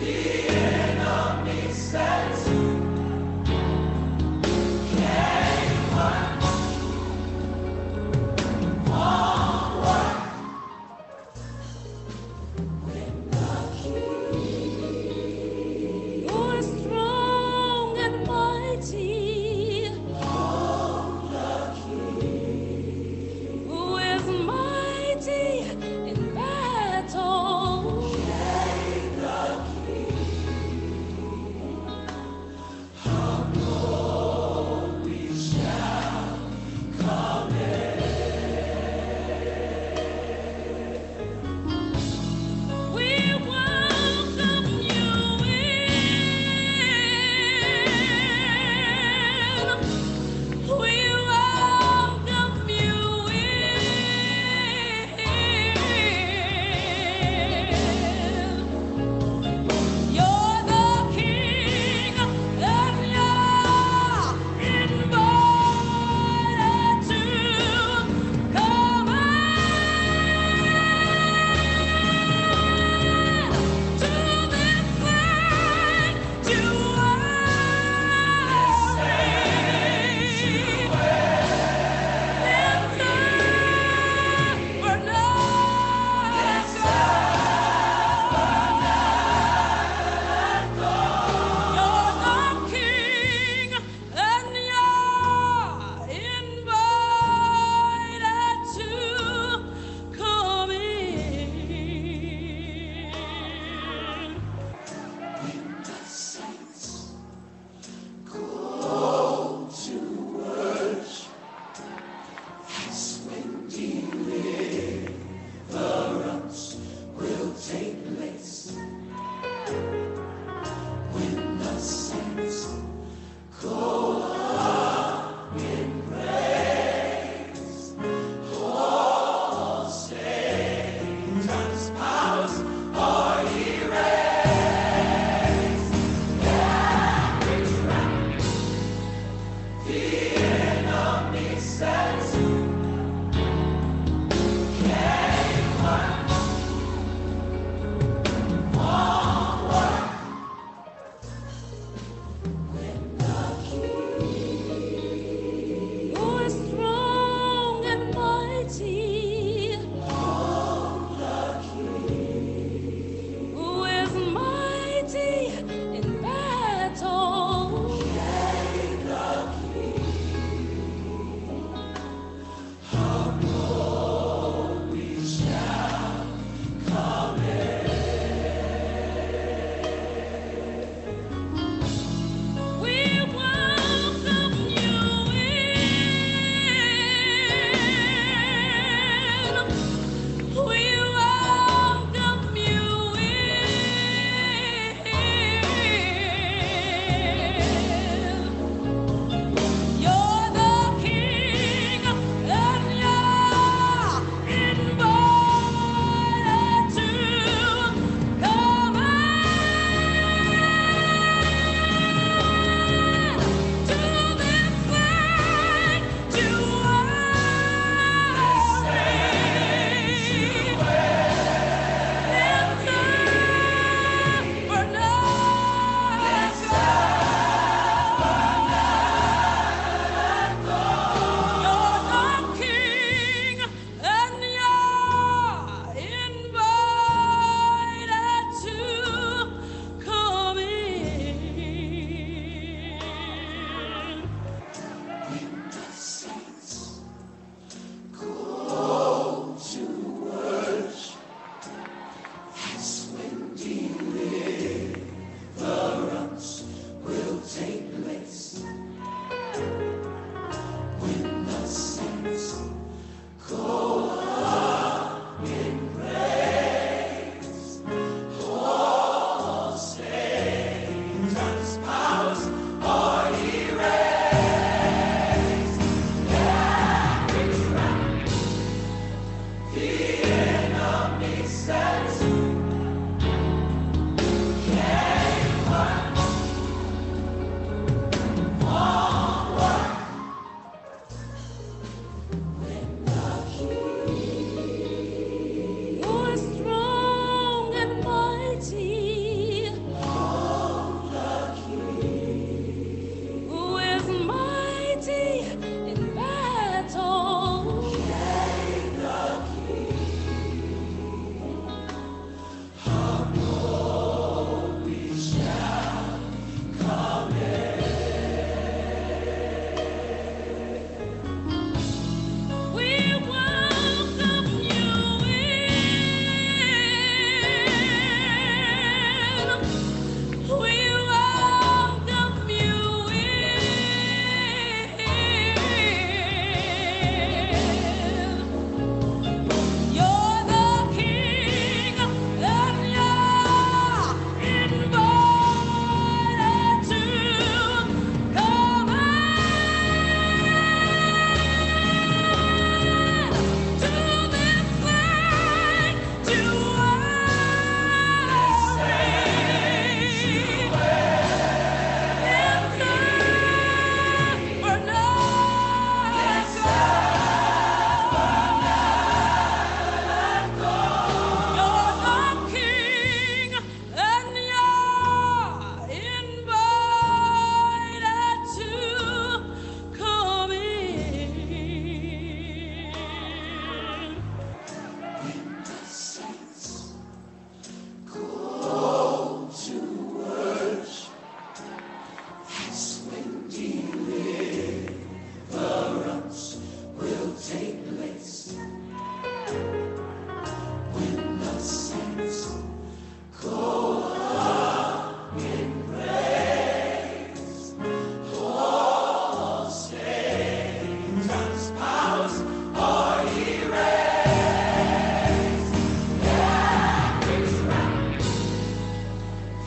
[SPEAKER 14] In battle, King the King.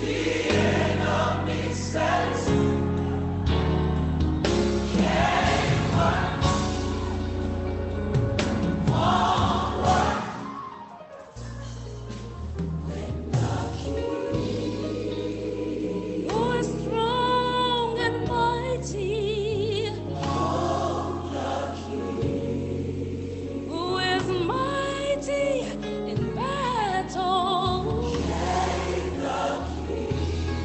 [SPEAKER 14] Mighty in battle.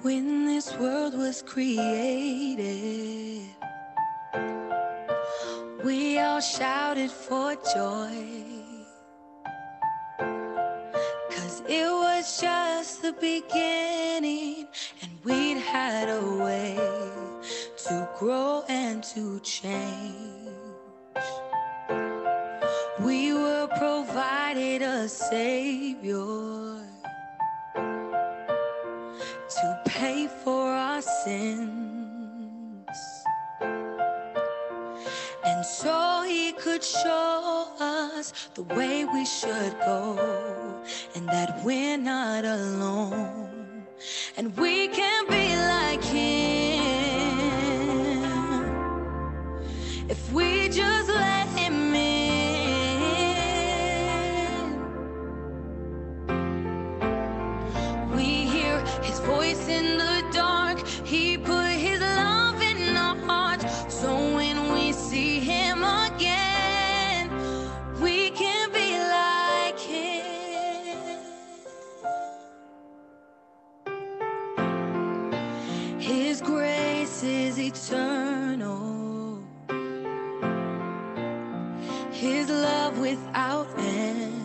[SPEAKER 14] When this world was created, we all shouted for joy, 'cause it was just the beginning, and we'd had a way to grow and to change. We were provided a Savior to pay for our sins, and so He could show us the way we should go, and that we're not alone, and we can be like Him if we just let Him in. We hear His voice in the dark. He put His love in our hearts, so when we see Him again, we can be like Him. His grace is eternal, His love without end.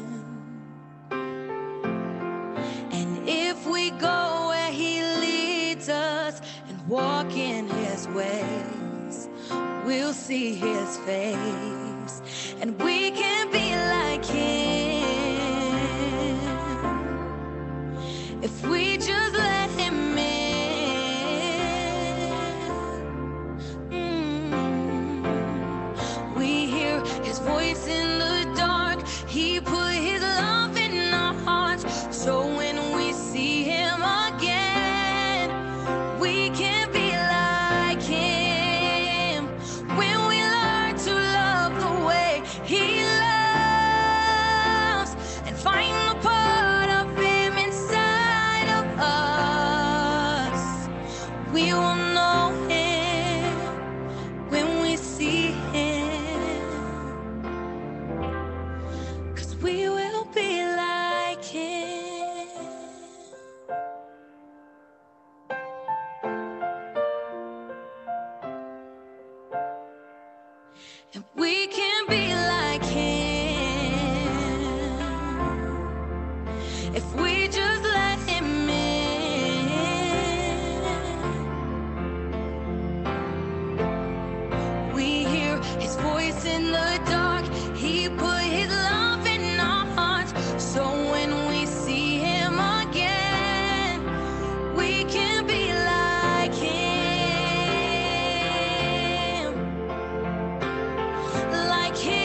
[SPEAKER 14] And if we go where He leads us and walk in His ways, we'll see His face, and we can be like Him if we just let Him in. Mm. We hear His voice in the dark. He put His love in our hearts, so when we see Him again, we can be like Him. When we learn to love the way He loves, and find the part of Him inside of us, we will know Him when we see Him, 'cause we will be like Him. And we can be like Him if we just let Him in. We hear His voice in the dark. He put His love in our hearts, so when we see Him again, we can be like Him, like Him.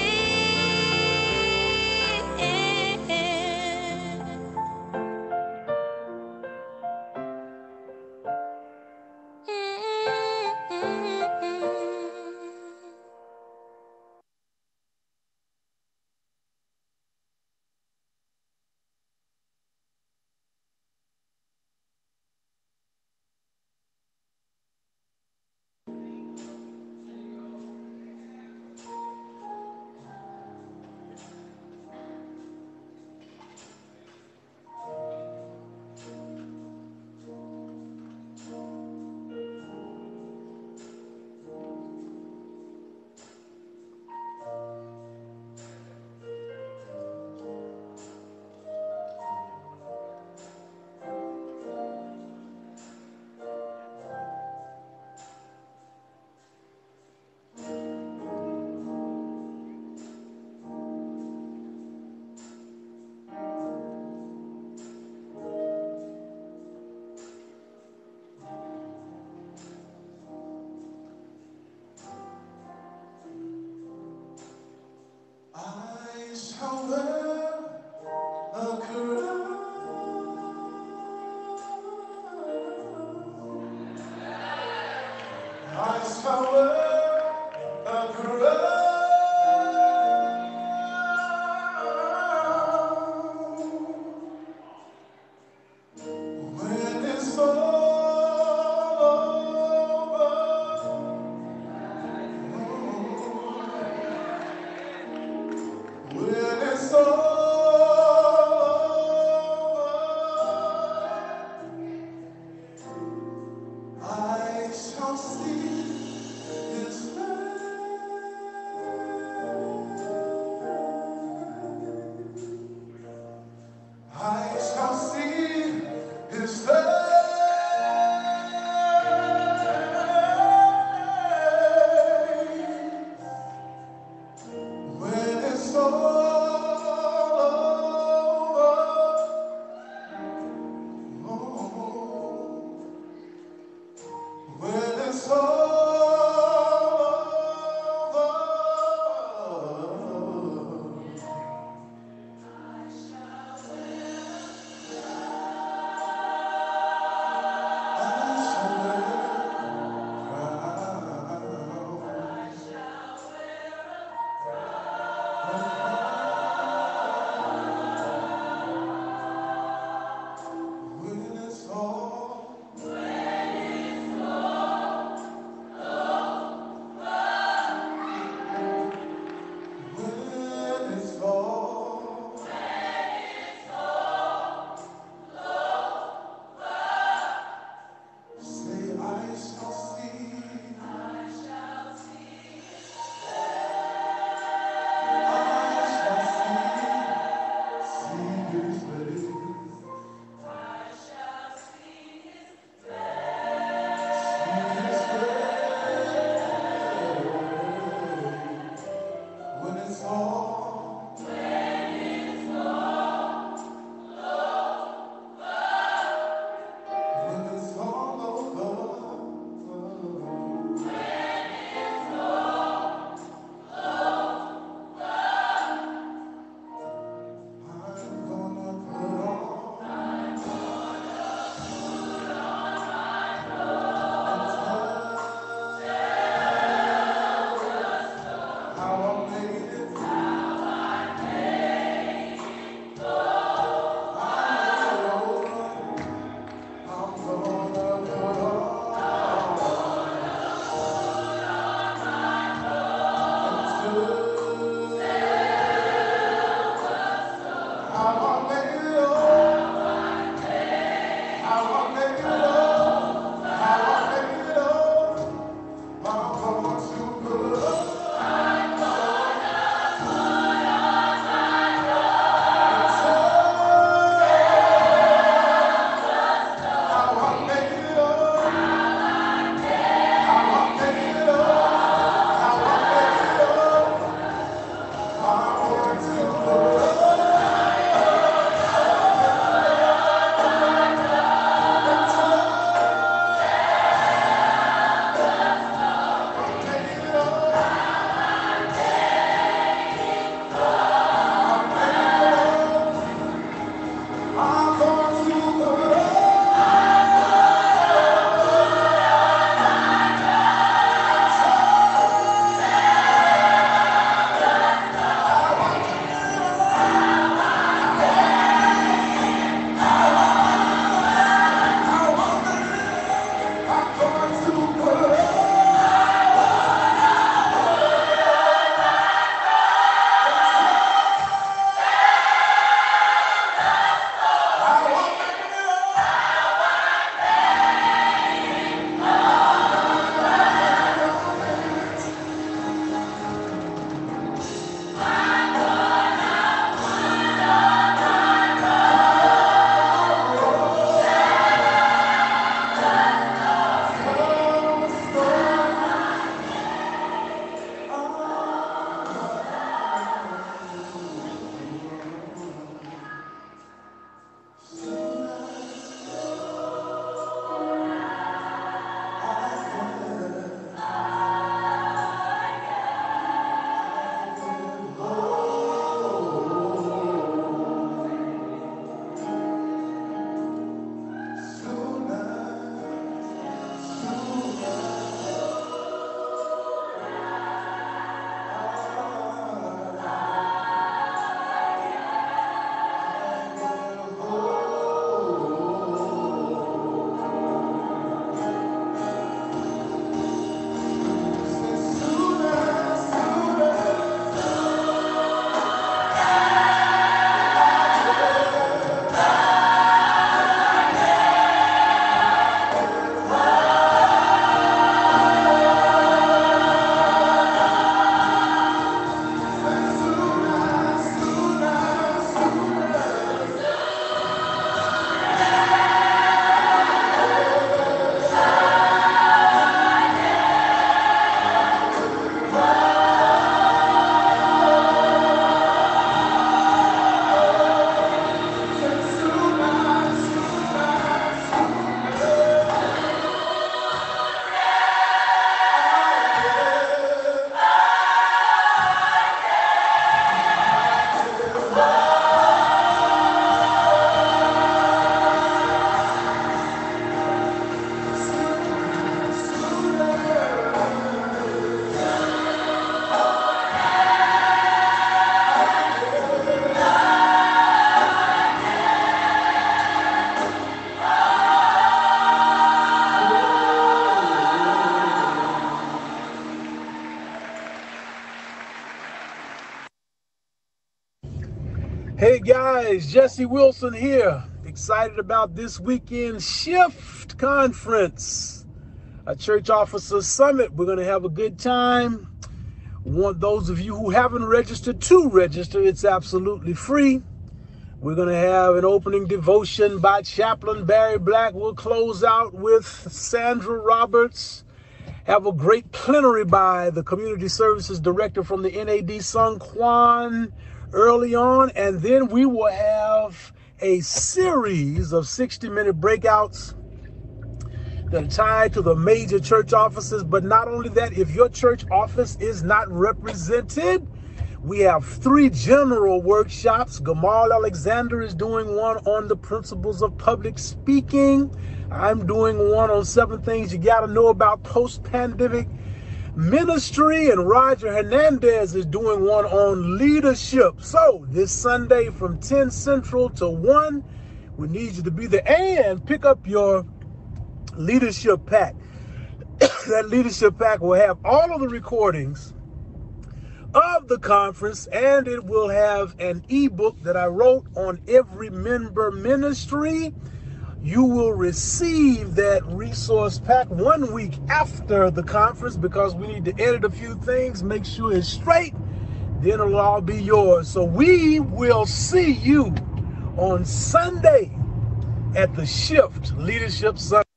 [SPEAKER 9] guys, Jesse Wilson here. Excited about this weekend Shift Conference, a church officers summit. We're going to have a good time. Want those of you who haven't registered to register. It's absolutely free. We're going to have an opening devotion by Chaplain Barry Black. We'll close out with Sandra Roberts. Have a great plenary by the Community Services Director from the N A D, Sung Kwan, early on. And then we will have a series of sixty minute breakouts that are tied to the major church offices. But not only that, if your church office is not represented, we have three general workshops. Gamal Alexander is doing one on the principles of public speaking. I'm doing one on seven things you got to know about post-pandemic ministry. And Roger Hernandez is doing one on leadership. So this Sunday from ten Central to one, we need you to be there and pick up your leadership pack. That leadership pack will have all of the recordings of the conference, and it will have an ebook that I wrote on every member ministry. You will receive that resource pack one week after the conference because we need to edit a few things, make sure it's straight, then it'll all be yours. So we will see you on Sunday at the Shift Leadership Summit.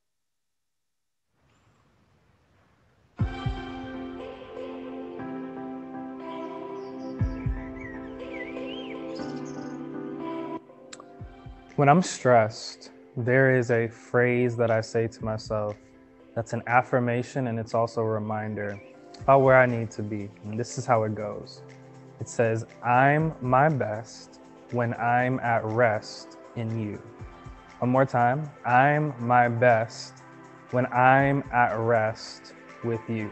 [SPEAKER 11] When I'm stressed, there is a phrase that I say to myself that's an affirmation, and it's also a reminder about where I need to be. And this is how it goes. It says, I'm my best when I'm at rest in you. One more time. I'm my best when I'm at rest with you.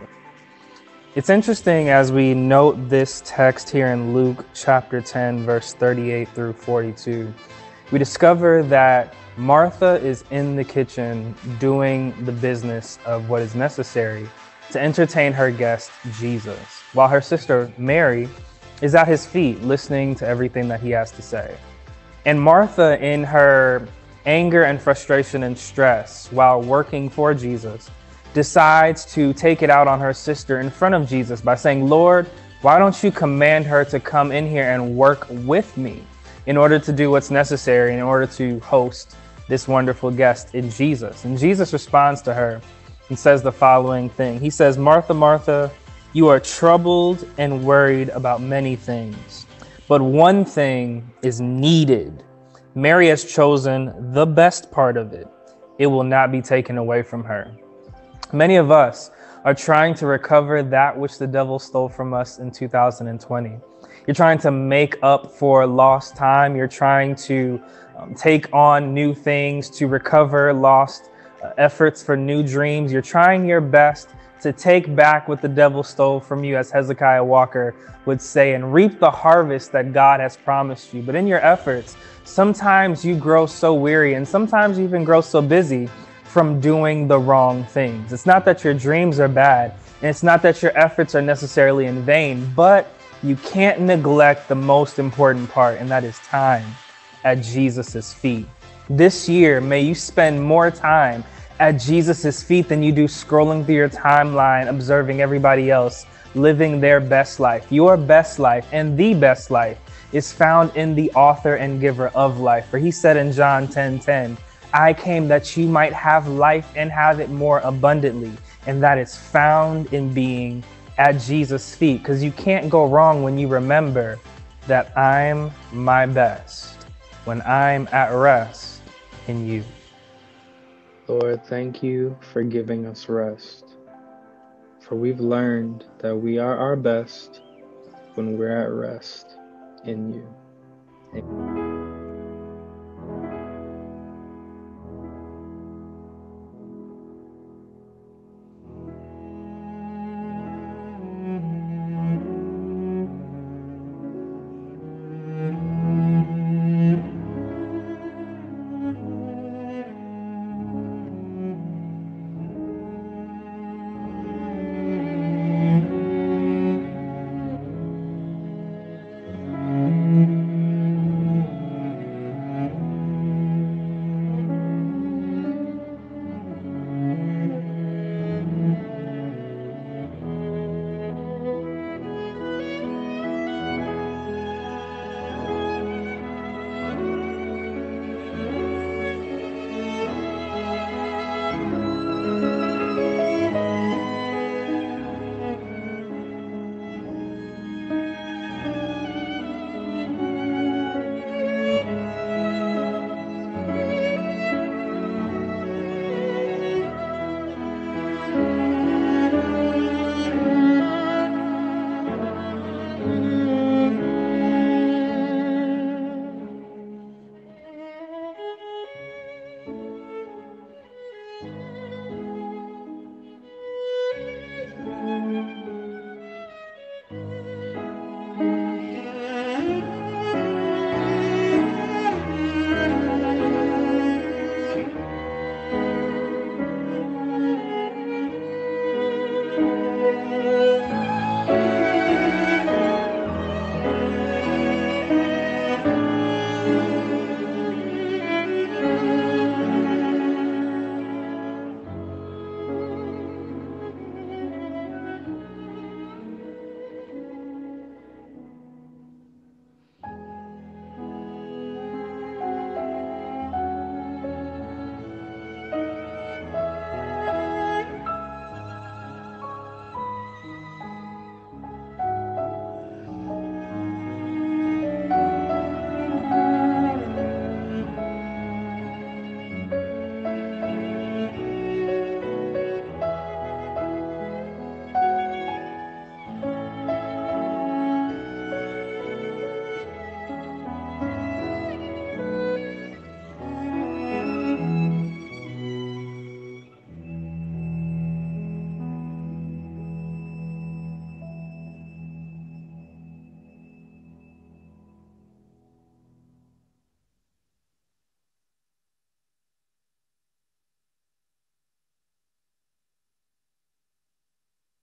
[SPEAKER 11] It's interesting as we note this text here in Luke chapter ten, verse thirty-eight through forty-two. We discover that Martha is in the kitchen doing the business of what is necessary to entertain her guest, Jesus, while her sister, Mary, is at his feet listening to everything that he has to say. And Martha, in her anger and frustration and stress while working for Jesus, decides to take it out on her sister in front of Jesus by saying, Lord, why don't you command her to come in here and work with me in order to do what's necessary, in order to host this wonderful guest in Jesus? And Jesus responds to her and says the following thing. He says, Martha, Martha, you are troubled and worried about many things, but one thing is needed. Mary has chosen the best part of it. It will not be taken away from her. Many of us are trying to recover that which the devil stole from us in two thousand twenty. You're trying to make up for lost time. You're trying to um, take on new things, to recover lost uh, efforts for new dreams. You're trying your best to take back what the devil stole from you, as Hezekiah Walker would say, and reap the harvest that God has promised you. But in your efforts, sometimes you grow so weary, and sometimes you even grow so busy from doing the wrong things. It's not that your dreams are bad, and it's not that your efforts are necessarily in vain, but you can't neglect the most important part, and that is time at Jesus's feet. This year, may you spend more time at Jesus's feet than you do scrolling through your timeline, observing everybody else living their best life. Your best life and the best life is found in the author and giver of life. For he said in John ten ten, I came that you might have life and have it more abundantly. And that is found in being at Jesus' feet, because you can't go wrong when you remember that I'm my best when I'm at rest in you.
[SPEAKER 12] Lord, thank you for giving us rest, for we've learned that we are our best when we're at rest in you. Amen.